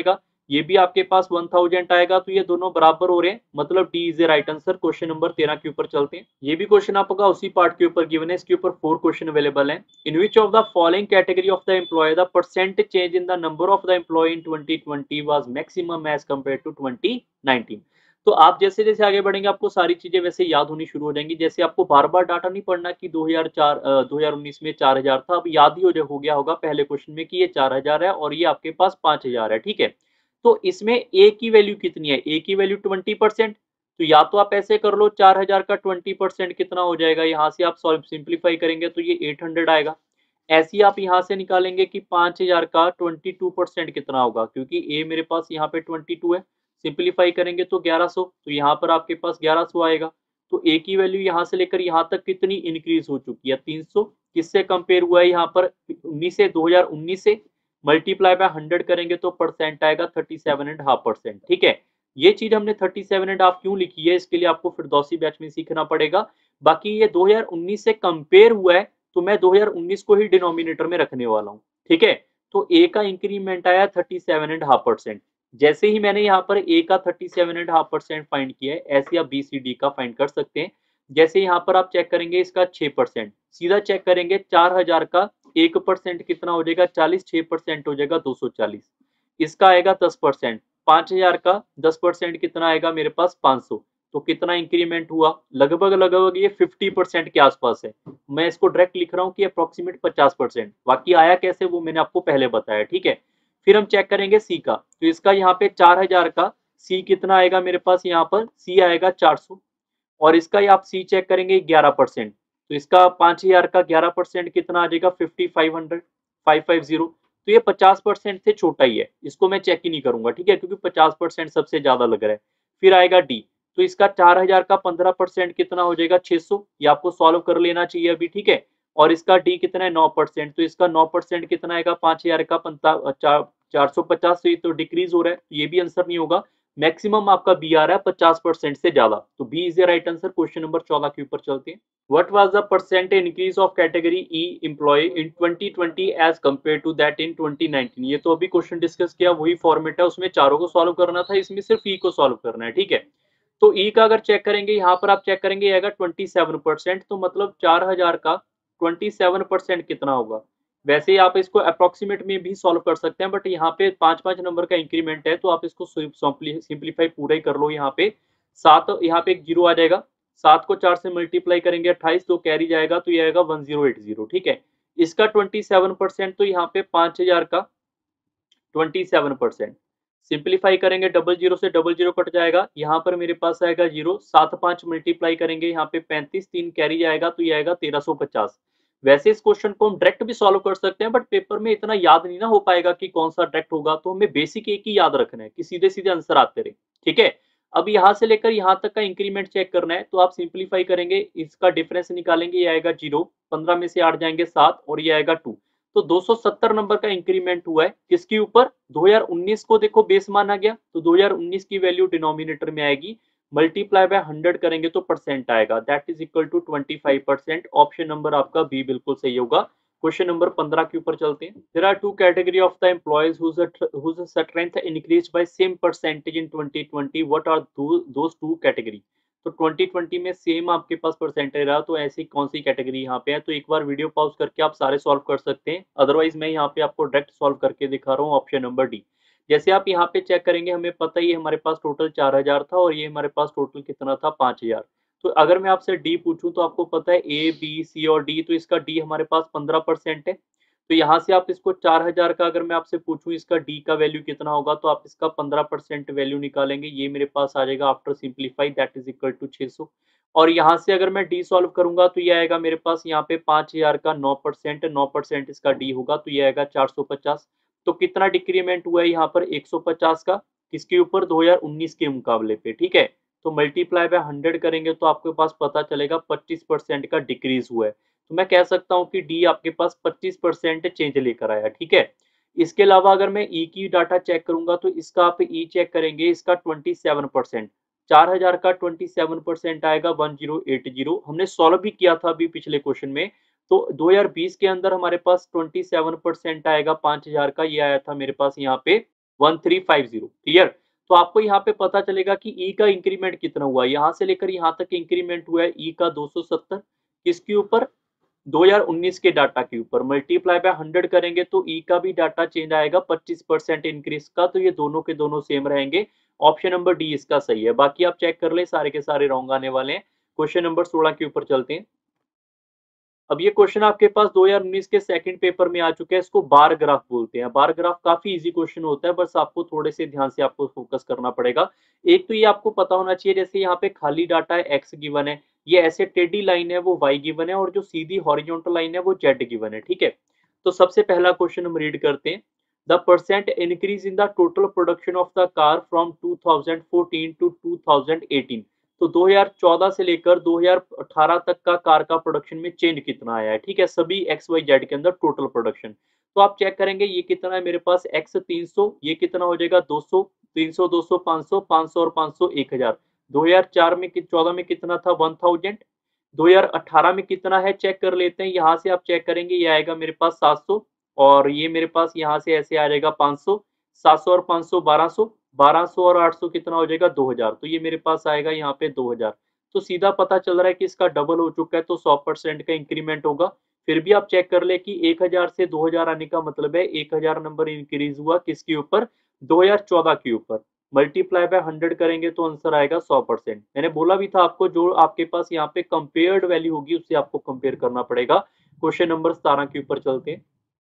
[SPEAKER 1] ये भी आपके पास वन थाउजेंड आएगा, तो ये दोनों बराबर हो रहे हैं, मतलब D is A right answer. Question number तेरह के ऊपर चलते हैं। ये भी क्वेश्चन आपका उसी पार्ट के ऊपर गिवन है, इसके ऊपर फोर क्वेश्चन अवेलेबल हैं। In which of the following category of the employ the percent change in the number of the employ in twenty twenty was maximum as compare to twenty nineteen. तो आप जैसे जैसे आगे बढ़ेंगे आपको सारी चीजें वैसे याद होनी शुरू हो जाएंगी। जैसे आपको बार बार डाटा नहीं पढ़ना कि दो हज़ार चार दो हज़ार उन्नीस में चार हजार था, अब याद ही हो, हो गया होगा पहले क्वेश्चन में कि ये चार हजार है और ये आपके पास पांच हजार है, ठीक है। तो इसमें ए की वैल्यू कितनी है, ए की वैल्यू ट्वेंटी परसेंट। तो या तो आप ऐसे कर लो, चार हजार का ट्वेंटी परसेंट कितना हो जाएगा, यहाँ से आप सॉल्व सिंप्लीफाई करेंगे तो ये एट हंड्रेड आएगा। ऐसे ही आप यहाँ से निकालेंगे कि पांच हजार का ट्वेंटी टू परसेंट कितना होगा, क्योंकि ए मेरे पास यहाँ पे ट्वेंटी टू है, सिंप्लीफाई करेंगे तो ग्यारह सौ, तो यहाँ पर आपके पास ग्यारह सौ आएगा। तो ए की वैल्यू यहाँ से लेकर यहाँ तक कितनी इंक्रीज हो चुकी है, तीन सौ। किससे कंपेयर हुआ है यहाँ पर, उन्नीस से, दो हज़ार उन्नीस से मल्टीप्लाई बाय हंड्रेड करेंगे तो परसेंट आएगा thirty seven and half percent, ठीक है। ये चीज हमने थर्टी सेवन एंड हाफ क्यों लिखी है, इसके लिए आपको फिरदौसी बैच में सीखना पड़ेगा। बाकी ये दो हज़ार उन्नीस से कंपेयर हुआ है, तो मैं दो हज़ार उन्नीस को ही डिनोमिनेटर में रखने वाला हूँ, ठीक है। तो ए का इंक्रीमेंट आया thirty seven and half percent. जैसे ही मैंने यहाँ पर ए का thirty seven and half percent find किया है, ऐसे आप बी सी डी का फाइंड कर सकते हैं। जैसे यहाँ पर आप चेक करेंगे इसका छह परसेंट, सीधा चेक करेंगे चार हजार का एक परसेंट कितना हो जाएगा, चालीस, छह परसेंट हो जाएगा दो सौ चालीस। इसका आएगा दस परसेंट, पांच हजार का दस परसेंट कितना आएगा मेरे पास पांच सौ। तो कितना इंक्रीमेंट हुआ, लगभग लगभग ये फिफ्टी परसेंट के आसपास है। मैं इसको डायरेक्ट लिख रहा हूँ कि अप्रोक्सीमेट पचास परसेंट। बाकी आया कैसे वो मैंने आपको पहले बताया, ठीक है। फिर हम चेक करेंगे सी का, तो इसका यहाँ पे चार हजार का सी कितना आएगा मेरे पास, यहाँ पर सी आएगा चार सौ। और इसका आप सी चेक करेंगे ग्यारह परसेंट, तो इसका पांच हजार का ग्यारह परसेंट कितना आ जाएगा, fifty five hundred, five five zero. तो ये पचास परसेंट से छोटा ही है, इसको मैं चेक ही नहीं करूंगा, ठीक है, क्योंकि पचास परसेंट सबसे ज्यादा लग रहा है। फिर आएगा डी, तो इसका चार हजार का पंद्रह परसेंट कितना हो जाएगा, छह सौ। ये आपको सॉल्व कर लेना चाहिए अभी, ठीक है। और इसका डी कितना है, नौ परसेंट, तो इसका नौ परसेंट कितना आएगा, पांच हजार का पंता चार सौ पचास। से तो डिक्रीज हो रहा है, ये भी आंसर नहीं होगा। मैक्सिमम आपका बी आ रहा है पचास परसेंट से ज्यादा, तो B is the right answer. Question number चौदह के ऊपर चलते हैं। What was the percent increase of category E employ in twenty twenty as compare to that in twenty nineteen. ये तो अभी क्वेश्चन डिस्कस किया, वही फॉर्मेट है, उसमें चारों को सॉल्व करना था, इसमें सिर्फ ई को सॉल्व करना है, ठीक है। तो ई का अगर चेक करेंगे, यहाँ पर आप चेक करेंगे आएगा ट्वेंटी सेवन परसेंट, तो मतलब चार हजार का ट्वेंटी सेवन परसेंट कितना होगा। वैसे ही आप इसको अप्रोक्सीमेट में भी सॉल्व कर सकते हैं, बट यहाँ पे पांच पांच नंबर का इंक्रीमेंट है, तो आप इसको सिंप्लीफाई पूरा ही कर लो। यहाँ पे सात, यहाँ पे एक जीरो आ जाएगा, सात को चार से मल्टीप्लाई करेंगे अट्ठाईस, तो कैरी जाएगा, तो ये आएगा वन जीरो एट जीरो, ठीक है। इसका ट्वेंटी सेवन परसेंट, तो यहाँ पे पांच हजार का ट्वेंटी सेवन परसेंट सिंप्लीफाई करेंगे, डबल जीरो से डबल जीरो कट जाएगा, यहाँ पर मेरे पास आएगा जीरो, सात पांच मल्टीप्लाई करेंगे यहाँ पे पैंतीस, तीन कैरी जाएगा, तो ये आएगा तेरह सौ पचास। वैसे इस क्वेश्चन को हम डायरेक्ट भी सॉल्व कर सकते हैं, बट पेपर में इतना याद नहीं ना हो पाएगा कि कौन सा डायरेक्ट होगा, तो हमें बेसिक एक ही याद रखना है कि सीधे सीधे आंसर आते रहे, ठीक है। अब यहाँ से लेकर यहाँ तक का इंक्रीमेंट चेक करना है, तो आप सिंप्लीफाई करेंगे, इसका डिफरेंस निकालेंगे, ये आएगा जीरो, पंद्रह में से आठ जाएंगे सात, और ये आएगा टू। तो दो सौ सत्तर नंबर का इंक्रीमेंट हुआ है, किसके ऊपर, दो हज़ार उन्नीस को देखो बेस माना गया, तो दो हज़ार उन्नीस की वैल्यू डिनोमिनेटर में आएगी, मल्टीप्लाई बाय हंड्रेड करेंगे तो परसेंट आएगा, that is equal to twenty five percent. Option number आपका बी बिल्कुल सही होगा। क्वेश्चन नंबर पंद्रह के ऊपर चलते हैं। There are two category of the employs whose strength increased by same percentage in twenty twenty, what are those two category। तो ट्वेंटी ट्वेंटी में सेम आपके पास परसेंटेज रहा, तो ऐसी कौन सी कैटेगरी यहाँ पे है, तो एक बार वीडियो पॉज करके आप सारे सॉल्व कर सकते हैं, अदरवाइज मैं यहाँ पे आपको डायरेक्ट सॉल्व करके दिखा रहा हूँ। ऑप्शन नंबर डी, जैसे आप यहाँ पे चेक करेंगे, हमें पता ही है हमारे पास टोटल चार हजार था, और ये हमारे पास टोटल कितना था, पांच हजार। तो अगर मैं आपसे डी पूछूं, तो आपको पता है ए बी सी और डी, तो इसका डी हमारे पास पंद्रह परसेंट है। तो यहाँ से आप इसको चार हजार का अगर मैं आपसे पूछूं इसका डी का वैल्यू कितना होगा, तो आप इसका पंद्रह परसेंट वैल्यू निकालेंगे, ये मेरे पास आ जाएगा after simplify, that is equal to छह सौ। और यहाँ से अगर मैं डी सॉल्व करूंगा, तो ये आएगा मेरे पास यहाँ पे पांच हजार का नौ परसेंट, नौ परसेंट इसका डी होगा, तो ये आएगा चार सौ पचास। तो कितना डिक्रीमेंट हुआ है यहाँ पर, एक सौ पचास का, किसके ऊपर, दो हज़ार उन्नीस के मुकाबले पे, ठीक है। तो मल्टीप्लाई बाय हंड्रेड करेंगे, तो आपके पास पता चलेगा पच्चीस परसेंट का डिक्रीज हुआ है। तो मैं कह सकता हूँ कि डी आपके पास पच्चीस परसेंट चेंज लेकर आया, ठीक है। इसके अलावा अगर मैं ई की डाटा चेक करूंगा, तो इसका आप ई चेक करेंगे, इसका ट्वेंटी सेवन परसेंट, चार हजार का ट्वेंटी सेवन परसेंट आएगा वन जीरो एट जीरो। हमने सॉल्व भी किया था अभी पिछले क्वेश्चन में, तो दो हज़ार बीस के अंदर हमारे पास सत्ताईस परसेंट आएगा पांच हजार का, ये आया था मेरे पास यहाँ पे one three five zero. Clear? तो आपको यहाँ पे पता चलेगा कि ई का इंक्रीमेंट कितना हुआ है। यहाँ से लेकर यहाँ तक इंक्रीमेंट हुआ है ई का दो सौ सत्तर, किसके ऊपर? दो हज़ार उन्नीस के डाटा के ऊपर। मल्टीप्लाई बाय हंड्रेड करेंगे तो ई का भी डाटा चेंज आएगा पच्चीस परसेंट इंक्रीज का, तो ये दोनों के दोनों सेम रहेंगे। ऑप्शन नंबर डी इसका सही है। बाकी आप चेक कर ले, सारे के सारे रॉन्ग आने वाले हैं। क्वेश्चन नंबर सोलह के ऊपर चलते हैं। अब ये क्वेश्चन आपके पास दो हज़ार उन्नीस के सेकंड पेपर में आ चुका है। इसको बार ग्राफ बोलते हैं। बार ग्राफ काफी इजी क्वेश्चन होता है, बस आपको थोड़े से ध्यान से आपको फोकस करना पड़ेगा। एक तो ये आपको पता होना चाहिए, जैसे यहाँ पे खाली डाटा है एक्स गिवन है, ये ऐसे टेढ़ी लाइन है वो वाई गिवन है, और जो सीधी हॉरिजॉन्टल लाइन है वो जेड गिवन है। ठीक है, तो सबसे पहला क्वेश्चन हम रीड करते हैं। The percent increase in the total production of the car from two thousand fourteen to two thousand eighteen. तो दो हज़ार चौदह से लेकर दो हज़ार अठारह तक का कार का प्रोडक्शन में चेंज कितना आया है। ठीक है, सभी एक्स वाई जेड के अंदर टोटल प्रोडक्शन। तो आप चेक करेंगे ये कितना है मेरे पास एक्स तीन सौ, ये कितना हो जाएगा दो सौ, तीन सौ दो सौ पाँच सौ, पाँच सौ और पाँच सौ एक हज़ार। दो हज़ार चार में चौदह में कितना था वन थाउजेंड। दो हज़ार अठारह में कितना है चेक कर लेते हैं। यहाँ से आप चेक करेंगे ये आएगा मेरे पास सात सौ, और ये मेरे पास यहाँ से ऐसे आ जाएगा पाँच सौ, सात सौ और पाँच सौ बारह सौ, बारह सौ और आठ सौ कितना हो जाएगा दो हज़ार। तो ये मेरे पास आएगा यहाँ पे दो हज़ार। तो सीधा पता चल रहा है कि इसका डबल हो चुका है, तो सौ परसेंट का इंक्रीमेंट होगा। फिर भी आप चेक कर ले कि एक हज़ार से दो हज़ार आने का मतलब है एक हज़ार नंबर इंक्रीज हुआ किसके ऊपर? दो हज़ार चौदह के ऊपर। मल्टीप्लाई बाय हंड्रेड करेंगे तो आंसर आएगा सौ परसेंट। मैंने बोला भी था आपको, जो आपके पास यहाँ पे कंपेयर्ड वैल्यू होगी उससे आपको कंपेयर करना पड़ेगा। क्वेश्चन नंबर सत्रह के ऊपर चलते हैं।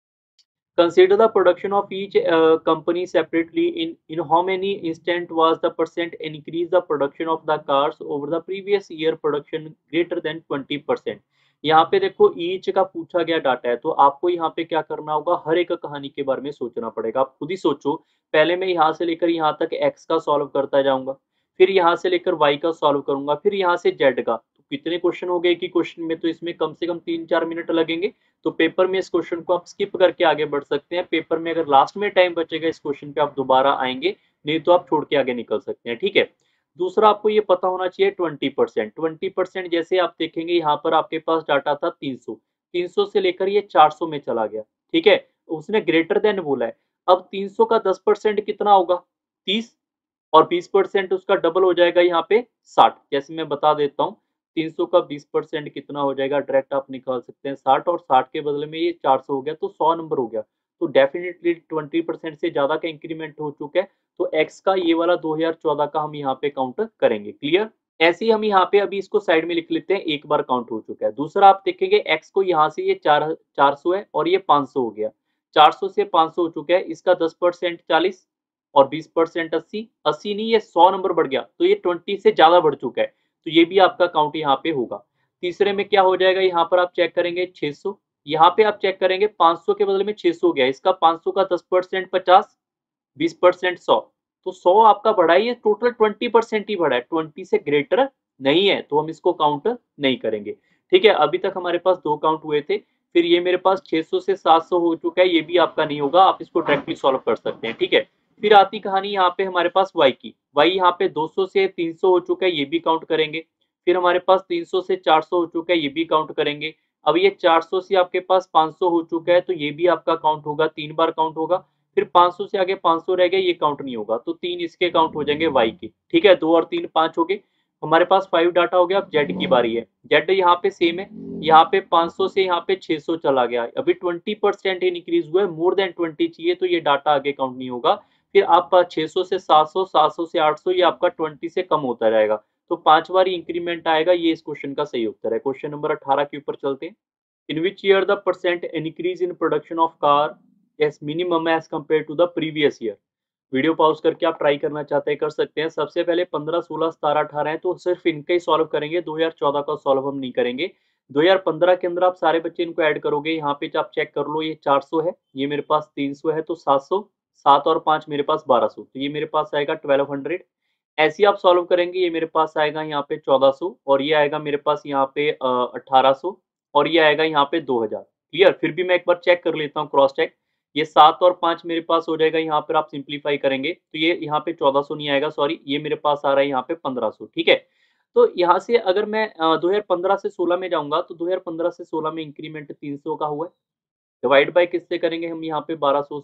[SPEAKER 1] Consider the production of each uh, company separately. In in how many instant was the percent increase the production of the cars over the previous year production greater than twenty percent? यहाँ पे देखो each का पूछा गया data है, तो आपको यहाँ पे क्या करना होगा, हर एक कहानी के बारे में सोचना पड़ेगा। आप खुद ही सोचो। पहले मैं यहाँ से लेकर यहाँ तक एक्स का सॉल्व करता जाऊंगा, फिर यहाँ से लेकर वाई का सॉल्व करूंगा, फिर यहाँ से जेड का। तो कितने क्वेश्चन हो गए कि क्वेश्चन में तो इसमें कम से कम तीन चार मिनट लगेंगे। तो पेपर में इस क्वेश्चन को आप स्किप करके आगे बढ़ सकते हैं। पेपर में अगर लास्ट में टाइम बचेगा इस क्वेश्चन पे आप दोबारा आएंगे, नहीं तो आप छोड़ के आगे निकल सकते हैं। ठीक है, दूसरा आपको ये पता होना चाहिए ट्वेंटी परसेंट। ट्वेंटी परसेंट जैसे आप देखेंगे यहाँ पर आपके पास डाटा था तीन सौ, तीन सौ से लेकर ये चार सौ में चला गया। ठीक है, उसने ग्रेटर देन बोला है। अब तीन सौ का दस परसेंट कितना होगा? तीस, और बीस परसेंट उसका डबल हो जाएगा यहाँ पे साठ। जैसे मैं बता देता हूँ, तीन सौ का बीस परसेंट कितना हो जाएगा, डायरेक्ट आप निकाल सकते हैं साठ, और साठ के बदले में ये चार सौ हो गया, तो सौ नंबर हो गया। तो डेफिनेटली ट्वेंटी परसेंट से ज्यादा का इंक्रीमेंट हो चुका है। तो एक्स का ये वाला दो हज़ार चौदह का हम यहाँ पे काउंट करेंगे। क्लियर? ऐसे ही हम यहाँ पे अभी इसको साइड में लिख लेते हैं, एक बार काउंट हो चुका है। दूसरा आप देखेंगे एक्स को यहाँ से ये चार चार सौ है और ये पाँच सौ हो गया, चार सौ से पाँच सौ हो चुका है। इसका दस परसेंट चालीस, और बीस परसेंट अस्सी, अस्सी नहीं ये सौ नंबर बढ़ गया, तो ये ट्वेंटी से ज्यादा बढ़ चुका है, तो ये भी आपका काउंट यहाँ पे होगा। तीसरे में क्या हो जाएगा, यहाँ पर आप चेक करेंगे छह सौ, यहाँ पे आप चेक करेंगे पाँच सौ के बदले में छह सौ हो गया। इसका पाँच सौ का दस परसेंट पचास, बीस परसेंट सौ, तो सौ आपका बढ़ा है, ये टोटल ट्वेंटी परसेंट ही बढ़ा है, ट्वेंटी से ग्रेटर नहीं है, तो हम इसको काउंट नहीं करेंगे। ठीक है, अभी तक हमारे पास दो काउंट हुए थे। फिर ये मेरे पास छह सौ से सात सौ हो चुका है, ये भी आपका नहीं होगा, आप इसको डायरेक्टली सॉल्व कर सकते हैं। ठीक है, फिर आती कहानी यहाँ पे हमारे पास y की। y यहाँ पे दो सौ से तीन सौ हो चुका है, ये भी काउंट करेंगे। फिर हमारे पास तीन सौ से चार सौ हो चुका है, ये भी काउंट करेंगे। अब ये चार सौ से आपके पास पाँच सौ हो चुका है, तो ये भी आपका काउंट होगा, तीन बार काउंट होगा। फिर पाँच सौ से आगे पाँच सौ रह गया, ये काउंट नहीं होगा, तो तीन इसके काउंट हो जाएंगे y के। ठीक है, दो और तीन पांच हो गए, हमारे पास फाइव डाटा हो गया। अब जेड की बारी है। जेड यहाँ पे सेम है, यहाँ पे पाँच सौ से यहाँ पे छह सौ चला गया, अभी ट्वेंटी परसेंट इंक्रीज हुआ है, मोर देन ट्वेंटी चाहिए, तो ये डाटा आगे काउंट नहीं होगा। फिर आप छह सौ से सात सौ, सात सौ से आठ सौ, ये आपका ट्वेंटी से कम होता रहेगा, तो पांच बार इंक्रीमेंट आएगा। ये इस क्वेश्चन का सही उत्तर है। क्वेश्चन नंबर अठारह के ऊपर चलते हैं। In which year the percent increase in production of car as minimum as compare to the previous year? Video pause करके आप ट्राई करना चाहते हैं कर सकते हैं। सबसे पहले पंद्रह सोलह सतारह अठारह है, तो सिर्फ इनका ही सॉल्व करेंगे, दो हज़ार चौदह का सॉल्व हम नहीं करेंगे। दो हज़ार पंद्रह के अंदर आप सारे बच्चे इनको ऐड करोगे, यहाँ पे आप चेक कर लो, ये चार सौ है, ये मेरे पास तीन सौ है, तो सात सौ, सात और पाँच मेरे पास बारह सौ, तो ये मेरे पास आएगा ट्वेल्व हंड्रेड। ऐसे ही आप सॉल्व करेंगे, ये मेरे पास आएगा यहाँ पे चौदह सौ, और ये आएगा मेरे पास यहाँ पे अठारह सौ, और ये आएगा यहाँ पे दो हज़ार। क्लियर? फिर भी मैं एक बार चेक कर लेता हूँ, क्रॉस चेक। ये सात और पाँच मेरे पास हो जाएगा, यहाँ पर आप सिंप्लीफाई करेंगे तो ये यहाँ पे चौदह सौ नहीं आएगा, सॉरी, ये मेरे पास आ रहा है यहाँ पे पंद्रह सौ। ठीक है, तो यहाँ से अगर मैं दो हज़ार पंद्रह से सोलह में जाऊंगा, तो दो हज़ार पंद्रह से सोलह में इंक्रीमेंट तीन सौ का हुआ है, डिवाइड बाय किससे करेंगे हम यहाँ पे बारह सौ से,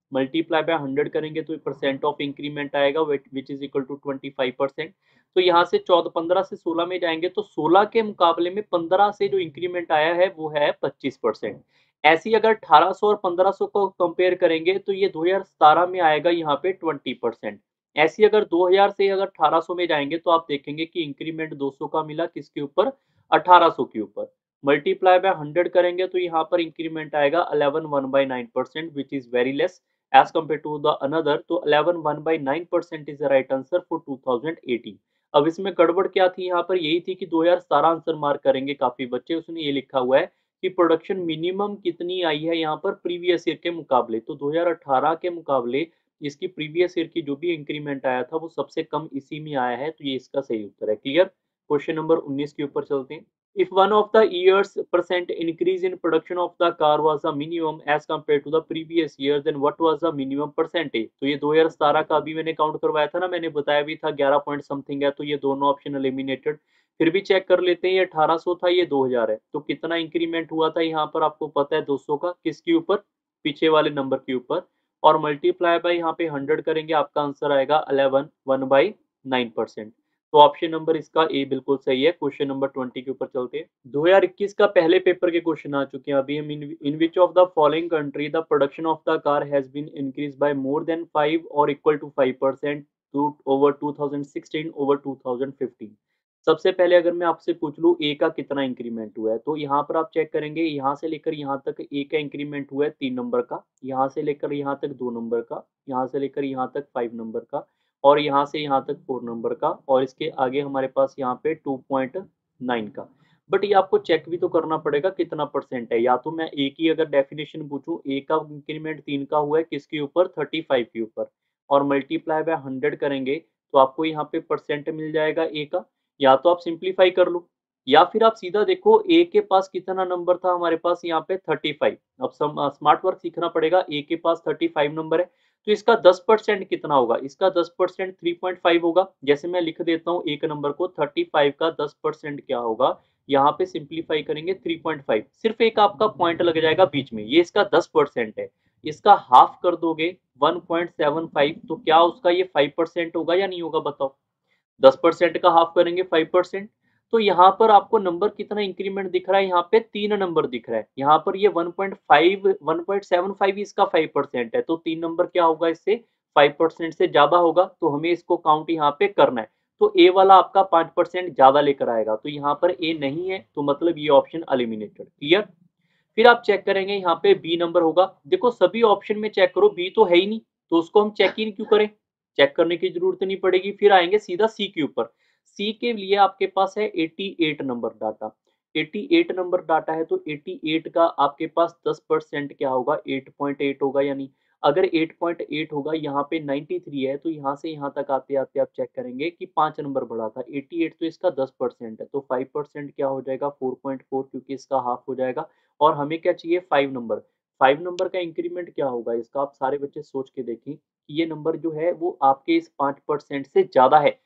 [SPEAKER 1] मल्टीप्लाई बाय हंड्रेड करेंगे तो परसेंट ऑफ इंक्रीमेंट आएगा which is equal to twenty five percent. तो यहाँ से चौदह पंद्रह से सोलह में जाएंगे तो सोलह के मुकाबले में पंद्रह से जो इंक्रीमेंट आया है वो है पच्चीस परसेंट। ऐसी अगर अठारह सौ और पंद्रह सौ को कंपेयर करेंगे तो ये दो हज़ार सत्रह में आएगा यहाँ पे बीस परसेंट। ऐसी अगर दो हज़ार से अगर अठारह सौ में जाएंगे तो आप देखेंगे कि इंक्रीमेंट दो सौ का मिला किसके ऊपर, अठारह सौ के ऊपर। मल्टीप्लाई बाय हंड्रेड करेंगे तो यहाँ पर इंक्रीमेंट आएगा eleven one by nine percent which is very less as compare to the another. तो eleven one by nine percent is the right answer for two thousand eighteen. अब इसमें गड़बड़ क्या थी, यहाँ पर यही थी कि दो हज़ार सत्रह आंसर मार्क करेंगे काफी बच्चे, उसने ये लिखा हुआ है कि प्रोडक्शन मिनिमम कितनी आई है यहाँ पर प्रीवियस ईयर के मुकाबले। तो दो हज़ार अठारह के मुकाबले इसकी प्रीवियस ईयर की जो भी इंक्रीमेंट आया था वो सबसे कम इसी में आया है, तो ये इसका सही उत्तर है। क्लियर। क्वेश्चन नंबर उन्नीस के ऊपर चलते हैं। If one of the year's percent increase in production of the car was a minimum as compared to the previous year, then what was the minimum percentage? तो ये दो हज़ार सत्रह का अभी मैंने काउंट करवाया था ना, मैंने बताया भी था ग्यारह पॉइंट समथिंग है, तो ये दोनों ऑप्शन एलिमिनेटेड। फिर भी चेक कर लेते हैं, ये अठारह सौ था, ये दो हज़ार है, तो कितना इंक्रीमेंट हुआ था यहाँ पर आपको पता है दो सौ का, किसके ऊपर, पीछे वाले नंबर के ऊपर, और मल्टीप्लाई बाय यहाँ पे हंड्रेड करेंगे, आपका आंसर आएगा eleven one by nine percent. तो ऑप्शन नंबर इसका ए बिल्कुल सही है। क्वेश्चन नंबर ट्वेंटी के ऊपर चलते हैं। दो हज़ार इक्कीस का पहले पेपर के क्वेश्चन आ चुके हैं अभी हम। In which of the following country the production of the car has been increase by more than five or equal to five percent to over two thousand sixteen over two thousand fifteen. सबसे पहले अगर मैं आपसे पूछ लूँ ए का कितना increment हुआ है, तो यहाँ पर आप चेक करेंगे, यहाँ से लेकर यहाँ तक ए का इंक्रीमेंट हुआ है तीन नंबर का, यहाँ से लेकर यहाँ तक दो नंबर का, यहाँ से लेकर यहाँ तक फाइव नंबर का, और यहाँ से यहाँ तक फोर नंबर का, और इसके आगे हमारे पास यहाँ पे टू पॉइंट नाइन का। बट ये आपको चेक भी तो करना पड़ेगा कितना परसेंट है। या तो मैं ए की अगर डेफिनेशन पूछूं, ए का इंक्रीमेंट तीन का हुआ है किसके ऊपर, थर्टी फाइव के ऊपर, और मल्टीप्लाई बाय हंड्रेड करेंगे तो आपको यहाँ पे परसेंट मिल जाएगा ए का। या तो आप सिंप्लीफाई कर लो, या फिर आप सीधा देखो ए के पास कितना नंबर था, हमारे पास यहाँ पे थर्टी फाइव। अब स्मार्ट वर्क सीखना पड़ेगा, ए के पास थर्टी फाइव नंबर है तो इसका दस परसेंट कितना होगा, इसका दस परसेंट थ्री पॉइंट फाइव होगा। जैसे मैं लिख देता हूँ एक नंबर को, थर्टी फाइव का दस परसेंट क्या होगा, यहाँ पे सिंप्लीफाई करेंगे थ्री पॉइंट फाइव, सिर्फ एक आपका पॉइंट लग जाएगा बीच में, ये इसका दस परसेंट है। इसका हाफ कर दोगे वन पॉइंट सेवन फाइव, तो क्या उसका ये फाइव परसेंट होगा या नहीं होगा बताओ। दस परसेंट का हाफ करेंगे फाइव परसेंट, तो यहाँ पर आपको नंबर कितना इंक्रीमेंट दिख रहा है, यहाँ पे तीन नंबर दिख रहा है। यहाँ पर ये one point five one point seven five इसका फाइव परसेंट है, तो तीन नंबर क्या होगा इससे फाइव परसेंट से ज्यादा होगा, तो हमें इसको काउंट यहाँ पे करना है। तो ए वाला आपका पांच परसेंट ज्यादा लेकर आएगा, तो यहाँ पर ए नहीं है, तो मतलब ये ऑप्शन एलिमिनेटेड। क्लियर। फिर आप चेक करेंगे यहाँ पे बी नंबर होगा। देखो सभी ऑप्शन में चेक करो, बी तो है ही नहीं, तो उसको हम चेक ही क्यों करें, चेक करने की जरूरत नहीं पड़ेगी। फिर आएंगे सीधा सी के ऊपर। सी के लिए आपके पास है अठासी नंबर डाटा, अठासी नंबर डाटा है, तो अठासी का आपके पास दस परसेंट क्या होगा, आठ पॉइंट आठ होगा। यानी अगर आठ पॉइंट आठ होगा, यहाँ पे तिरानवे है, तो यहाँ से यहाँ तक आते आते आप चेक करेंगे कि पांच नंबर बढ़ा था, अठासी तो इसका दस परसेंट है, तो फाइव परसेंट क्या हो जाएगा फोर पॉइंट फोर, क्योंकि इसका हाफ हो जाएगा। और हमें क्या चाहिए, फाइव नंबर। फाइव नंबर का इंक्रीमेंट क्या होगा इसका, आप सारे बच्चे सोच के देखें कि ये नंबर जो है वो आपके इस पांच परसेंट से ज्यादा है,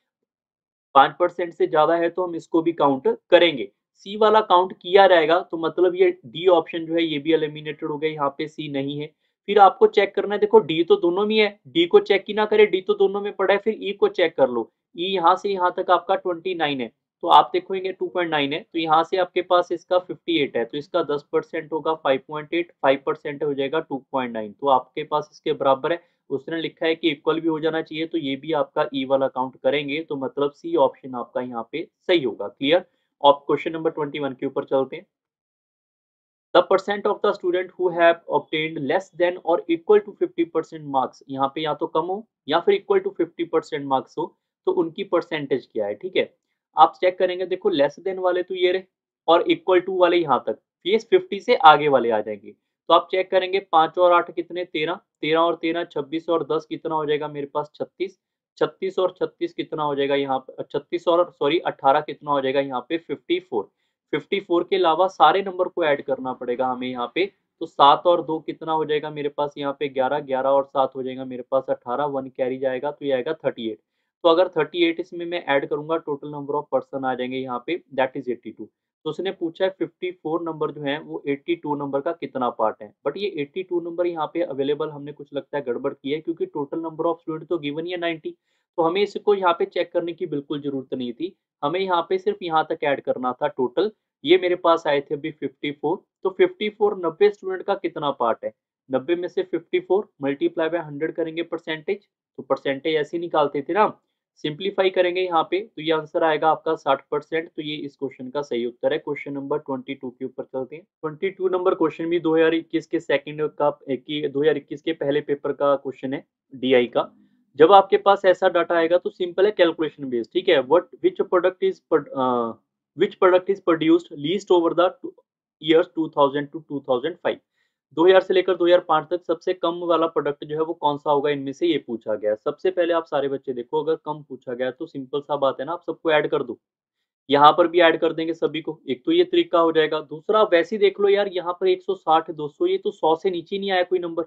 [SPEAKER 1] पांच परसेंट से ज्यादा है तो हम इसको भी काउंट करेंगे। सी वाला काउंट किया जाएगा, तो मतलब ये डी ऑप्शन जो है ये भी एलिमिनेटेड हो गया, यहाँ पे सी नहीं है। फिर आपको चेक करना है, देखो डी तो दोनों में है, डी को चेक ही ना करे, डी तो दोनों में पड़ा है। फिर ई को चेक कर लो, ई यहाँ से यहाँ तक आपका ट्वेंटी नाइन है, तो आप देखोगे टू पॉइंट नाइन है, तो यहाँ से आपके पास इसका फिफ्टी एट है, तो इसका दस परसेंट होगा five point eight, five percent हो जाएगा टू पॉइंट नाइन, तो आपके पास इसके बराबर है। उसने लिखा है कि इक्वल भी हो जाना चाहिए, तो ये भी आपका ई वाला काउंट करेंगे, तो मतलब सी ऑप्शन आपका यहाँ पे सही होगा। क्लियर। और क्वेश्चन नंबर ट्वेंटी वन के ऊपर चलते हैं। The percent of the student who have obtained less than or equal to fifty percent marks, यहाँ पे या तो कम हो या फिर equal to fifty percent marks हो, तो उनकी परसेंटेज क्या है। ठीक है, आप चेक करेंगे, देखो लेस देन वाले तो ये रहे, और इक्वल टू वाले यहाँ तक, ये फिफ्टी से आगे वाले आ जाएंगे। तो आप चेक करेंगे, पांच और आठ कितने, तेरह, तेरह और तेरह छब्बीस, और दस कितना हो जाएगा मेरे पास छत्तीस, छत्तीस और छत्तीस कितना हो जाएगा यहाँ पे, छत्तीस और सॉरी अट्ठारह कितना हो जाएगा यहाँ पे फिफ्टी फोर। फिफ्टी फोर के अलावा सारे नंबर को ऐड करना पड़ेगा हमें यहाँ पे, तो सात और दो कितना हो जाएगा मेरे पास यहाँ पे ग्यारह, ग्यारह और सात हो जाएगा मेरे पास अठारह, वन कैरी जाएगा तो ये आएगा थर्टी एट। तो अगर थर्टी एट इसमें मैं ऐड करूंगा, टोटल नंबर ऑफ पर्सन आ जाएंगे यहाँ पे दैट इज एट्टी टू। तो उसने पूछा है फिफ्टी फोर नंबर जो है वो एट्टी टू नंबर का कितना पार्ट है, बट ये एट्टी टू नंबर यहाँ पे अवेलेबल हमने कुछ लगता है गड़बड़ की है, क्योंकि टोटल नंबर ऑफ स्टूडेंट तो गिवन ही है नाइंटी। तो हमें इसको यहाँ पे चेक करने की बिल्कुल जरूरत नहीं थी, हमें यहाँ पे सिर्फ यहाँ तक ऐड करना था टोटल। ये मेरे पास आए थे अभी फिफ्टी फोर, तो फिफ्टी फोर नब्बे स्टूडेंट का कितना पार्ट है, नब्बे में से fifty four multiply by hundred करेंगे परसेंटेज, तो परसेंटेज ऐसे ही निकालते थे ना, सिंप्लीफाई करेंगे यहाँ पे तो ये आंसर आएगा आपका साठ परसेंट। तो ये इस क्वेश्चन का सही उत्तर है। क्वेश्चन नंबर ट्वेंटी टू के ऊपर चलते हैं। ट्वेंटी टू नंबर क्वेश्चन भी दो हज़ार इक्कीस के सेकंड का की दो हज़ार इक्कीस के पहले पेपर का क्वेश्चन है, डीआई का। जब आपके पास ऐसा डाटा आएगा तो सिंपल है, कैलकुलेशन बेस्ड, ठीक है। What which product is which product is produced least over the years two thousand two two thousand five, दो हज़ार से लेकर दो हज़ार पाँच तक सबसे कम वाला प्रोडक्ट जो है वो कौन सा होगा, इनमें से ये पूछा गया है। सबसे पहले आप सारे बच्चे देखो, अगर कम पूछा गया तो सिंपल सा बात है ना, आप सबको ऐड कर दो, यहाँ पर भी ऐड कर देंगे सभी को, एक तो ये तरीका हो जाएगा। दूसरा आप वैसे ही देख लो यार, यहाँ पर एक सौ साठ दो सौ, ये तो सौ से नीचे नहीं आया कोई नंबर।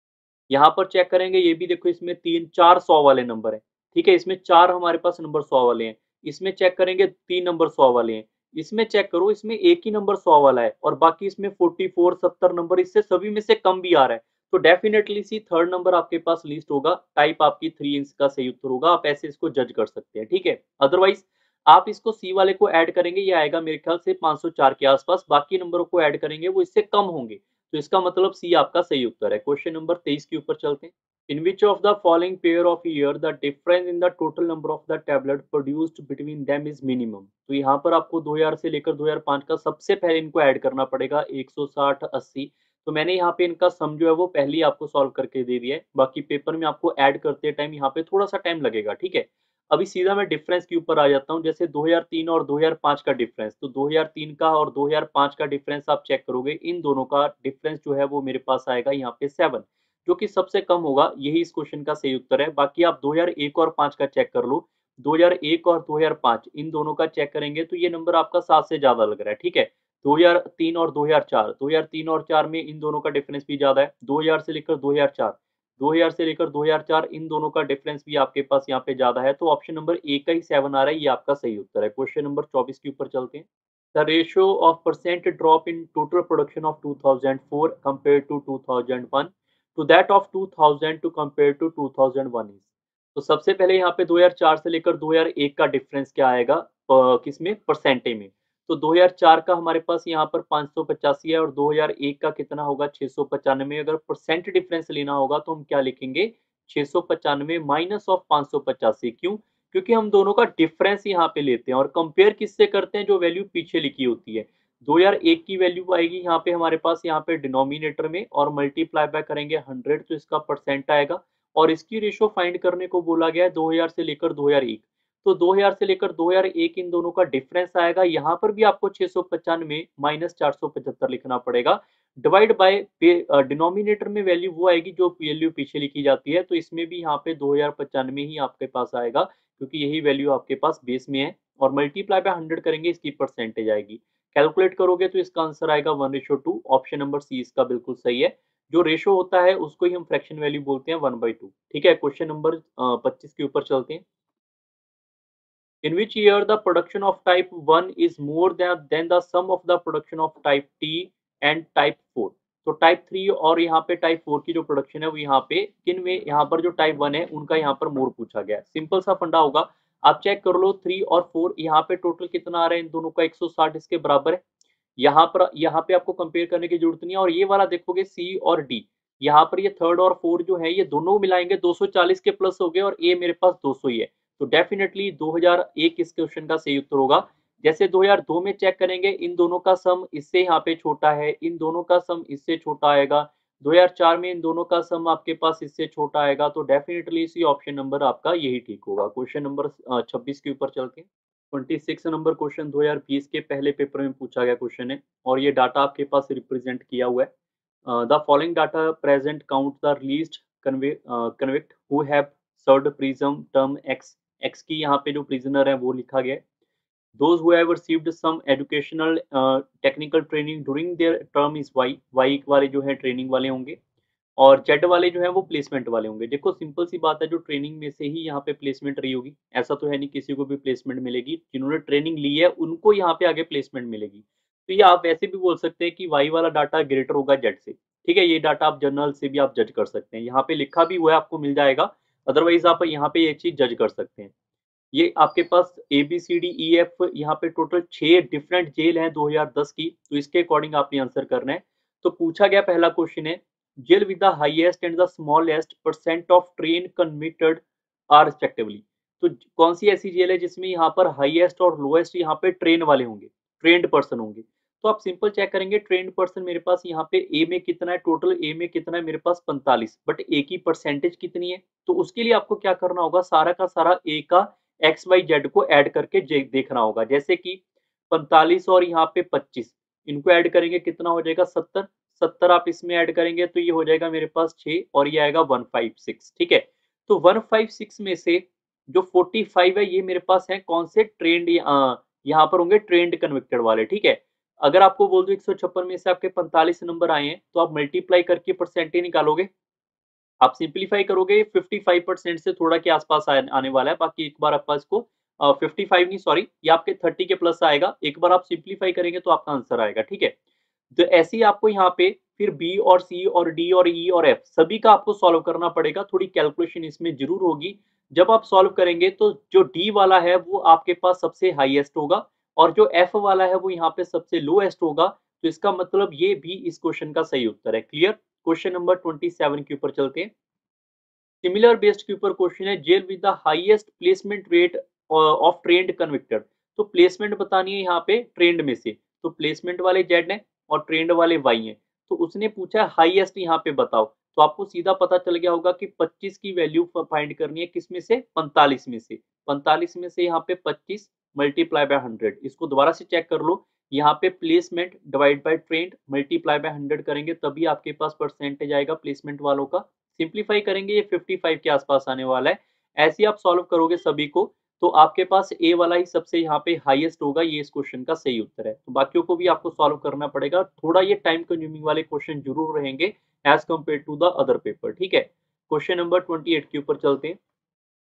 [SPEAKER 1] यहाँ पर चेक करेंगे, ये भी देखो इसमें तीन चार सौ वाले नंबर है, ठीक है, इसमें चार हमारे पास नंबर सौ वाले हैं। इसमें चेक करेंगे तीन नंबर सौ वाले हैं। इसमें चेक करो, इसमें एक ही नंबर सौ वाला है, और बाकी इसमें फोर्टी फोर सत्तर नंबर, इससे सभी में से कम भी आ रहा है। तो डेफिनेटली सी थर्ड नंबर आपके पास लिस्ट होगा, टाइप आपकी थ्री इंच का सही उत्तर होगा। आप ऐसे इसको जज कर सकते हैं, ठीक है। अदरवाइज आप इसको सी वाले को ऐड करेंगे, ये आएगा मेरे ख्याल से पाँच सौ चार के आसपास, बाकी नंबरों को ऐड करेंगे वो इससे कम होंगे। तो इसका मतलब सी आपका सही उत्तर है। क्वेश्चन नंबर तेईस के ऊपर चलते हैं। In which of the following pair of year the difference in the total number of the tablet produced between them is minimum. तो यहाँ पर आपको दो हज़ार से लेकर दो हज़ार पाँच का सबसे पहले इनको ऐड करना पड़ेगा, एक सौ साठ अस्सी। तो मैंने यहाँ पे इनका सम जो है वो पहले ही आपको सॉल्व करके दे दिया है, बाकी पेपर में आपको ऐड करते टाइम यहाँ पे थोड़ा सा टाइम लगेगा, ठीक है। अभी सीधा मैं डिफरेंस के ऊपर आ जाता हूँ। जैसे दो हज़ार तीन और दो हज़ार पाँच का डिफरेंस, तो दो हज़ार तीन का और दो हज़ार पाँच का डिफरेंस आप चेक करोगे, इन दोनों का डिफरेंस जो है वो मेरे पास आएगा यहाँ पे सेवन, जो कि सबसे कम होगा। यही इस क्वेश्चन का सही उत्तर है। बाकी आप दो हज़ार एक और पाँच का चेक कर लो, दो हज़ार एक और दो हज़ार पाँच इन दोनों का चेक करेंगे तो ये नंबर आपका सात से ज्यादा लग रहा है, ठीक है। दो हज़ार तीन और दो हज़ार चार, दो हज़ार तीन और चार में इन दोनों का डिफरेंस भी ज्यादा है। दो हज़ार से लेकर दो हज़ार चार, दो हज़ार से लेकर दो हज़ार चार इन दोनों का डिफरेंस भी आपके पास यहाँ पे ज्यादा है। तो ऑप्शन नंबर ए का ही सेवन आ रहा है, ये आपका सही उत्तर है। क्वेश्चन नंबर चौबीस के ऊपर चलते हैं। The ratio of percent drop in total production of two thousand four compare to two thousand one to that of two thousand two compare to two thousand one is. तो सबसे पहले यहाँ पे दो हज़ार चार से लेकर दो हज़ार एक का डिफरेंस क्या आएगा, अ, किसमें, परसेंटेज में। तो दो हज़ार चार का हमारे पास यहाँ पर पाँच सौ पचासी है, और दो हज़ार एक का कितना होगा, छह सौ पचानवे। अगर परसेंट डिफरेंस लेना होगा तो हम क्या लिखेंगे, छह सौ पचानवे माइनस ऑफ पाँच सौ पचासी। क्यों, क्योंकि हम दोनों का डिफरेंस यहाँ पे लेते हैं और कंपेयर किससे करते हैं, जो वैल्यू पीछे लिखी होती है। दो हज़ार एक की वैल्यू आएगी यहाँ पे हमारे पास, यहाँ पे डिनोमिनेटर में, और मल्टीप्लाई बाय करेंगे हंड्रेड, तो इसका परसेंट आएगा। और इसकी रेशो फाइंड करने को बोला गया है दो हज़ार से लेकर दो हज़ार एक। तो दो हज़ार से लेकर दो हज़ार एक इन दोनों का डिफरेंस आएगा, यहाँ पर भी आपको छह सौ पचानवे माइनस चार सौ पचहत्तर लिखना पड़ेगा, डिवाइड बाय डिनोमिनेटर में वैल्यू वो आएगी जो वैल्यू पीछे लिखी जाती है। तो इसमें भी यहाँ पे दो हज़ार पचानवे ही आपके पास आएगा, क्योंकि यही वैल्यू आपके पास बेस में है, और मल्टीप्लाई बाय हंड्रेड करेंगे, इसकी परसेंटेज आएगी। कैलकुलेट करोगे तो इसका आंसर आएगा one ratio two. Option number C इसका बिल्कुल सही है। जो रेशो होता है उसको ही हम फ्रैक्शन वैल्यू बोलते हैं, वन बाई टू, ठीक है। क्वेश्चन नंबर पच्चीस के ऊपर चलते हैं। In which year the production of type one is more than than the sum of the production of type T and type four। तो टाइप थ्री और यहाँ पे टाइप फोर की जो प्रोडक्शन है वो यहाँ पे किन में, यहाँ पर जो टाइप वन है उनका यहाँ पर मोर पूछा गया है। सिंपल सा फंडा होगा, आप चेक कर लो, थ्री और फोर यहाँ पे टोटल कितना आ रहा है, इन दोनों का एक सौ साठ इसके बराबर है। यहाँ पर यहाँ पे आपको कंपेयर करने की जरूरत नहीं है। और ये वाला देखोगे सी और डी, यहाँ पर ये थर्ड और फोर जो है ये दोनों मिलाएंगे दो सौ चालीस के प्लस हो गए, और ए मेरे पास दो सौ ही है। तो डेफिनेटली दो हज़ार एक इस क्वेश्चन का सही उत्तर होगा। जैसे दो हज़ार दो में चेक करेंगे, इन दोनों का सम इससे यहाँ पे छोटा है, इन दोनों का सम इससे छोटा आएगा। दो हज़ार चार में इन दोनों का सम आपके पास इससे छोटा आएगा। तो डेफिनेटली इसी ऑप्शन नंबर आपका यही ठीक होगा। क्वेश्चन नंबर छब्बीस के ऊपर चलते हैं। छब्बीस नंबर क्वेश्चन दो हज़ार बीस के पहले पेपर में पूछा गया क्वेश्चन है, और ये डाटा आपके पास रिप्रेजेंट किया हुआ है। The following data present count the released convict who have served prison term X. X की यहाँ पे जो प्रिजनर है वो लिखा गया है। Those who have received some educational technical training during their term is Y. Y वाले जो है ट्रेनिंग वाले होंगे। और जेड वाले जो है वो प्लेसमेंट वाले होंगे। देखो सिंपल सी बात है, जो ट्रेनिंग में से ही यहाँ पे प्लेसमेंट रही होगी, ऐसा तो है नहीं किसी को भी प्लेसमेंट मिलेगी, जिन्होंने ट्रेनिंग ली है उनको यहाँ पे आगे प्लेसमेंट मिलेगी। तो ये आप वैसे भी बोल सकते हैं कि वाई वाला डाटा ग्रेटर होगा जेड से, ठीक है। ये डाटा आप जर्नल से भी आप जज कर सकते हैं, यहाँ पे लिखा भी हुआ है आपको मिल जाएगा, अदरवाइज आप यहाँ पे ये चीज जज कर सकते हैं। ये आपके पास A B C D E F यहाँ पे टोटल छह डिफरेंट जेल हैं दो हज़ार दस की, तो इसके अकॉर्डिंग आपने आंसर करना है। तो पूछा गया पहला क्वेश्चन है, jail with the highest and the smallest percent of train convicted are respectively. तो कौन सी ऐसी जेल है जिसमें यहाँ पर हाईएस्ट और लोएस्ट यहाँ पे ट्रेन वाले होंगे, ट्रेंड पर्सन होंगे। तो आप सिंपल चेक करेंगे, ट्रेंड पर्सन मेरे पास यहाँ पे ए में कितना है, टोटल ए में कितना है मेरे पास पैंतालीस, बट ए की परसेंटेज कितनी है। तो उसके लिए आपको क्या करना होगा, सारा का सारा ए का एक्स वाई जेड को ऐड करके देखना होगा। जैसे कि पैंतालीस और यहाँ पे पच्चीस, इनको ऐड करेंगे कितना हो जाएगा, सत्तर। सत्तर आप इसमें ऐड करेंगे तो ये हो जाएगा मेरे पास छह, और ये आएगा वन फाइव सिक्स, ठीक है। तो वन फाइव सिक्स में से जो फोर्टी फाइव है ये मेरे पास है कौन से, ट्रेंड यहाँ पर होंगे ट्रेंड कन्विक्टेड वाले, ठीक है। अगर आपको बोल दो एक सौ छप्पन में से आपके पैंतालीस नंबर आए हैं, तो आप मल्टीप्लाई करके परसेंटेज निकालोगे, आप सिंपलीफाई करोगे पचपन परसेंट से थोड़ा के आसपास आने वाला है। बाकी एक बार आपका इसको पचपन नहीं सॉरी, ये आपके तीस के प्लस आएगा, एक बार आप सिंपलीफाई करेंगे तो आपका आंसर आएगा, ठीक है। तो ऐसे ही आपको यहाँ पे फिर बी और सी और डी और ई और एफ सभी का आपको सॉल्व करना पड़ेगा, थोड़ी कैलकुलेशन इसमें जरूर होगी। जब आप सॉल्व करेंगे तो जो डी वाला है वो आपके पास सबसे हाईएस्ट होगा, और जो एफ वाला है वो यहाँ पे सबसे लोएस्ट होगा। तो इसका मतलब ये भी इस क्वेश्चन का सही उत्तर है। Clear. Question number twenty seven के ऊपर चलते हैं। सिमिलर बेस्ड के ऊपर क्वेश्चन है, jail with the highest placement rate of trained convicted. तो प्लेसमेंट बतानी है यहाँ पे ट्रेंड में से, तो प्लेसमेंट वाले जेड है और ट्रेंड वाले वाई हैं। तो उसने पूछा है हाईएस्ट यहाँ पे बताओ, तो आपको सीधा पता चल गया होगा कि पच्चीस की वैल्यू फाइंड करनी है, किस में से, पैंतालीस में से। पैंतालीस में से यहाँ पे पच्चीस मल्टीप्लाई बाय हंड्रेड, इसको दोबारा से चेक कर लो। यहाँ पे placement divide by trained multiply by hundred करेंगे तभी आपके पास परसेंटेज आएगा प्लेसमेंट वालों का। सिंपलीफाई करेंगे ये पचपन के आसपास आने वाला है। ऐसे ही आप सॉल्व करोगे सभी को, तो आपके पास ए वाला ही सबसे यहाँ पे हाईएस्ट होगा, ये इस क्वेश्चन का सही उत्तर है। तो बाकियों को भी आपको सॉल्व करना पड़ेगा, थोड़ा ये टाइम कंज्यूमिंग वाले क्वेश्चन जरूर रहेंगे as compare to the other paper, ठीक है। क्वेश्चन नंबर ट्वेंटी एट के ऊपर चलते हैं।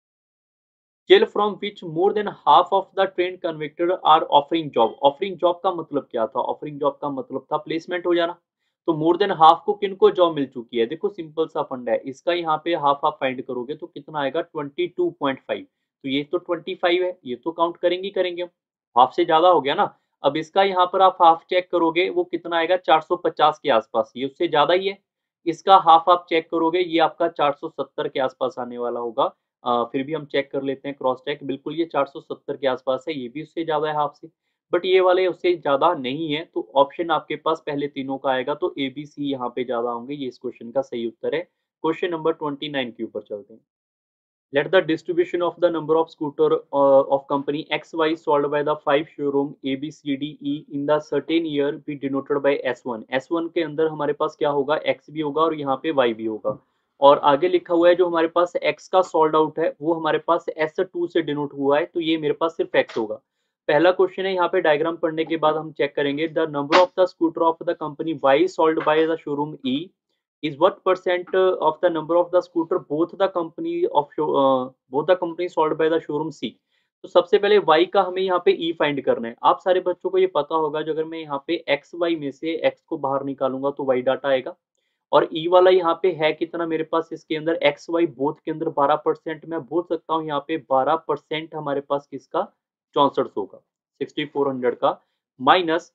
[SPEAKER 1] Jail from which more than half of the train convicted are offering job. Offering job का मतलब क्या था, ऑफरिंग जॉब का मतलब था प्लेसमेंट हो जाना। तो मोर देन हाफ को किनको जॉब मिल चुकी है, देखो सिंपल सा फंड है इसका, यहाँ पे हाफ हाफ फाइंड करोगे तो कितना आएगा ट्वेंटी टू पॉइंट फाइव। तो ये तो ट्वेंटी फाइव है, ये तो काउंट करेंगे करेंगे हम, हाफ से ज्यादा हो गया ना। अब इसका यहाँ पर आप हाफ चेक करोगे वो कितना आएगा, चार सौ पचास के आसपास, ये उससे ज्यादा ही है। इसका हाफ आप चेक करोगे ये आपका चार सौ सत्तर के आसपास आने वाला होगा। अ, फिर भी हम चेक कर लेते हैं क्रॉस चेक, बिल्कुल ये चार सौ सत्तर के आसपास है, ये भी उससे ज़्यादा है हाफ से, बट ये वाले उससे ज़्यादा नहीं है। तो ऑप्शन आपके पास पहले तीनों का आएगा, तो ए बी सी यहाँ पे ज़्यादा होंगे, ये इस क्वेश्चन का सही उत्तर है। क्वेश्चन नंबर ट्वेंटी नाइन के ऊपर चलते हैं। Let the distribution of the number of scooter uh, of company X Y sold by the five showroom A B C D E in the certain year be denoted by S one। S one के अंदर हमारे पास क्या होगा, X भी होगा और यहाँ पे Y भी होगा। और आगे लिखा हुआ है जो हमारे पास X का सोल्ड आउट है वो हमारे पास S टू से डिनोट हुआ है, तो ये मेरे पास सिर्फ X होगा। पहला क्वेश्चन है, यहाँ पे डायग्राम पढ़ने के बाद हम चेक करेंगे, the number of the scooter of the company Y sold by the showroom E is what percent uh, of the number of the scooter both the company of show uh, both the company sold by the showroom C। तो सबसे पहले y का हमें यहाँ पे e find करना है। आप सारे बच्चों को ये पता होगा, जो अगर मैं यहाँ पे एक्स वाई में से x को बाहर निकालूंगा तो y डाटा आएगा, और e वाला यहाँ पे है कितना मेरे पास, इसके अंदर एक्स वाई बोथ के अंदर बारह परसेंट, मैं बोल सकता हूँ यहाँ पे बारह परसेंट हमारे पास किसका, चौसठ सौ का, सिक्सटी फोर हंड्रेड का, minus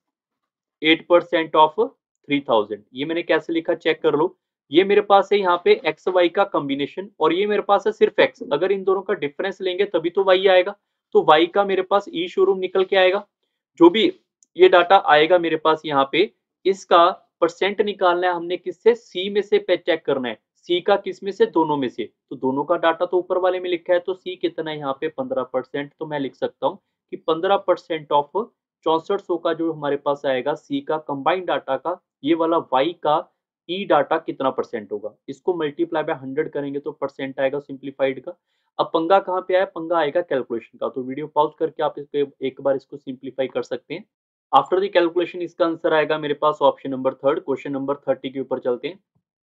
[SPEAKER 1] eight percent of three thousand. ये मैंने कैसे लिखा चेक कर लो, ये मेरे पास है यहाँ पे एक्स वाई का कॉम्बिनेशन, और ये मेरे पास है सिर्फ एक्स, अगर इन दोनों का डिफरेंस लेंगे तभी तो वाई आएगा। तो वाई का मेरे पास ई शोरूम निकल के आएगा, जो भी ये डाटा आएगा मेरे पास यहाँ पे, इसका परसेंट निकालना है हमने किससे, सी में से पे चेक करना है, सी का किस में से, दोनों में से। तो दोनों का डाटा तो ऊपर वाले में लिखा है, तो सी कितना है यहाँ पे पंद्रह परसेंट, तो मैं लिख सकता हूँ कि पंद्रह परसेंट ऑफ चौसठ सौ का जो हमारे पास आएगा सी का कंबाइंड डाटा का, ये वाला वाई का ई डाटा कितना परसेंट होगा, इसको मल्टीप्लाई बाय हंड्रेड करेंगे तो परसेंट आएगा सिंप्लीफाइड का। अब पंगा कहाँ पे आया, पंगा आएगा कैलकुलेशन का, तो वीडियो पॉज करके आप इसको एक बार इसको सिंप्लीफाई कर सकते हैं। आफ्टर द कैलकुलेशन इसका आंसर आएगा मेरे पास option number third. Question number thirty के ऊपर चलते हैं।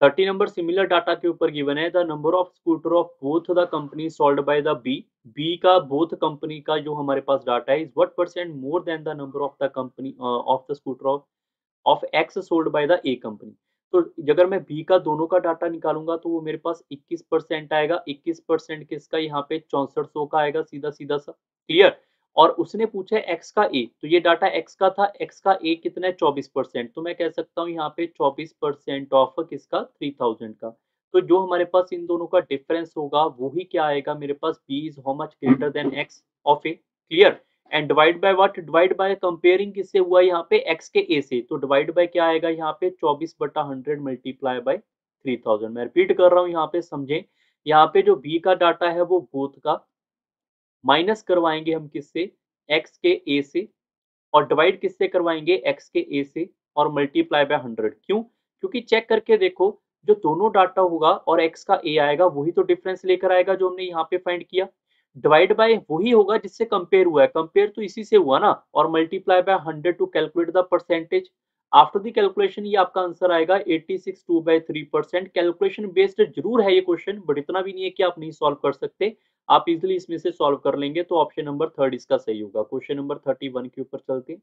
[SPEAKER 1] थर्टी नंबर सिमिलर डाटा के ऊपर गिवन है, the number of scooter of both the company sold by the B, B का बोथ कंपनी का जो हमारे पास डाटा है is what percent more than the number of the company of the scooter of of X sold by the A company. तो अगर मैं B का दोनों का डाटा निकालूंगा तो वो मेरे पास इक्कीस परसेंट आएगा, इक्कीस परसेंट किसका, यहाँ पे चौसठ सौ का आएगा, सीधा सीधा सा क्लियर। और उसने पूछा है एक्स का ए, तो ये डाटा एक्स का था, एक्स का ए कितना है चौबीस परसेंट, तो मैं कह सकता हूँ यहाँ पे चौबीस परसेंट ऑफ किसका, थ्री थाउजेंड का। तो जो हमारे पास इन दोनों का डिफरेंस होगा वो ही क्या आएगा मेरे पास, B is how much greater than X of A, clear. And divide by what, divide by comparing किससे हुआ यहाँ पे, एक्स के ए से, तो डिवाइड बाय क्या आएगा यहाँ पे, चौबीस बटा hundred multiply by three thousand. मैं रिपीट कर रहा हूँ यहाँ पे समझे, यहाँ पे जो बी का डाटा है वो बोथ का माइनस करवाएंगे हम किससे, एक्स के ए से, और डिवाइड किससे करवाएंगे, एक्स के ए से, और मल्टीप्लाई बाय हंड्रेड। क्यों, क्योंकि चेक करके देखो जो दोनों डाटा होगा और एक्स का ए आएगा वही तो डिफरेंस लेकर आएगा जो हमने यहाँ पे फाइंड किया। डिवाइड बाय वही होगा जिससे कंपेयर हुआ है, कंपेयर तो इसी से हुआ ना, और multiply by hundred to calculate the percentage. After the calculation ये आपका आंसर आएगा eighty six two by three percent. Calculation based जरूर है ये क्वेश्चन, बट इतना भी नहीं है कि आप नहीं सॉल्व कर सकते, आप इजिली इसमें से सॉल्व कर लेंगे। तो ऑप्शन नंबर थर्ड इसका सही होगा। क्वेश्चन नंबर थर्टी वन के ऊपर चलते हैं।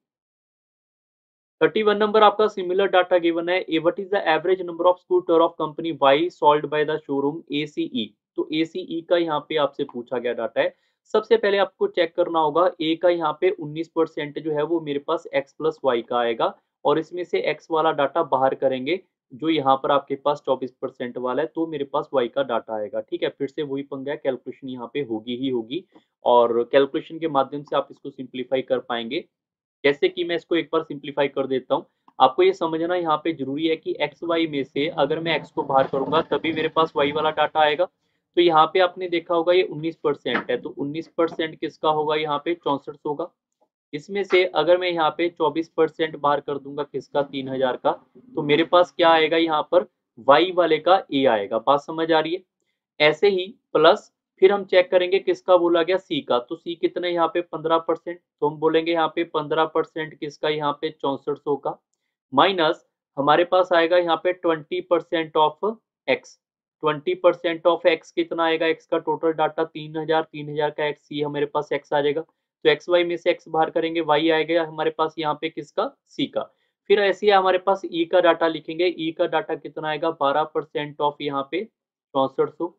[SPEAKER 1] थर्टी वन नंबर आपका सिमिलर डाटा गिवन है, A what is the average number of scooter of company Y sold by the showroom ACE. तो एसीई का यहाँ पे आपसे पूछा गया डाटा है। सबसे पहले आपको चेक करना होगा, ए का यहाँ पे उन्नीस परसेंट जो है वो मेरे पास एक्स प्लस वाई का आएगा, और इसमें से एक्स वाला डाटा बाहर करेंगे जो यहाँ पर आपके पास चौबीस परसेंट वाला है, तो मेरे पास वाई का डाटा आएगा। ठीक है, फिर से वही पंगा है, कैलकुलेशन यहाँ पे होगी ही होगी, और कैलकुलेशन के माध्यम से आप इसको सिंप्लीफाई कर पाएंगे। जैसे कि मैं इसको एक बार सिंप्लीफाई कर देता हूँ। आपको ये समझना यहाँ पे जरूरी है कि एक्स वाई में से अगर मैं एक्स को बाहर करूंगा तभी मेरे पास वाई वाला डाटा आएगा। तो यहाँ पे आपने देखा होगा ये उन्नीस परसेंट है, तो उन्नीस परसेंट किसका होगा, यहाँ पे चौसठ सौ का। इसमें से अगर मैं यहाँ पे चौबीस परसेंट बाहर कर दूंगा किसका, तीन हजार का, तो मेरे पास क्या आएगा यहाँ पर, वाई वाले का ए आएगा। बात समझ आ रही है। ऐसे ही प्लस फिर हम चेक करेंगे किसका बोला गया, सी का, तो सी कितना यहाँ पे पंद्रह परसेंट, तो हम बोलेंगे यहाँ पे पंद्रह परसेंट किसका, यहाँ पे चौसठ सौ का, माइनस हमारे पास आएगा यहाँ पे twenty percent of X. Twenty percent of X कितना आएगा, एक्स का टोटल डाटा तीन हजार, तीन हजार का एक्स, सी हमारे पास एक्स आ जाएगा, तो एक्स वाई में से एक्स बाहर करेंगे, वाई आएगा हमारे पास यहाँ पे किसका, सी का। फिर ऐसे ही हमारे पास ई का डाटा लिखेंगे, ई का डाटा कितना आएगा, बारह परसेंट ऑफ यहाँ पे चौसठ सौ,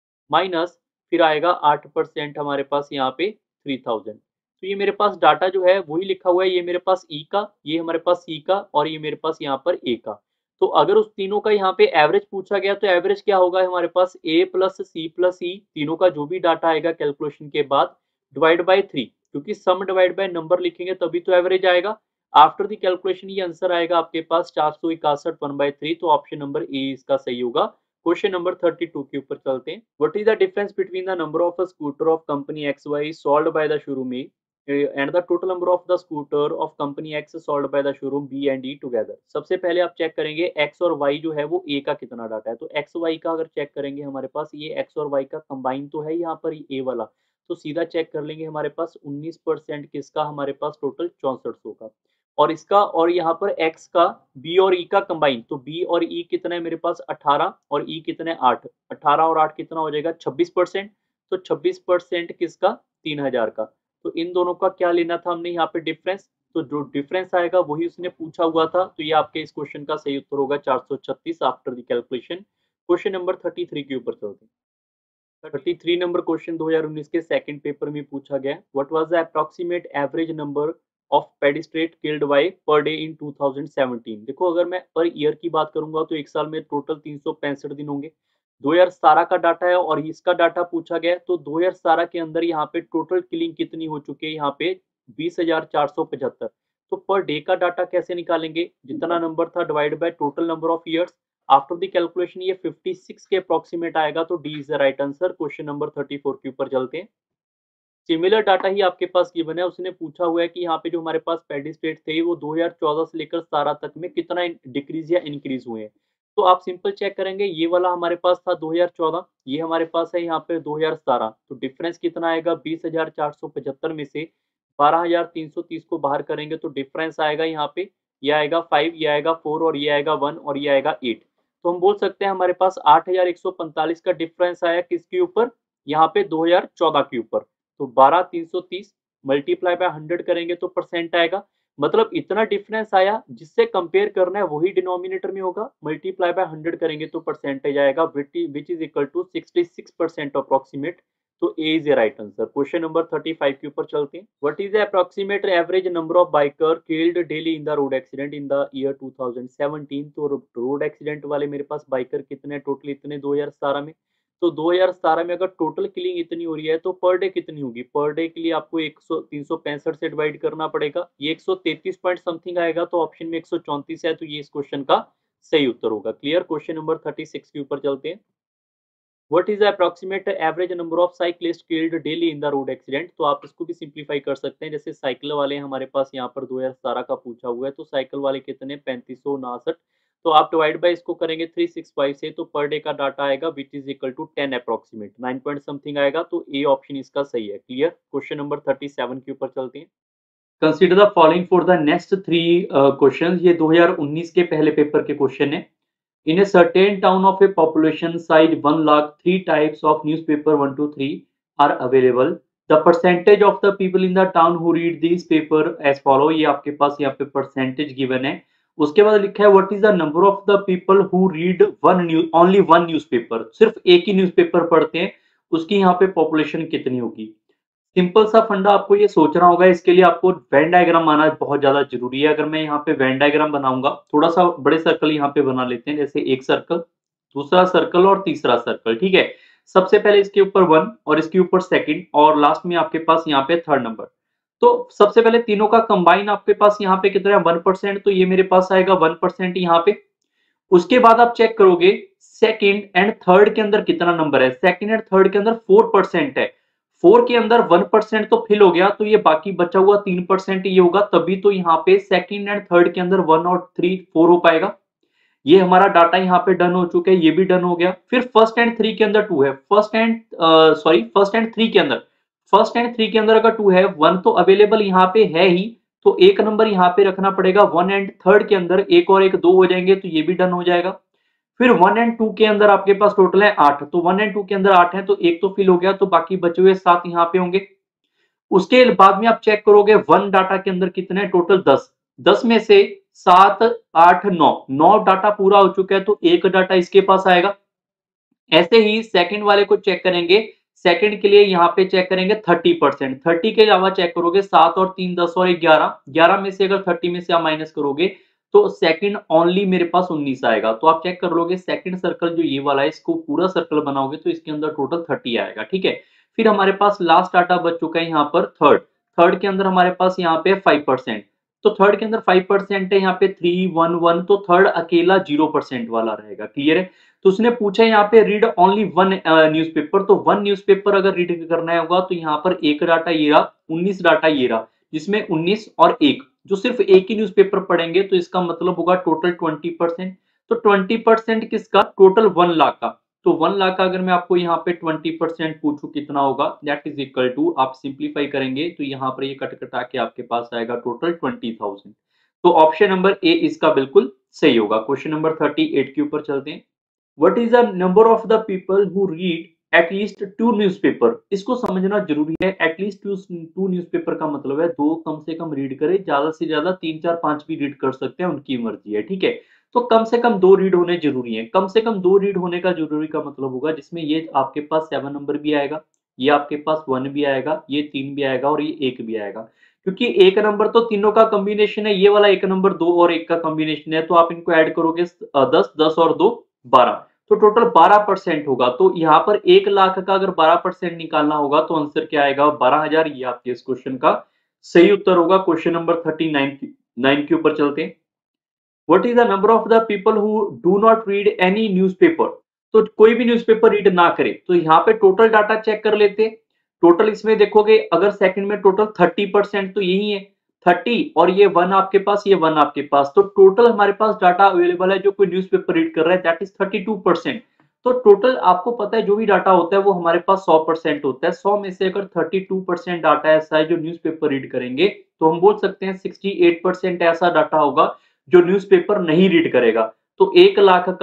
[SPEAKER 1] माइनस फिर आएगा आठ परसेंट हमारे पास यहाँ पे थ्री थाउजेंड। तो ये मेरे पास डाटा जो है वही लिखा हुआ है, ये मेरे पास ई का, ये हमारे पास सी का, और ये मेरे पास यहाँ पर ए का। तो अगर उस तीनों का यहाँ पे एवरेज पूछा गया तो एवरेज क्या होगा हमारे पास, ए प्लस सी प्लस ई, तीनों का जो भी डाटा आएगा कैलकुलेशन के बाद डिवाइड बाय थ्री, क्योंकि सम डिवाइड बाय नंबर लिखेंगे तभी तो एवरेज आएगा। आफ्टर द कैलकुलेशन ये आंसर आएगा आपके पास चार सौ इकसठ वन बाई थ्री, तो ऑप्शन नंबर ए इसका सही होगा। क्वेश्चन नंबर थर्टी टू के ऊपर चलते हैं। What is the difference between the number of a scooter of company X Y sold by the showroom A and the total number of the scooter of company X sold by the showroom B and E together. सबसे पहले आप check करेंगे x और Y जो है वो ए का कितना डाटा है, तो एक्स वाई का अगर चेक करेंगे हमारे पास ये एक्स और वाई का कंबाइन तो है यहाँ पर ए वाला, तो सीधा चेक कर लेंगे हमारे पास उन्नीस परसेंट किसका, हमारे पास टोटल चौसठ सौ का, और इसका और यहाँ पर x का b और e का कंबाइन, तो b और e कितना है मेरे पास अठारह, और e कितना है आठ, अठारह और आठ कितना हो जाएगा छब्बीस परसेंट, तो छब्बीस परसेंट किसका, तीन हजार का। तो इन दोनों का क्या लेना था हमने यहाँ पे डिफरेंस, तो जो डिफरेंस आएगा वही उसने पूछा हुआ था, तो ये आपके इस क्वेश्चन का सही उत्तर होगा चार सौ छत्तीस after the calculation. Question number thirty three के ऊपर चलते हैं। थर्टी थ्री नंबर क्वेश्चन दो हज़ार उन्नीस के सेकंड पेपर में पूछा गया, what was the approximate average number of pedestrian killed by per day in two thousand seventeen. देखो अगर मैं पर ईयर की बात करूंगा तो एक साल में टोटल तीन सौ पैंसठ दिन होंगे। दो हज़ार सत्रह का डाटा है और इसका डाटा पूछा गया है, तो दो हज़ार सत्रह के अंदर यहाँ पे टोटल किलिंग कितनी हो चुकी है, यहाँ पे बीस हजार चार सौ पचहत्तर। तो पर डे का डाटा कैसे निकालेंगे, जितना नंबर था divide by total number of years. After the calculation ये छप्पन के अप्रोक्सीमेट आएगा, तो D is the right answer. Question number thirty four के ऊपर चलते हैं। सिमिलर डाटा ही आपके पास गिवन है, उसने पूछा हुआ है कि यहाँ पे जो हमारे पास पेडी स्टेट थे वो दो हज़ार चौदह से लेकर सत्रह तक में कितना डिक्रीज या इंक्रीज हुए हैं। तो आप सिंपल चेक करेंगे, ये वाला हमारे पास था दो हज़ार चौदह, ये हमारे पास है यहाँ पे दो हज़ार सत्रह, तो डिफरेंस कितना आएगा, बीस हजार चार सौ पचहत्तर में से बारह हजार तीन सौ तीस को बाहर करेंगे तो डिफरेंस आएगा यहाँ पे, ये आएगा फाइव, ये आएगा फोर, और ये आएगा वन, और ये आएगा एट। तो हम बोल सकते हैं हमारे पास आठ हज़ार एक सौ पैंतालीस का डिफरेंस आया किसके ऊपर, यहाँ पे दो हज़ार चौदह के ऊपर। तो बारह तीन सौ तीस मल्टीप्लाई बाय हंड्रेड करेंगे तो परसेंट आएगा। मतलब इतना डिफरेंस आया, जिससे कंपेयर करना है वही डिनोमिनेटर में होगा, मल्टीप्लाई बाय हंड्रेड करेंगे तो परसेंटेज आएगा which is equal to sixty six percent approximate. तो A is A right answer. Question number पैंतीस के ऊपर चलते हैं। What is the approximate average number of biker killed daily in the road accident in the year two thousand seventeen. तो road accident वाले मेरे पास biker कितने टोटल, इतने दो हज़ार सत्रह में। तो दो हज़ार सत्रह में अगर टोटल किलिंग इतनी हो रही है तो पर डे कितनी होगी, पर डे के लिए आपको एक सौ तीन सौ पैंसठ से डिवाइड करना पड़ेगा। ये एक सौ तैंतीस पॉइंट समथिंग आएगा, तो ऑप्शन में एक सौ चौंतीस है, तो ये इस क्वेश्चन का सही उत्तर होगा। क्लियर। क्वेश्चन नंबर छत्तीस के ऊपर चलते हैं। What is the approximate average number of cyclists killed daily in the road accident। तो आप इसको भी सिंप्लीफाई कर सकते हैं, जैसे साइकिल वाले हमारे पास यहाँ पर दो हज़ार सत्रह का पूछा हुआ है, तो साइकिल वाले कितने पैंतीस सौ उनासठ। तो आप डिवाइड बाय इसको करेंगे तीन सौ पैंसठ से, तो पर डे का डाटा आएगा which is equal to ten approximate nine point something आएगा। तो ए ऑप्शन इसका सही है। क्लियर। क्वेश्चन नंबर सैंतीस के ऊपर चलते हैं। Consider the following for the next three question. ये दो हज़ार उन्नीस के पहले पेपर के क्वेश्चन है। In a certain town of a population size one lakh, three types of newspaper one to three are available. The percentage of the people in the town who read these paper as follow। ये आपके पास यहाँ पे percentage given है। उसके बाद लिखा है what is the number of the people who read one news only one newspaper। सिर्फ एक ही न्यूज़पेपर पढ़ते हैं, उसकी यहाँ पे population कितनी होगी। सिंपल सा फंडा आपको ये सोचना होगा। इसके लिए आपको वेन डायग्राम आना बहुत ज्यादा जरूरी है। अगर मैं यहाँ पे वेन डायग्राम बनाऊंगा, थोड़ा सा बड़े सर्कल यहाँ पे बना लेते हैं, जैसे एक सर्कल, दूसरा सर्कल और तीसरा सर्कल। ठीक है। सबसे पहले इसके ऊपर वन और इसके ऊपर सेकंड और लास्ट में आपके पास यहाँ पे थर्ड नंबर। तो सबसे पहले तीनों का कंबाइन आपके पास यहाँ पे कितना है, वन परसेंट। तो ये मेरे पास आएगा वन परसेंट यहाँ पे। उसके बाद आप चेक करोगे सेकंड एंड थर्ड के अंदर कितना नंबर है। सेकंड एंड थर्ड के अंदर फोर परसेंट है। फोर के अंदर वन परसेंट तो फिल हो गया, तो ये बाकी बचा हुआ तीन परसेंट ये होगा, तभी तो यहाँ पे सेकंड एंड थर्ड के अंदर वन और थ्री फोर हो पाएगा। ये हमारा डाटा यहाँ पे डन हो चुका है, ये भी डन हो गया। फिर फर्स्ट एंड थ्री के अंदर टू है, first and sorry first and three के अंदर फर्स्ट एंड थ्री के अंदर अगर टू है, वन तो अवेलेबल यहाँ पे है ही, तो एक नंबर यहाँ पे रखना पड़ेगा। वन एंड थर्ड के अंदर एक और एक दो हो जाएंगे, तो ये भी डन हो जाएगा। फिर वन एंड टू के अंदर आपके पास टोटल है आठ, तो वन एंड टू के अंदर आठ है, तो एक तो फिल हो गया, तो बाकी बचे हुए सात यहाँ पे होंगे। उसके बाद में आप चेक करोगे वन डाटा के अंदर कितने हैं, टोटल दस। दस में से सात आठ नौ, नौ डाटा पूरा हो चुका है, तो एक डाटा इसके पास आएगा। ऐसे ही सेकंड वाले को चेक करेंगे, सेकंड के लिए यहाँ पे चेक करेंगे थर्टी परसेंट। थर्टी के अलावा चेक करोगे सात और तीन दस और एक ग्यारह, ग्यारह में से अगर थर्टी में से आप माइनस करोगे तो सेकंड ओनली मेरे पास उन्नीस आएगा। तो आप चेक कर लोगे सेकंड सर्कल जो ये वाला है, इसको पूरा सर्कल बनाओगे तो इसके अंदर टोटल थर्टी आएगा। ठीक है। फिर हमारे पास लास्ट डाटा बच चुका है यहाँ पर थर्ड। थर्ड के अंदर हमारे पास यहाँ पे फाइव परसेंट, तो थर्ड के अंदर फाइव परसेंट है, यहाँ पे थ्री वन वन, तो थर्ड अकेला जीरो परसेंट वाला रहेगा। क्लियर है। तो उसने पूछा यहाँ पे रीड ओनली वन न्यूज़पेपर, तो वन न्यूज़पेपर अगर रीड करना होगा तो यहाँ पर एक डाटा ये रहा, उन्नीस डाटा ये रहा, जिसमें उन्नीस और एक, जो सिर्फ एक ही न्यूज़पेपर पढ़ेंगे, तो इसका मतलब होगा टोटल ट्वेंटी परसेंट। तो ट्वेंटी परसेंट किसका, टोटल वन लाख का। तो वन लाख का अगर मैं आपको यहाँ पे ट्वेंटी परसेंट पूछूं कितना होगा, दैट इज इक्वल टू, आप सिंप्लीफाई करेंगे तो यहाँ पर ये कट कटा के आपके पास आएगा टोटल ट्वेंटी थाउजेंड। तो ऑप्शन नंबर ए इसका बिल्कुल सही होगा। क्वेश्चन नंबर थर्टी एट के ऊपर चलते हैं। What is the number of the people who read at least two newspaper. इसको समझना जरूरी है। एटलीस्ट टू टू न्यूज़पेपर का मतलब है दो कम से कम रीड करे, ज्यादा से ज्यादा तीन चार पांच भी रीड कर सकते हैं, उनकी मर्जी है। ठीक है। तो कम से कम दो रीड होने जरूरी है। कम से कम दो रीड होने का जरूरी का मतलब होगा जिसमें ये आपके पास सेवन नंबर भी आएगा, ये आपके पास वन भी आएगा, ये तीन भी आएगा और ये एक भी आएगा। क्योंकि एक नंबर तो तीनों का कॉम्बिनेशन है, ये वाला एक नंबर दो और एक का कॉम्बिनेशन है, तो आप इनको ऐड करोगे दस, दस और दो बारह, तो टोटल बारह परसेंट होगा। तो यहाँ पर एक लाख का अगर बारह परसेंट निकालना होगा तो आंसर क्या आएगा, बारह हजार। ये आपके इस क्वेश्चन का सही उत्तर होगा। Question number thirty nine nine के ऊपर चलते हैं। What is the number of the people who do not read any newspaper. तो कोई भी न्यूज़पेपर रीड ना करे, तो यहाँ पे टोटल डाटा चेक कर लेते हैं। टोटल इसमें देखोगे अगर सेकंड में टोटल थर्टी परसेंट तो यही है, थर्टी और ये वन आपके पास, ये वन आपके पास, तो टोटल हमारे पास डाटा अवेलेबल है जो कोई न्यूज़पेपर रीड कर रहा है, that is thirty two percent. तो टोटल आपको पता है जो भी डाटा होता है वो हमारे पास सौ परसेंट होता है। सौ में से अगर थर्टी टू परसेंट डाटा ऐसा है जो न्यूज़पेपर रीड करेंगे, तो हम बोल सकते हैं सिक्सटी एट परसेंट ऐसा डाटा होगा जो न्यूज़पेपर नहीं रीड करेगा। तो एक लाख का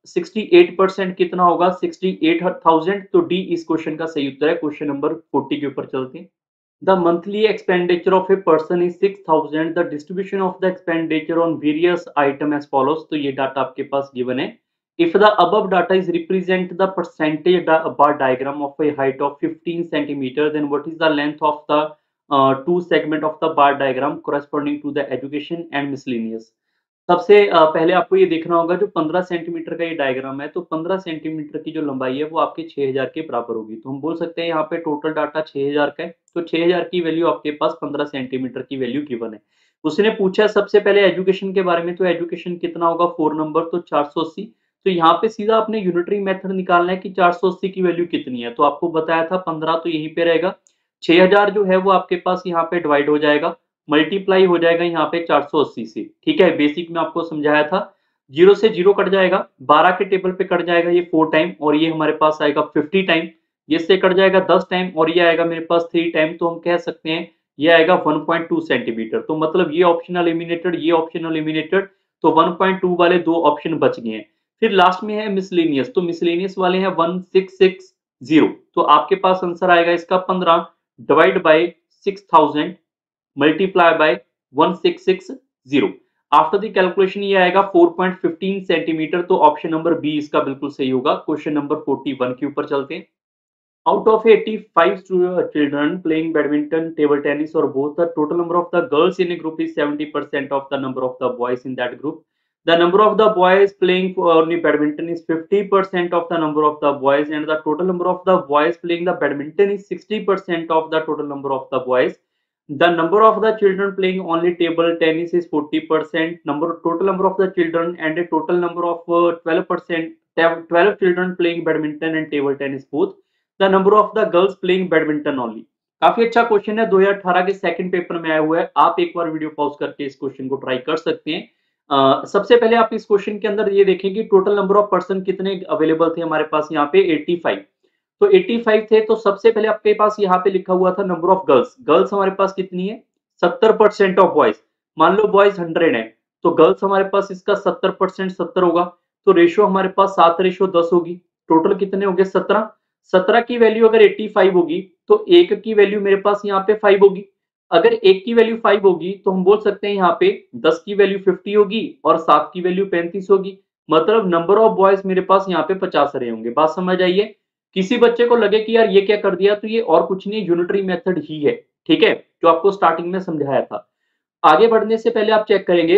[SPEAKER 1] अड़सठ परसेंट कितना होगा, अड़सठ हज़ार। तो डी इस क्वेश्चन का सही उत्तर है। क्वेश्चन नंबर चालीस के ऊपर चलते हैं। The monthly expenditure of a person is six thousand, the distribution of the expenditure on various item as follows. तो ये डाटा आपके पास गिवन है। If the above data is represent the percentage bar diagram of a height of fifteen centimetre, then what is the length of the two segment of the bar diagram corresponding to the education and miscellaneous. सबसे अ, पहले आपको ये देखना होगा, जो पंद्रह centimetre का ये डायग्राम है, तो पंद्रह सेंटीमीटर की जो लंबाई है वो आपके छह हज़ार के बराबर होगी। तो हम बोल सकते हैं यहाँ पे टोटल डाटा छह हज़ार का है, तो छह हज़ार की वैल्यू आपके पास पंद्रह सेंटीमीटर की वैल्यू गिवन है। उसने पूछा सबसे पहले एजुकेशन के बारे में, तो एजुकेशन कितना होगा, फोर नंबर, तो चार सौ अस्सी। तो यहाँ पे सीधा आपने यूनिटरी मेथड निकालना है कि चार सौ अस्सी की वैल्यू कितनी है। तो आपको बताया था पंद्रह, तो यहीं पे रहेगा। छह हज़ार जो है वो आपके पास यहाँ पे डिवाइड हो जाएगा, मल्टीप्लाई हो जाएगा यहाँ पे चार सौ अस्सी से। ठीक है, बेसिक में आपको समझाया था। जीरो से जीरो कट जाएगा, बारह के टेबल पे कट जाएगा ये फोर टाइम, और ये हमारे पास आएगा फिफ्टी टाइम। ये से कट जाएगा दस टाइम, और ये आएगा मेरे पास थ्री टाइम। तो हम कह सकते हैं ये आएगा वन पॉइंट टू सेंटीमीटर। तो मतलब ये ऑप्शन एलिमिनेटेड, ये ऑप्शन एलिमिनेटेड, तो वन पॉइंट टू वाले दो ऑप्शन बच गए हैं। फिर लास्ट में है मिसलेनियस, तो मिसलेनियस वाले हैं वन सिक्स सिक्स जीरो। तो आपके पास आंसर आएगा इसका पंद्रह divide by six thousand multiply by one six six zero. After the calculation ये आएगा four point one five centimetre. तो ऑप्शन नंबर बी इसका बिल्कुल सही होगा। क्वेश्चन नंबर इकतालीस के ऊपर चलते हैं। Out of eighty-five stu- children playing badminton, table tennis, or both, the total number of the girls in a group is seventy percent of the number of the boys in that group. The number of the boys playing for only badminton is fifty percent of the number of the boys, and the total number of the boys playing the badminton is sixty percent of the total number of the boys. The number of the children playing only table tennis is forty percent. Number total number of the children and a total number of uh, twelve percent twelve children playing badminton and table tennis both. The number of the girls playing badminton only. काफी अच्छा question है, दो हज़ार अठारह के second paper में आया हुआ है। आप एक बार वीडियो पॉज करके इस क्वेश्चन को ट्राई कर सकते हैं। अ, सबसे पहले आप इस क्वेश्चन के अंदर ये देखें कि टोटल नंबर ऑफ पर्सन कितने अवेलेबल थे हमारे पास यहाँ पे पचासी। तो पचासी थे, तो सबसे पहले आपके पास यहाँ पे लिखा हुआ था नंबर ऑफ गर्ल्स। गर्ल्स हमारे पास कितनी है, सत्तर परसेंट ऑफ बॉयज। मान लो बॉयज हंड्रेड है, तो गर्ल्स हमारे पास इसका सत्तर परसेंट सत्तर होगा। तो रेशियो हमारे पास सात रेशियो दस होगी। टोटल कितने हो गए, सत्रह। सत्रह की वैल्यू अगर पचासी होगी, तो एक की वैल्यू मेरे पास यहाँ पे फाइव होगी। अगर एक की वैल्यू फाइव होगी, तो हम बोल सकते हैं यहाँ पे दस की वैल्यू फिफ्टी होगी और सात की वैल्यू पैंतीस होगी। मतलब नंबर ऑफ बॉयज मेरे पास यहाँ पे पचास रहे होंगे। बात समझ आइए। किसी बच्चे को लगे कि यार ये क्या कर दिया, तो ये और कुछ नहीं, यूनिटरी मेथड ही है। ठीक है, जो आपको स्टार्टिंग में समझाया था। आगे बढ़ने से पहले आप चेक करेंगे,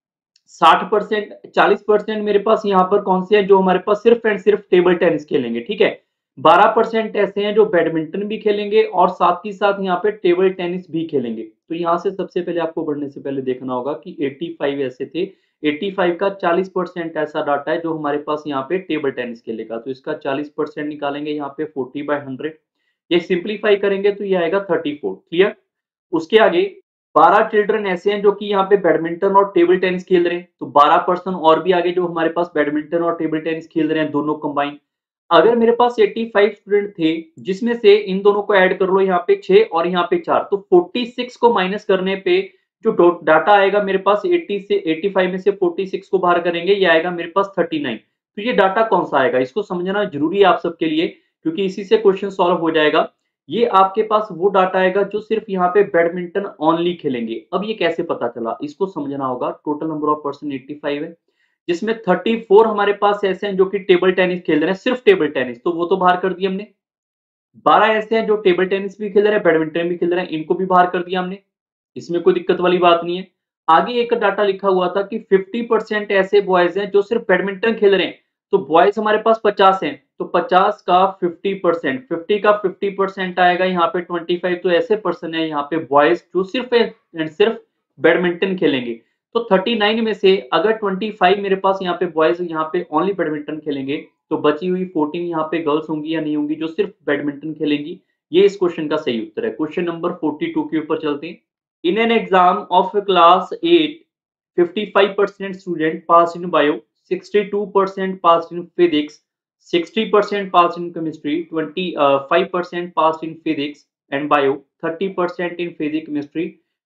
[SPEAKER 1] साठ परसेंट चालीस परसेंट मेरे पास यहाँ पर कौन से हैं जो हमारे पास सिर्फ एंड सिर्फ टेबल टेनिस खेलेंगे। ठीक है, बारह परसेंट ऐसे हैं जो बैडमिंटन भी खेलेंगे और साथ ही साथ यहाँ पे टेबल टेनिस भी खेलेंगे। तो यहाँ से सबसे पहले आपको बढ़ने से पहले देखना होगा कि पचासी ऐसे थे, पचासी का चालीस परसेंट ऐसा डाटा है जो हमारे पास यहाँ पे टेबल टेनिस खेलेगा। तो इसका चालीस परसेंट निकालेंगे यहाँ पे चालीस बाय हंड्रेड। ये सिंप्लीफाई करेंगे तो ये आएगा चौंतीस। क्लियर। उसके आगे बारह चिल्ड्रन ऐसे हैं जो कि यहाँ पे बैडमिंटन और टेबल टेनिस खेल रहे हैं। तो बारह पर्सन और भी आगे जो हमारे पास बैडमिंटन और टेबल टेनिस खेल रहे हैं, दोनों कंबाइन। अगर मेरे पास पचासी स्टूडेंट थे, जिसमें से इन दोनों को ऐड कर लो यहाँ पे छह और यहाँ पे चार, तो छियालीस को माइनस करने पे जो डाटा आएगा मेरे पास अस्सी से पचासी में से छियालीस को बाहर करेंगे, ये आएगा मेरे पास उनतालीस। तो ये डाटा कौन सा आएगा, इसको समझना जरूरी है आप सबके लिए, क्योंकि इसी से क्वेश्चन सॉल्व हो जाएगा। ये आपके पास वो डाटा आएगा जो सिर्फ यहाँ पे बैडमिंटन ओनली खेलेंगे। अब ये कैसे पता चला, इसको समझना होगा। टोटल नंबर ऑफ पर्सन पचासी है, जिसमें चौंतीस हमारे पास ऐसे हैं जो कि टेबल टेनिस खेल रहे हैं, सिर्फ टेबल टेनिस, तो वो तो बाहर कर दिया हमने। बारह ऐसे हैं जो टेबल टेनिस भी खेल रहे हैं, बैडमिंटन भी खेल रहे हैं, इनको भी बाहर कर दिया हमने। इसमें कोई दिक्कत वाली बात नहीं है। आगे एक डाटा लिखा हुआ था कि पचास परसेंट ऐसे बॉयज हैं जो सिर्फ बैडमिंटन खेल रहे हैं। तो बॉयज हमारे पास पचास हैं, तो पचास का पचास परसेंट, पचास का पचास परसेंट आएगा यहाँ पे पच्चीस। तो ऐसे पर्सन है यहाँ पे बॉयज जो सिर्फ एंड सिर्फ बैडमिंटन खेलेंगे। तो उनतालीस में से अगर पच्चीस मेरे पास यहाँ पे बॉयज यहाँ पे ओनली बैडमिंटन खेलेंगे, तो बची हुई चौदह यहाँ पे गर्ल्स होंगी या नहीं होंगी जो सिर्फ बैडमिंटन खेलेंगी। ये इस क्वेश्चन का सही उत्तर है। क्वेश्चन नंबर बयालीस के ऊपर चलते हैं। In an exam of class eight, fifty-five percent student passed in bio, sixty-two percent passed in physics, sixty percent passed in chemistry, twenty-five percent passed in physics and bio, thirty percent in physics chemistry,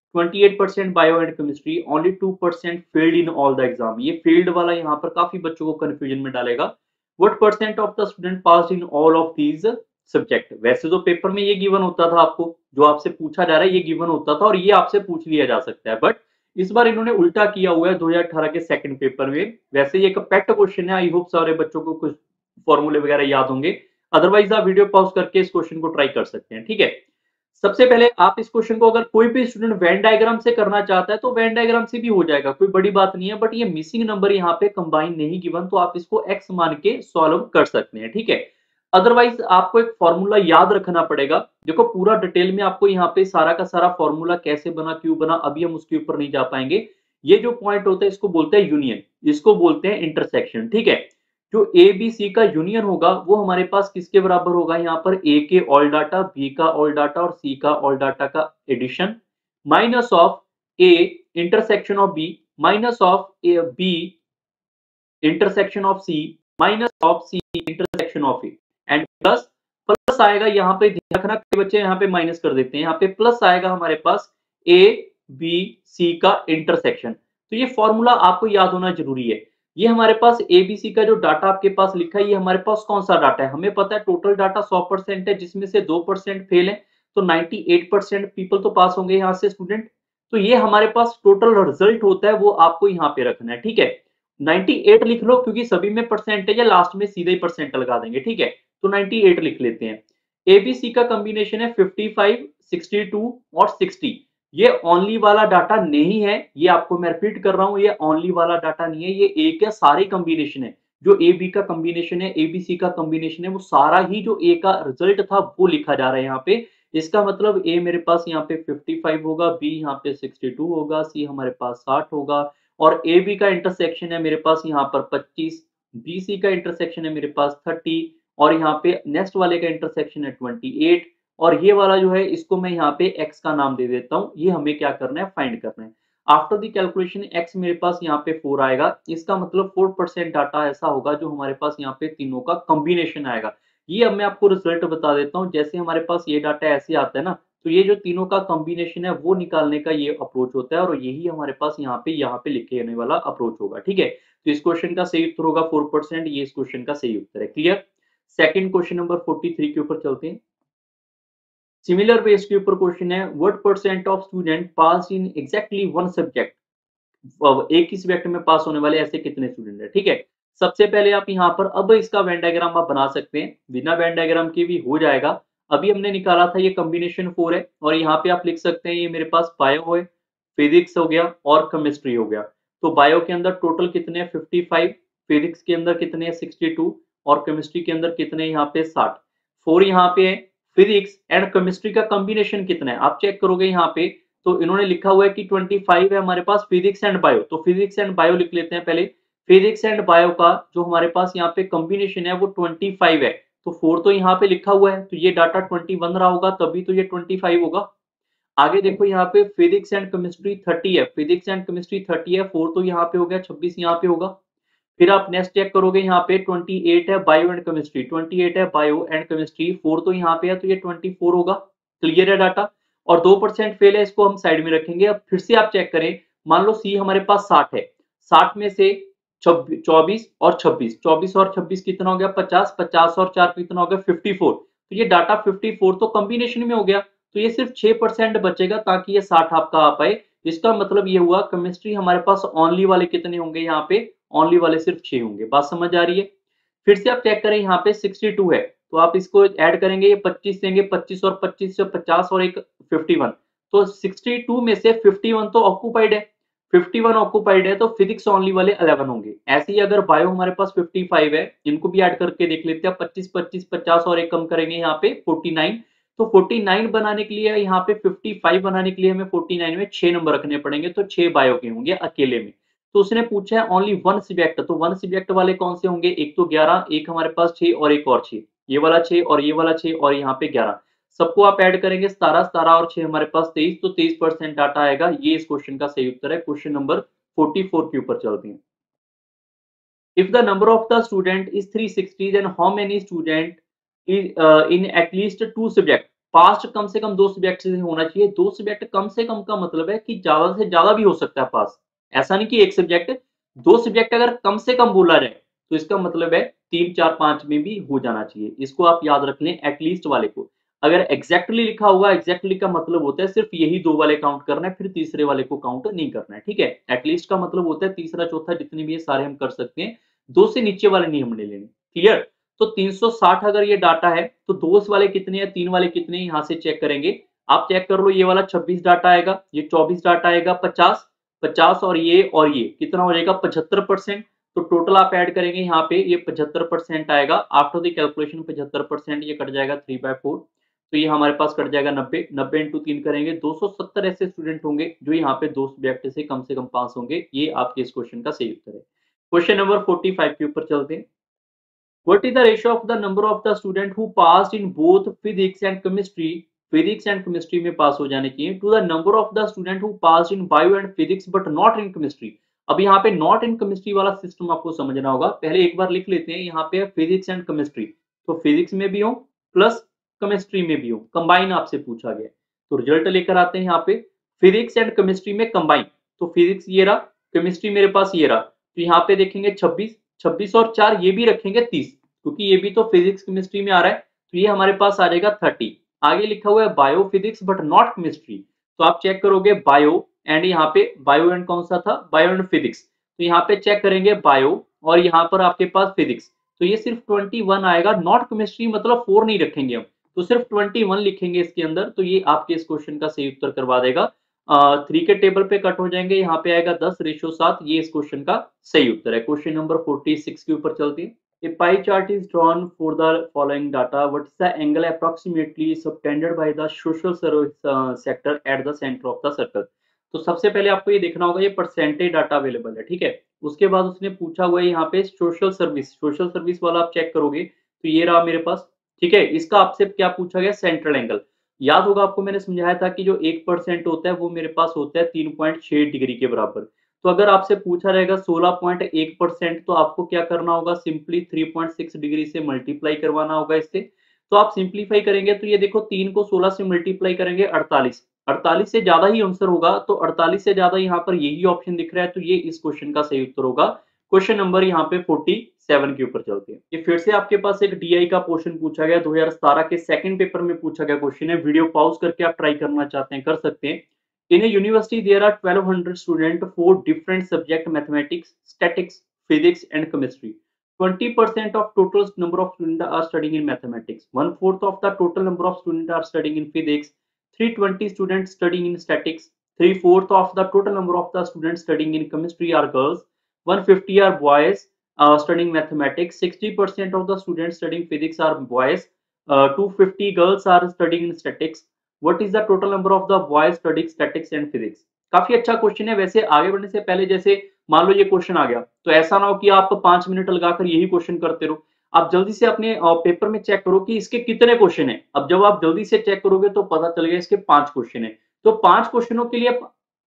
[SPEAKER 1] अट्ठाईस परसेंट bio and chemistry, only two percent failed in all the exam. ये failed वाला यहाँ पर काफी बच्चों को confusion में डालेगा। What percent of the student pass in all of these subject. वैसे तो पेपर में ये गिवन होता था, आपको जो आपसे पूछा जा रहा है ये गिवन होता था और ये आपसे पूछ लिया जा सकता है, बट इस बार इन्होंने उल्टा किया हुआ है दो हज़ार अठारह के सेकंड पेपर में। वैसे ये एक पेट क्वेश्चन है, आई होप सारे बच्चों को कुछ फॉर्मूले वगैरह याद होंगे, अदरवाइज आप वीडियो पॉज करके इस क्वेश्चन को ट्राई कर सकते हैं। ठीक है, सबसे पहले आप इस क्वेश्चन को अगर कोई भी स्टूडेंट वेन डायग्राम से करना चाहता है तो वेन डायग्राम से भी हो जाएगा, कोई बड़ी बात नहीं है, बट ये मिसिंग नंबर यहाँ पे कंबाइन नहीं गिवन, तो आप इसको एक्स मान के सॉल्व कर सकते हैं। ठीक है, अदरवाइज आपको एक फॉर्मूला याद रखना पड़ेगा। देखो पूरा डिटेल में आपको यहाँ पे सारा का सारा फॉर्मूला कैसे बना, क्यों बना, अभी हम उसके ऊपर नहीं जा पाएंगे। ये जो पॉइंट होता है इसको बोलते हैं यूनियन, इसको बोलते हैं इंटरसेक्शन। ठीक है, जो ए बी सी का यूनियन होगा वो हमारे पास किसके बराबर होगा, यहाँ पर ए के ऑल डाटा, बी का ऑल डाटा और सी का ऑल डाटा का addition, minus of A intersection of B, minus of A B intersection of C, minus of C intersection of A, and plus plus आएगा यहाँ पे, ध्यान रखना कई बच्चे यहाँ पे माइनस कर देते हैं, यहाँ पे प्लस आएगा हमारे पास ए बी सी का इंटरसेक्शन। तो ये फॉर्मूला आपको याद होना जरूरी है। ये हमारे पास एबीसी का जो डाटा आपके पास लिखा है, ये हमारे पास कौन सा डाटा है, हमें पता है टोटल डाटा सौ परसेंट है, जिसमें से दो परसेंट फेल है, तो अट्ठानवे परसेंट पीपल तो पास होंगे यहाँ से स्टूडेंट। तो ये हमारे पास टोटल रिजल्ट होता है, वो आपको यहाँ पे रखना है। ठीक है, अट्ठानवे लिख लो क्योंकि सभी में परसेंटेज है, लास्ट में सीधे ही परसेंट लगा देंगे। ठीक है, तो अट्ठानवे लिख लेते हैं। एबीसी का कॉम्बिनेशन है पचपन, बासठ और साठ। ये ओनली वाला डाटा नहीं है, ये आपको मैं रिपीट कर रहा हूं, ये ओनली वाला डाटा नहीं है, ये ए का सारे कॉम्बिनेशन है। जो ए बी का कॉम्बिनेशन है, एबीसी का कॉम्बिनेशन है, वो सारा ही जो ए का रिजल्ट था वो लिखा जा रहा है यहाँ पे। इसका मतलब ए मेरे पास यहाँ पे पचपन होगा, बी यहाँ पे बासठ होगा, सी हमारे पास साठ होगा, और ए बी का इंटरसेक्शन है मेरे पास यहाँ पर पच्चीस, बी सी का इंटरसेक्शन है मेरे पास तीस, और यहाँ पे नेक्स्ट वाले का इंटरसेक्शन है अट्ठाईस, और ये वाला जो है इसको मैं यहाँ पे x का नाम दे देता हूँ। ये हमें क्या करना है, फाइंड करना है। आफ्टर द कैलकुलेशन x मेरे पास यहाँ पे फोर आएगा, इसका मतलब फोर परसेंट डाटा ऐसा होगा जो हमारे पास यहाँ पे तीनों का कॉम्बिनेशन आएगा। ये अब मैं आपको रिजल्ट बता देता हूँ। जैसे हमारे पास ये डाटा ऐसे आता है ना, तो ये जो तीनों का कॉम्बिनेशन है वो निकालने का ये अप्रोच होता है, और यही हमारे पास यहाँ पे यहाँ पे लिखे जाने वाला अप्रोच होगा। ठीक है, तो इस क्वेश्चन का सही उत्तर होगा फोर परसेंट, ये इस क्वेश्चन का सही उत्तर है। Clear. Second question number forty three के ऊपर चलते हैं। सिमिलर बेस के ऊपर क्वेश्चन है, what percent of student pass in exactly one subject. एक ही सब्जेक्ट में पास होने वाले ऐसे कितने स्टूडेंट है। ठीक है, सबसे पहले आप यहाँ पर अब इसका वेन डायग्राम आप बना सकते हैं, बिना वेन डायग्राम के भी हो जाएगा। अभी हमने निकाला था ये कॉम्बिनेशन फोर है, और यहाँ पे आप लिख सकते हैं ये मेरे पास बायो है, फिजिक्स हो गया और केमिस्ट्री हो गया। तो बायो के अंदर टोटल कितने हैं पचपन, फिजिक्स के अंदर कितने हैं बासठ, और केमिस्ट्री के अंदर कितने यहाँ पे साठ। फोर यहाँ पे है, फिजिक्स एंड केमिस्ट्री का कॉम्बिनेशन कितना है आप चेक करोगे यहाँ पे, तो इन्होंने लिखा हुआ है कि पच्चीस है हमारे पास फिजिक्स एंड बायो, तो फिजिक्स एंड बायो लिख लेते हैं पहले। फिजिक्स एंड बायो का जो हमारे पास यहाँ पे कॉम्बिनेशन है वो पच्चीस है, तो फोर तो यहाँ पे लिखा हुआ है, तो ये डाटा इक्कीस रहा होगा, तभी तो ये पच्चीस होगा। आगे देखो यहाँ पे फिजिक्स एंड केमिस्ट्री तीस है, फिजिक्स एंड केमिस्ट्री तीस है, फोर तो यहाँ पे हो गया, छब्बीस यहाँ पे होगा। फिर आप नेक्स्ट चेक करोगे यहाँ पे अट्ठाईस है बायो एंड केमिस्ट्री, अट्ठाईस है बायो एंड केमिस्ट्री, फोर तो यहाँ पे है, तो ये चौबीस होगा। क्लियर है डाटा, और दो परसेंट फेल है, इसको हम साइड में रखेंगे। अब फिर से आप चेक करें, मान लो सी हमारे पास साठ है, साठ में से चौबीस और छब्बीस, चौबीस और छब्बीस कितना हो गया पचास, पचास और चार कितना हो गया चौवन, तो ये डाटा चौवन तो कॉम्बिनेशन में हो गया, तो ये सिर्फ छह परसेंट बचेगा ताकि ये साठ आपका आ पाए। इसका मतलब ये हुआ केमिस्ट्री हमारे पास ओनली वाले कितने होंगे, यहाँ पे ओनली वाले सिर्फ छह होंगे। बात समझ आ रही है। फिर से आप चेक करें, यहाँ पे बासठ है, तो आप इसको ऐड करेंगे, ये पच्चीस देंगे, पच्चीस और पच्चीस से पचास और एक इक्यावन, तो बासठ में से इक्यावन तो ऑक्यूपाइड है, इक्यावन ऑक्यूपाइड है, तो फिजिक्स ओनली वाले ग्यारह होंगे। ऐसे ही अगर बायो हमारे पास पचपन है, इनको भी ऐड करके देख लेते हैं, पच्चीस पच्चीस पचास और एक कम करेंगे यहाँ पे उनचास, तो उनचास बनाने के लिए यहाँ पे पचपन बनाने के लिए हमें उनचास में छह नंबर रखने पड़ेंगे, तो छह बायो के होंगे अकेले में। तो उसने पूछा है ओनली वन सब्जेक्ट, तो वन सब्जेक्ट वाले कौन से होंगे, एक तो ग्यारह, एक हमारे पास छह और एक और छह, ये वाला छह और ये वाला छह और यहाँ पे ग्यारह, सबको आप ऐड करेंगे सतारह, सतारह और छह हमारे पास तेईस, तो तेईस परसेंट डाटा आएगा। ये इस क्वेश्चन का सही उत्तर है। क्वेश्चन नंबर चौवालीस के ऊपर चलते हैं। If the number of the student is three sixty, then how many student in at least two subject. Passed कम से कम दो सब्जेक्ट से होना चाहिए। दो सब्जेक्ट कम से कम का मतलब है कि ज़्यादा से ज़्यादा भी हो सकता है पास। ऐसा नहीं कि एक सब्जेक्ट, दो सब्जेक्ट अगर कम से कम बोला जाए, तो इसका मतलब है तीन, चार, पाँच में भी हो जाना चाहिए। इसको आप याद रख लें एटलीस्ट वाले को। अगर एग्ज़ैक्टली लिखा होगा, एग्ज़ैक्टली का मतलब होता है सिर्फ़ यही दो वाले काउंट करना है, फिर तीसरे वाले को काउंट नहीं करना है, ठीक है? एटलीस्ट का मतलब होता है तीसरा, चौथा जितने भी है सारे हम कर सकते हैं। दो से नीचे वाले नहीं हमने लेने, क्लियर? तो तीन सौ साठ अगर ये डाटा है, तो दो वाले कितने हैं, तीन वाले कितने हैं, यहाँ से चेक करेंगे। आप चेक कर लो, ये वाला छब्बीस डाटा आएगा, ये चौबीस डाटा आएगा, पचास, पचास और ये और ये कितना हो जाएगा पचहत्तर परसेंट। तो टोटल आप ऐड करेंगे यहाँ पे, ये पचहत्तर परसेंट आएगा। आफ्टर द कैलकुलेशन पचहत्तर परसेंट ये कट जाएगा थ्री बाय फोर, तो ये हमारे पास कट जाएगा नब्बे, नब्बे इंटू तीन करेंगे, दो सौ सत्तर ऐसे स्टूडेंट होंगे जो यहाँ पे दो सब्जेक्ट से कम से कम पास होंगे। ये आपके इस क्वेश्चन का सही उत्तर है। क्वेश्चन नंबर पैंतालीस के ऊपर चलते हैं। What is the ratio of the number of the student who passed in both physics and chemistry, physics and chemistry में पास हो जाने की, to the number of the student who passed in bio and physics but not in chemistry? अब यहाँ पे not in chemistry वाला system आपको समझना होगा। पहले एक बार लिख लेते हैं, यहाँ पे फिजिक्स एंड केमिस्ट्री, तो फिजिक्स में भी हो प्लस केमिस्ट्री में भी हो, कंबाइन आपसे पूछा गया। तो रिजल्ट लेकर आते हैं यहाँ पे फिजिक्स एंड केमिस्ट्री में कंबाइन। तो फिजिक्स ये रहा, केमिस्ट्री मेरे पास ये रहा, तो यहाँ पे देखेंगे छब्बीस, छब्बीस और चार ये भी रखेंगे तीस, क्योंकि ये भी तो फिजिक्स केमिस्ट्री में आ रहा है, तो ये हमारे पास आ जाएगा तीस। आगे लिखा हुआ है bio physics but not chemistry, तो आप चेक करोगे बायो एंड यहाँ पे बायो एंड कौन सा था, बायो एंड फिजिक्स, तो यहाँ पे चेक करेंगे बायो और यहाँ पर आपके पास फिजिक्स, तो ये सिर्फ इक्कीस आएगा। नॉट केमिस्ट्री मतलब फोर नहीं रखेंगे हम, तो सिर्फ इक्कीस लिखेंगे इसके अंदर, तो ये आपके इस क्वेश्चन का सही उत्तर करवा देगा। थ्री के टेबल पे कट हो जाएंगे, यहाँ पे आएगा दस रेशो सात, ये इस क्वेश्चन का सही उत्तर है। क्वेश्चन नंबर छियालीस के ऊपर चलते हैं। A pie chart is drawn for the following data. What is the angle approximately subtended by the social service uh, sector at the center of the circle? तो सबसे पहले आपको ये देखना होगा, ये परसेंटेज डाटा अवेलेबल है, ठीक है। उसके बाद उसने पूछा हुआ है यहाँ पे सोशल सर्विस, सोशल सर्विस वाला आप चेक करोगे तो ये रहा मेरे पास, ठीक है। इसका आपसे क्या पूछा गया, सेंट्रल एंगल। याद होगा आपको मैंने समझाया था कि जो एक परसेंट होता है वो मेरे पास होता है तीन पॉइंट छह डिग्री के बराबर। तो अगर आपसे पूछा रहेगा सोलह पॉइंट एक परसेंट, तो आपको क्या करना होगा, सिंपली तीन पॉइंट छह डिग्री से मल्टीप्लाई करवाना होगा इससे। तो आप सिंपलीफाई करेंगे तो ये देखो तीन को सोलह से मल्टीप्लाई करेंगे अड़तालीस, अड़तालीस से ज्यादा ही आंसर होगा, तो अड़तालीस से ज्यादा यहाँ पर यही ऑप्शन दिख रहा है, तो ये इस क्वेश्चन का सही उत्तर होगा। क्वेश्चन नंबर यहाँ पे सैंतालीस के ऊपर चलते हैं। ये फिर से आपके पास एक डीआई का क्वेश्चन पूछा गया, दो हज़ार सत्रह के सेकंड पेपर में पूछा गया क्वेश्चन है। वीडियो पॉज करके आप ट्राई करना चाहते हैं कर सकते हैं। In a university, there are twelve hundred students for different subjects: mathematics, statistics, physics, and chemistry. twenty percent of total number of students are studying in mathematics. One fourth of the total number of students are studying in physics. three hundred twenty students studying in statistics. Three fourth of the total number of the students studying in chemistry are girls. one hundred fifty are boys uh, studying mathematics. sixty percent of the students studying physics are boys. Uh, two hundred fifty girls are studying in statistics. What is the total number of the boys studying statistics and physics? काफी अच्छा question है। वैसे आगे बढ़ने से पहले, जैसे मान लो ये क्वेश्चन आ गया, तो ऐसा ना हो कि आप पांच मिनट लगाकर यही क्वेश्चन करते रहो। आप जल्दी से अपने पेपर में चेक करो कि इसके कितने क्वेश्चन है। अब जब आप जल्दी से चेक करोगे तो पता चलेगा इसके पांच क्वेश्चन है, तो पांच क्वेश्चनों के लिए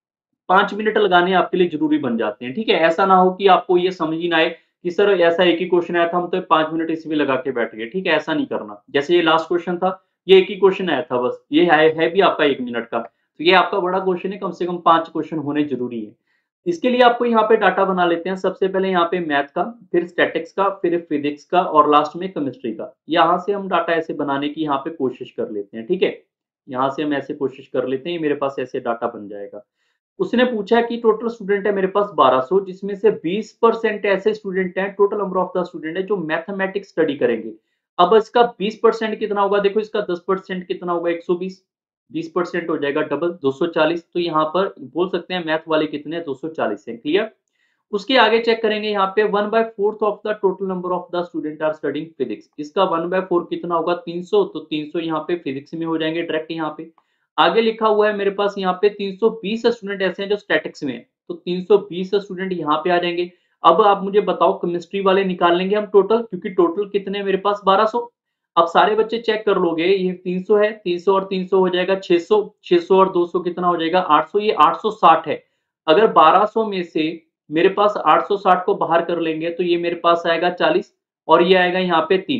[SPEAKER 1] पांच मिनट लगाने आपके लिए जरूरी बन जाते हैं, ठीक है। ऐसा ना हो कि आपको ये समझ ही ना आए कि सर ऐसा एक ही क्वेश्चन आया था, हम तो पांच मिनट इसमें लगा के बैठ गए, ठीक है। ऐसा नहीं करना। जैसे ये लास्ट क्वेश्चन था, ये एक ही क्वेश्चन आया था बस, ये है, है भी आपका एक मिनट का, तो ये आपका बड़ा क्वेश्चन है, कम से कम पांच क्वेश्चन होने जरूरी है। इसके लिए आपको यहाँ पे डाटा बना लेते हैं। सबसे पहले यहाँ पे मैथ का, फिर स्टैटिक्स का, फिर फिजिक्स का और लास्ट में केमिस्ट्री का। यहाँ से हम डाटा ऐसे बनाने की यहाँ पे कोशिश कर लेते हैं, ठीक है। यहाँ से हम ऐसे कोशिश कर लेते हैं, मेरे पास ऐसे डाटा बन जाएगा। उसने पूछा कि टोटल स्टूडेंट है मेरे पास बारह सौ, जिसमें से बीस परसेंट ऐसे स्टूडेंट हैं, total number of the student है जो मैथमेटिक्स स्टडी करेंगे। अब इसका बीस परसेंट कितना होगा, देखो इसका दस परसेंट कितना होगा, एक सौ बीस, बीस परसेंट हो जाएगा डबल, दो सौ चालीस। तो यहाँ पर बोल सकते हैं मैथ वाले कितने, दो सौ चालीस है, क्लियर। उसके आगे चेक करेंगे यहाँ पे one by fourth of the total number of the student are studying physics. इसका वन बाय फोर कितना होगा, तीन सौ, तो तीन सौ यहाँ पे फिजिक्स में हो जाएंगे डायरेक्ट। यहाँ पे आगे लिखा हुआ है मेरे पास यहाँ पे तीन सौ बीस स्टूडेंट ऐसे हैं जो स्टैटिक्स में है, तो तीन सौ बीस स्टूडेंट यहाँ पे आ जाएंगे। अब आप मुझे बताओ केमिस्ट्री वाले निकाल लेंगे हम टोटल, क्योंकि टोटल कितने मेरे पास बारह सौ। अब सारे बच्चे चेक कर लोगे, ये तीन सौ है, तीन सौ और तीन सौ हो जाएगा छह सौ, छह सौ और दो सौ कितना हो जाएगा आठ सौ, ये आठ सौ साठ है। अगर बारह सौ में से मेरे पास आठ सौ साठ को बाहर कर लेंगे तो ये मेरे पास आएगा चालीस और ये आएगा यहाँ पे तीन,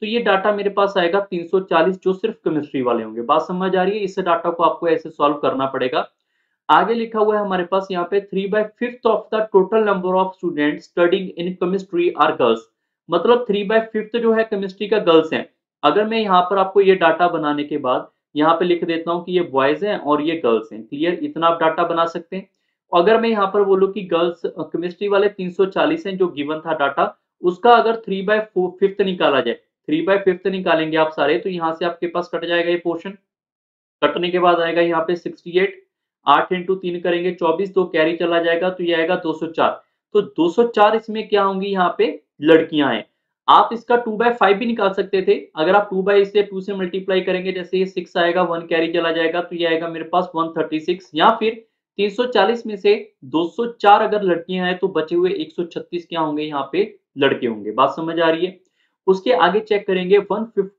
[SPEAKER 1] तो ये डाटा मेरे पास आएगा तीन सौ चालीस जो सिर्फ केमिस्ट्री वाले होंगे। बात समझ आ रही है? इस डाटा को आपको ऐसे सॉल्व करना पड़ेगा। आगे लिखा हुआ है हमारे पास यहाँ पे three by fifth of the total number of student studying in chemistry are girls. मतलब थ्री बाय फिफ्थ जो है केमिस्ट्री का गर्ल्स हैं। अगर मैं यहाँ पर आपको ये डाटा बनाने के बाद यहाँ पे लिख देता हूँ कि ये बॉयज हैं और ये गर्ल्स हैं, क्लियर? इतना आप डाटा बना सकते हैं। अगर मैं यहाँ पर बोलूँ कि गर्ल्स केमिस्ट्री वाले तीन सौ चालीस हैं जो गिवन था डाटा, उसका अगर थ्री बाय फिफ्थ निकाला जाए, थ्री बाय फिफ्थ निकालेंगे आप सारे, तो यहाँ से आपके पास कट जाएगा ये पोर्शन। कटने के बाद आएगा यहाँ पे अड़सठ, आठ इंटू तीन करेंगे चौबीस, तो कैरी चला जाएगा तो ये आएगा दो सौ चार। तो दो सौ चार इसमें क्या होंगी? यहाँ पे लड़कियां हैं। आप इसका टू बाय फाइव भी निकाल सकते थे। अगर आप टू बाय इसे टू से मल्टीप्लाई करेंगे, जैसे ये सिक्स आएगा, वन कैरी चला जाएगा तो ये आएगा मेरे पास एक सौ छत्तीस, या फिर तीन सौ चालीस में से दो सौ चार अगर लड़कियां हैं तो बचे हुए एक सौ छत्तीस क्या होंगे? यहाँ पे लड़के होंगे। बात समझ आ रही है? उसके आगे चेक करेंगे एक सौ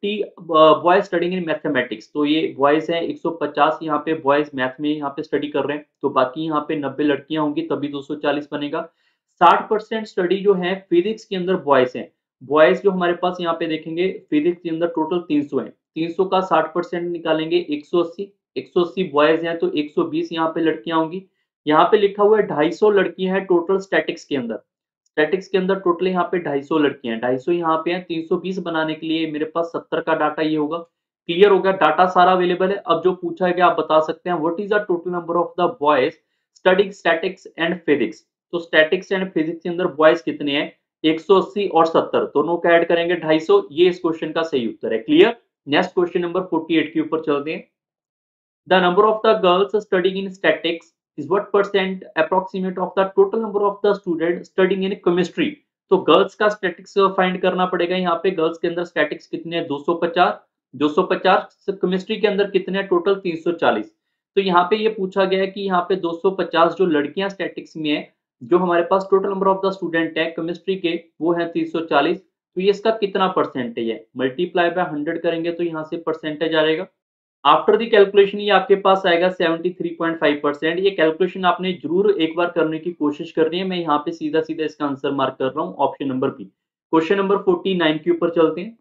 [SPEAKER 1] पचास बॉयज स्टडिंग इन मैथमेटिक्स। तो ये बॉयज हैं एक सौ पचास, यहाँ पे बॉयज मैथ में यहाँ पे स्टडी कर रहे हैं, तो बाकी यहाँ पे नब्बे लड़कियां होंगी तभी दो सौ चालीस बनेगा। साठ परसेंट स्टडी जो है फिजिक्स के अंदर बॉयज हैं। बॉयज जो हमारे पास यहाँ पे देखेंगे फिजिक्स के अंदर टोटल तीन सौ है, तीन सौ का साठ परसेंट निकालेंगे एक सौ अस्सी, एक सौ अस्सी बॉयज हैं तो एक सौ बीस यहाँ पे लड़कियां होंगी। यहाँ पे लिखा हुआ है दो सौ पचास लड़कियां हैं टोटल स्टैटिक्स के अंदर। स्टैटिक्स के अंदर टोटल यहाँ पे दो सौ पचास लड़कियां हैं, दो सौ पचास यहाँ पे हैं, तीन सौ बीस बनाने के लिए मेरे पास सत्तर का डाटा ये होगा। क्लियर हो गया? डाटा सारा अवेलेबल है। अब जो पूछा गया आप बता सकते हैं what is the total number of the boys studying statics and physics. तो स्टैटिक्स एंड फिजिक्स के अंदर बॉयज कितने हैं? एक सौ अस्सी और सत्तर, दोनों का ऐड करेंगे दो सौ पचास। ये इस क्वेश्चन का सही उत्तर है। क्लियर? नेक्स्ट क्वेश्चन नंबर अड़तालीस के ऊपर चलते हैं। The number of the girls studying in statics is what percent approximate of the total number of the students studying in chemistry। तो गर्ल्स का स्टैटिक्स फाइंड करना पड़ेगा। यहाँ पे गर्ल्स के अंदर स्टैटिक्स कितने हैं? दो सौ पचास, दो सौ पचास केमिस्ट्री के अंदर कितने हैं? टोटल तीन सौ चालीस। तो यहाँ पे ये पूछा गया है कि यहाँ पे दो सौ पचास जो लड़कियां स्टैटिक्स में है, जो हमारे पास total number of the student है केमिस्ट्री के वो है तीन सौ चालीस, तो ये इसका कितना परसेंटेज है? मल्टीप्लाई बाय हंड्रेड करेंगे तो यहाँ से परसेंटेज आ जाएगा। आफ्टर द कैलकुलेशन ये आपके पास आएगा तिहत्तर पॉइंट पाँच परसेंट। ये कैलकुलेशन आपने जरूर एक बार करने की कोशिश करनी है। मैं यहाँ पे सीधा सीधा इसका आंसर मार्क कर रहा हूँ, option number B. Question number उनचास के ऊपर चलते हैं।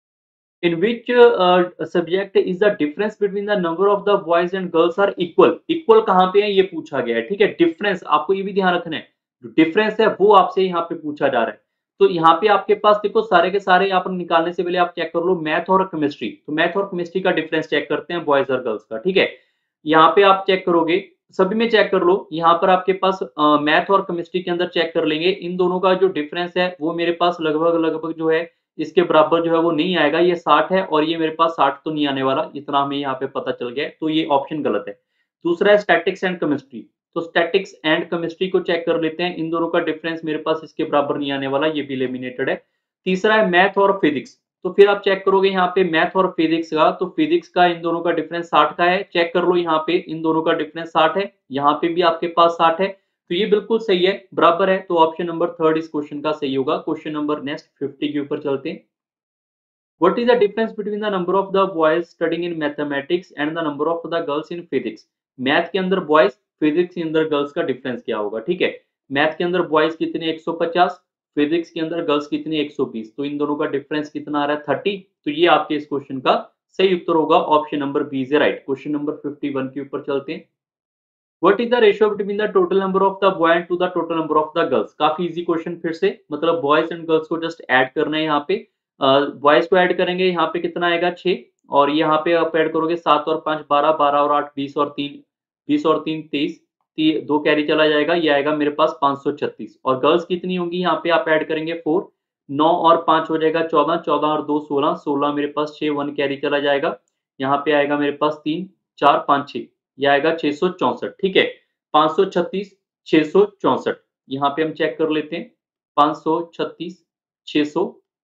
[SPEAKER 1] In which subject is the difference between the number of the boys and girls are equal. Equal कहाँ पे है ये पूछा गया है, ठीक है? डिफरेंस आपको ये भी ध्यान रखना है, जो डिफरेंस है वो आपसे यहाँ पे पूछा जा रहा है। तो यहाँ पे आपके पास देखो सारे के सारे यहाँ पर निकालने से पहले आप चेक कर लो मैथ और केमिस्ट्री। तो मैथ और केमिस्ट्री का डिफरेंस चेक करते हैं बॉयज और गर्ल्स का, ठीक है? यहाँ पे आप चेक करोगे, सभी में चेक कर लो। यहाँ पर आपके पास मैथ और केमिस्ट्री के अंदर चेक कर लेंगे, इन दोनों का जो डिफरेंस है वो मेरे पास लगभग लगभग जो है इसके बराबर जो है वो नहीं आएगा। ये साठ है और ये मेरे पास साठ तो नहीं आने वाला, इतना हमें यहाँ पे पता चल गया है, तो ये ऑप्शन गलत है। दूसरा है स्टैटिक्स एंड केमिस्ट्री। तो स्टैटिक्स एंड केमिस्ट्री को चेक कर लेते हैं, इन दोनों का डिफरेंस मेरे पास इसके बराबर नहीं आने वाला, ये भी एलिमिनेटेड है। तीसरा है मैथ और फिजिक्स। तो फिर आप चेक करोगे यहाँ पे मैथ और फिजिक्स का, तो फिजिक्स का इन दोनों का डिफरेंस साठ का है। चेक कर लो यहाँ पे इन दोनों का डिफरेंस साठ है, यहाँ पे भी आपके पास साठ है, तो ये बिल्कुल सही है, बराबर है। तो ऑप्शन नंबर थर्ड इस क्वेश्चन का सही होगा। क्वेश्चन नंबर नेक्स्ट फिफ्टी के ऊपर चलते हैं। What is the difference between the number of the boys studying in mathematics and the number of the girls in physics? Math के अंदर बॉयज, फिजिक्स के अंदर गर्ल्स का डिफरेंस क्या होगा, ठीक है? मैथ के अंदर बॉयज कितने एक सौ पचास, फिजिक्स के अंदर गर्ल्स कितने एक सौ बीस, तो इन दोनों का डिफरेंस कितना आ रहा है तीस। तो ये आपके इस क्वेश्चन का सही उत्तर होगा, option number B is right. Question number इक्यावन के ऊपर चलते हैं। What is the ratio between the total number of the boy to the total number of the girls? काफी इजी क्वेश्चन, फिर से मतलब बॉयज एंड गर्ल्स को जस्ट ऐड करना है। यहाँ पे बॉयज को ऐड करेंगे, यहाँ पे कितना आएगा छह, और यहाँ पे आप ऐड करोगे सात और पांच बारह, बारह और आठ बीस और तीन बीस और तीन तेईस, दो कैरी चला जाएगा, ये आएगा मेरे पास पाँच सौ छत्तीस। और गर्ल्स कितनी होंगी यहाँ पे आप ऐड करेंगे फोर, नौ और पांच हो जाएगा चौदह, चौदह और दो सोलह, सोलह मेरे पास छह, वन कैरी चला जाएगा, यहाँ पे आएगा मेरे पास तीन, चार पांच छह, ये आएगा छह सौ चौसठ, ठीक है? पाँच सौ छत्तीस, छह सौ चौसठ, यहाँ पे हम चेक कर लेते हैं। पाँच सौ छत्तीस, छह सौ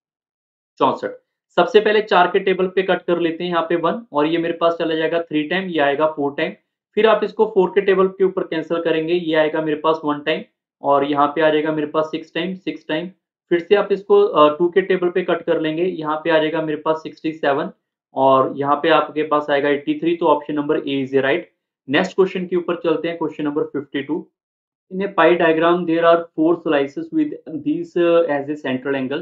[SPEAKER 1] चौसठ। सबसे पहले चार के टेबल पे कट कर लेते हैं, यहाँ पे वन, और ये मेरे पास चला जाएगा थ्री टाइम, ये आएगा फोर टाइम। फिर आप इसको फोर के टेबल के ऊपर कैंसिल करेंगे, ये आएगा मेरे पास वन टाइम, और यहाँ पे आ जाएगा मेरे पास सिक्स टाइम, सिक्स टाइम। फिर से आप इसको टू के टेबल पे कट कर लेंगे, यहाँ पे आ जाएगा मेरे पास सिक्सटी सेवन, और यहाँ पे आपके पास आएगा एट्टी थ्री। तो option number A is right. Next question के ऊपर चलते हैं, question number fifty two. In a pie diagram, there are four slices with these uh, as a central angle.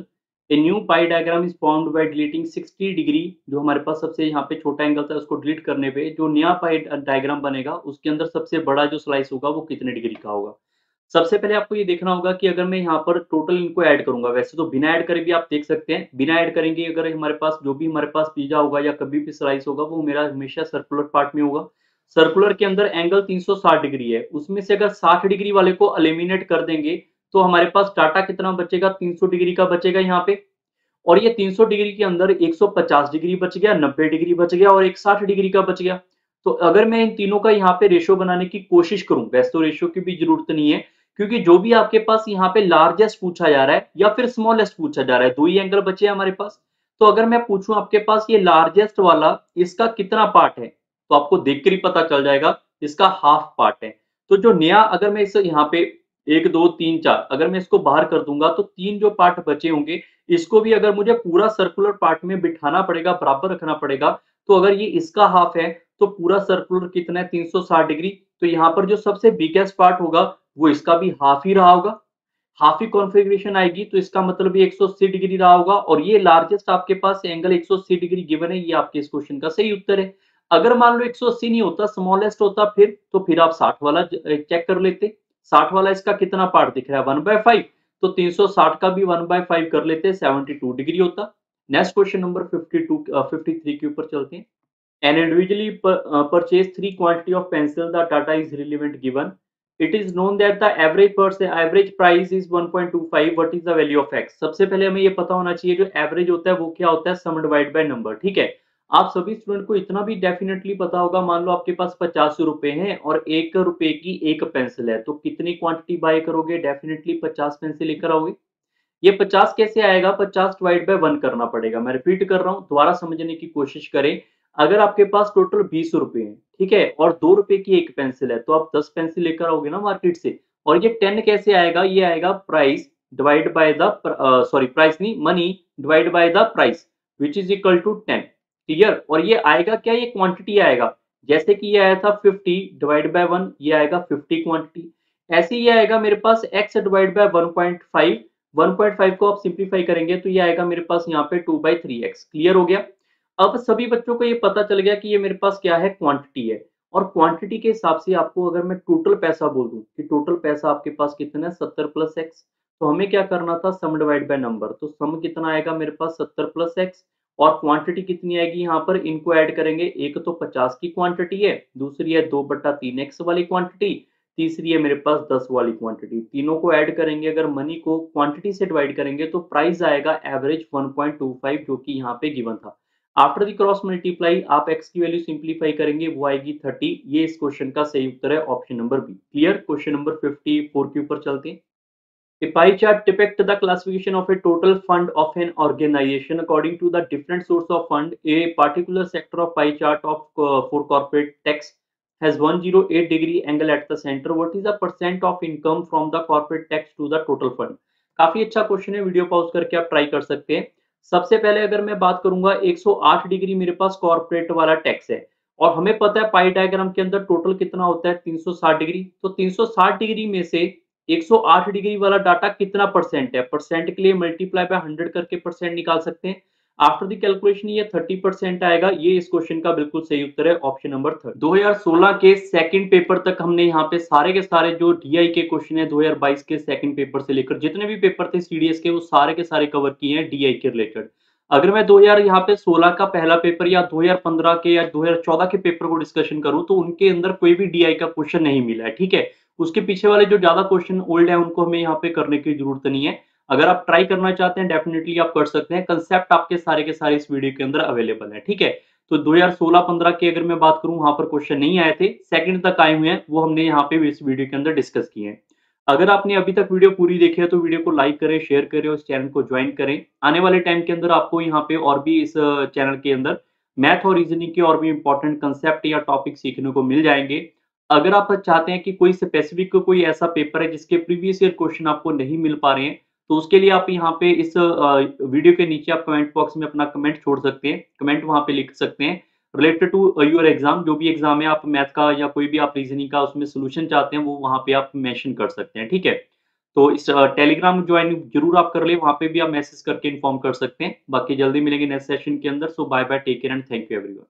[SPEAKER 1] A new pie diagram is formed by deleting sixty degree, जो हमारे पास सबसे यहाँ पे छोटा एंगल था उसको डिलीट करने पे जो नया पाई डायग्राम बनेगा उसके अंदर सबसे बड़ा जो स्लाइस होगा वो कितने डिग्री का होगा। सबसे पहले आपको ये देखना होगा कि अगर मैं यहाँ पर टोटल इनको ऐड करूंगा, वैसे तो बिना ऐड करे भी आप देख सकते हैं, बिना ऐड करेंगे अगर हमारे पास जो भी हमारे पास पिज्जा होगा या कभी भी स्लाइस होगा वो मेरा हमेशा सर्कुलर पार्ट में होगा। सर्कुलर के अंदर एंगल तीन सौ साठ डिग्री है, उसमें से अगर साठ डिग्री वाले को एलिमिनेट कर देंगे तो हमारे पास डाटा कितना बचेगा, तीन सौ डिग्री का बचेगा यहाँ पे। और ये तीन सौ डिग्री के अंदर एक सौ पचास डिग्री बच गया, नब्बे डिग्री बच गया और एक साठ डिग्री का बच गया। तो अगर मैं इन तीनों का यहाँ पे रेशियो बनाने की कोशिश करूं, वैसे तो रेशियो की भी जरूरत नहीं है क्योंकि जो भी आपके पास यहाँ पे लार्जेस्ट पूछा जा रहा है या फिर स्मॉलेस्ट पूछा जा रहा है, दो ही एंगल बचे हैं हमारे पास। तो अगर मैं पूछूं आपके पास ये लार्जेस्ट वाला इसका कितना पार्ट है, तो आपको देखकर ही पता चल जाएगा इसका हाफ पार्ट है। तो जो नया अगर मैं इसे यहाँ पे एक दो तीन चार अगर मैं इसको बाहर कर दूंगा तो तीन जो पार्ट बचे होंगे इसको भी अगर मुझे पूरा सर्कुलर पार्ट में बिठाना पड़ेगा, बराबर रखना पड़ेगा, तो अगर ये इसका हाफ है तो पूरा सर्कुलर कितना है, तीन सौ साठ डिग्री। तो यहाँ पर जो सबसे बिगेस्ट पार्ट होगा वो इसका भी हाफ ही रहा होगा, हाफ ही कॉन्फ़िगरेशन आएगी, तो इसका मतलब ये एक सौ अस्सी डिग्री रहा होगा और ये लार्जेस्ट आपके पास एंगल एक सौ अस्सी डिग्री गिवन है, ये आपके इस क्वेश्चन का सही उत्तर है। अगर मान लो एक सौ अस्सी नहीं होता, स्मॉलेस्ट होता फिर तो फिर आप साठ वाला चेक कर लेते। साठ वाला इसका कितना पार्ट दिख रहा है, वन बाय फाइव, तो तीन सौ साठ का भी वन बाय फाइव कर लेते, सेवेंटी टू डिग्री होता। Next question number fifty two fifty three के ऊपर चलते हैं। An individually pur- uh, purchase three quantity of pencil. The data is relevant given. It is known that the average person average price is one point two five. What is the value of x? सबसे पहले हमें ये पता होना चाहिए जो average होता है वो क्या होता है, सम डिवाइड बाय नंबर। ठीक है, आप सभी स्टूडेंट को इतना भी डेफिनेटली पता होगा। मान लो आपके पास पचास रुपए हैं और एक रुपए की एक पेंसिल है, तो कितनी क्वांटिटी बाय करोगे, डेफिनेटली पचास पेंसिल लेकर आओगे। ये पचास कैसे आएगा, पचास डिवाइड बाय वन करना पड़ेगा। मैं रिपीट कर रहा हूं, दोबारा समझने की कोशिश करें। अगर आपके पास टोटल बीस रुपए हैं, ठीक है, और दो रुपए की एक पेंसिल है, तो आप दस पेंसिल लेकर आओगे ना मार्केट से। और ये टेन कैसे आएगा, ये आएगा price divide by the sorry price नहीं money divide by the price which is equal to ten. Clear. और ये आएगा क्या, ये क्वांटिटी आएगा। जैसे कि ये आया था फिफ्टी डिवाइड बाय वन, ये आएगा फिफ्टी क्वांटिटी। ऐसे ही आएगा मेरे पास x divide by one point five, one point five को आप सिंप्लीफाई करेंगे तो ये आएगा मेरे पास यहाँ पे two by three x. Clear हो गया। अब सभी बच्चों को ये पता चल गया कि ये मेरे पास क्या है, क्वांटिटी है। और क्वांटिटी के हिसाब से आपको अगर मैं टोटल पैसा बोल दूं कि टोटल पैसा आपके पास कितना है, सत्तर प्लस एक्स, तो हमें क्या करना था, सम डिवाइड बाय नंबर। तो सम कितना आएगा मेरे पास, सत्तर प्लस एक्स, और क्वांटिटी कितनी आएगी यहाँ पर, इनको ऐड करेंगे। एक तो पचास की क्वांटिटी है, दूसरी है दो बट्टा तीन एक्स वाली क्वांटिटी, तीसरी है मेरे पास दस वाली क्वांटिटी। तीनों को ऐड करेंगे, अगर मनी को क्वांटिटी से डिवाइड करेंगे तो प्राइस आएगा average one point two five, जो कि यहाँ पे गिवन था। आफ्टर द क्रॉस मल्टीप्लाई आप x की वैल्यू सिंप्लीफाई करेंगे, वो आएगी थर्टी। ये इस क्वेश्चन का सही उत्तर है, option number B. Clear. Question number fifty four के ऊपर चलते हैं। A pie chart depicts the classification of a total fund of an organization according to the different source of fund. A particular sector of pie chart of uh, for corporate tax has one hundred eight degree angle at the center. What is the percent of income from the corporate tax to the total fund? काफी अच्छा question है, video pause करके आप try कर सकते हैं। सबसे पहले अगर मैं बात करूंगा, एक सौ आठ डिग्री मेरे पास कॉर्पोरेट वाला टैक्स है और हमें पता है पाई डायग्राम के अंदर टोटल कितना होता है, तीन सौ साठ डिग्री। तो तीन सौ साठ डिग्री में से एक सौ आठ डिग्री वाला डाटा कितना परसेंट है, परसेंट के लिए मल्टीप्लाई बाय हंड्रेड करके परसेंट निकाल सकते हैं। आफ्टर द कैलकुलेशन ये थर्टी परसेंट आएगा। ये इस क्वेश्चन का बिल्कुल सही उत्तर है, ऑप्शन नंबर थर्ड। दो हज़ार सोलह के सेकंड पेपर तक हमने यहाँ पे सारे के सारे जो डीआई के क्वेश्चन है दो हज़ार बाईस के सेकंड पेपर से लेकर जितने भी पेपर थे सीडीएस के, वो सारे के सारे कवर किए हैं डीआई के रिलेटेड। अगर मैं दो हज़ार यहाँ पे सोलह का पहला पेपर या दो हज़ार पंद्रह के या दो हज़ार चौदह के पेपर को डिस्कशन करूं तो उनके अंदर कोई भी डीआई का क्वेश्चन नहीं मिला है। ठीक है, उसके पीछे वाले जो ज्यादा क्वेश्चन ओल्ड है उनको हमें यहाँ पे करने की जरूरत नहीं है। अगर आप ट्राई करना चाहते हैं डेफिनेटली आप कर सकते हैं, कंसेप्ट आपके सारे के सारे इस वीडियो के अंदर अवेलेबल है। ठीक है, तो दो हज़ार सोलह पंद्रह की अगर मैं बात करूं वहां पर क्वेश्चन नहीं आए थे, सेकंड तक आए हुए हैं, वो हमने यहाँ पे इस वीडियो के अंदर डिस्कस किए हैं। अगर आपने अभी तक वीडियो पूरी देखी है तो वीडियो को लाइक करें, शेयर करें और इस चैनल को ज्वाइन करें। आने वाले टाइम के अंदर आपको यहाँ पे और भी इस चैनल के अंदर मैथ और रीजनिंग के और भी इंपॉर्टेंट कंसेप्ट या टॉपिक सीखने को मिल जाएंगे। अगर आप चाहते हैं कि कोई स्पेसिफिक कोई ऐसा पेपर है जिसके प्रीवियस ईयर क्वेश्चन आपको नहीं मिल पा रहे हैं, तो उसके लिए आप यहाँ पे इस वीडियो के नीचे आप कमेंट बॉक्स में अपना कमेंट छोड़ सकते हैं, कमेंट वहां पे लिख सकते हैं रिलेटेड टू योर एग्जाम। जो भी एग्जाम है, आप मैथ का या कोई भी आप रीजनिंग का उसमें सोल्यूशन चाहते हैं, वो वहां पे आप मेंशन कर सकते हैं। ठीक है, तो इस टेलीग्राम ज्वाइन ज़रूर आप कर लें, वहाँ पे भी आप मैसेज करके इन्फॉर्म कर सकते हैं। बाकी जल्दी मिलेंगे नेक्स्ट सेशन के अंदर। So bye bye, take care and thank you everyone.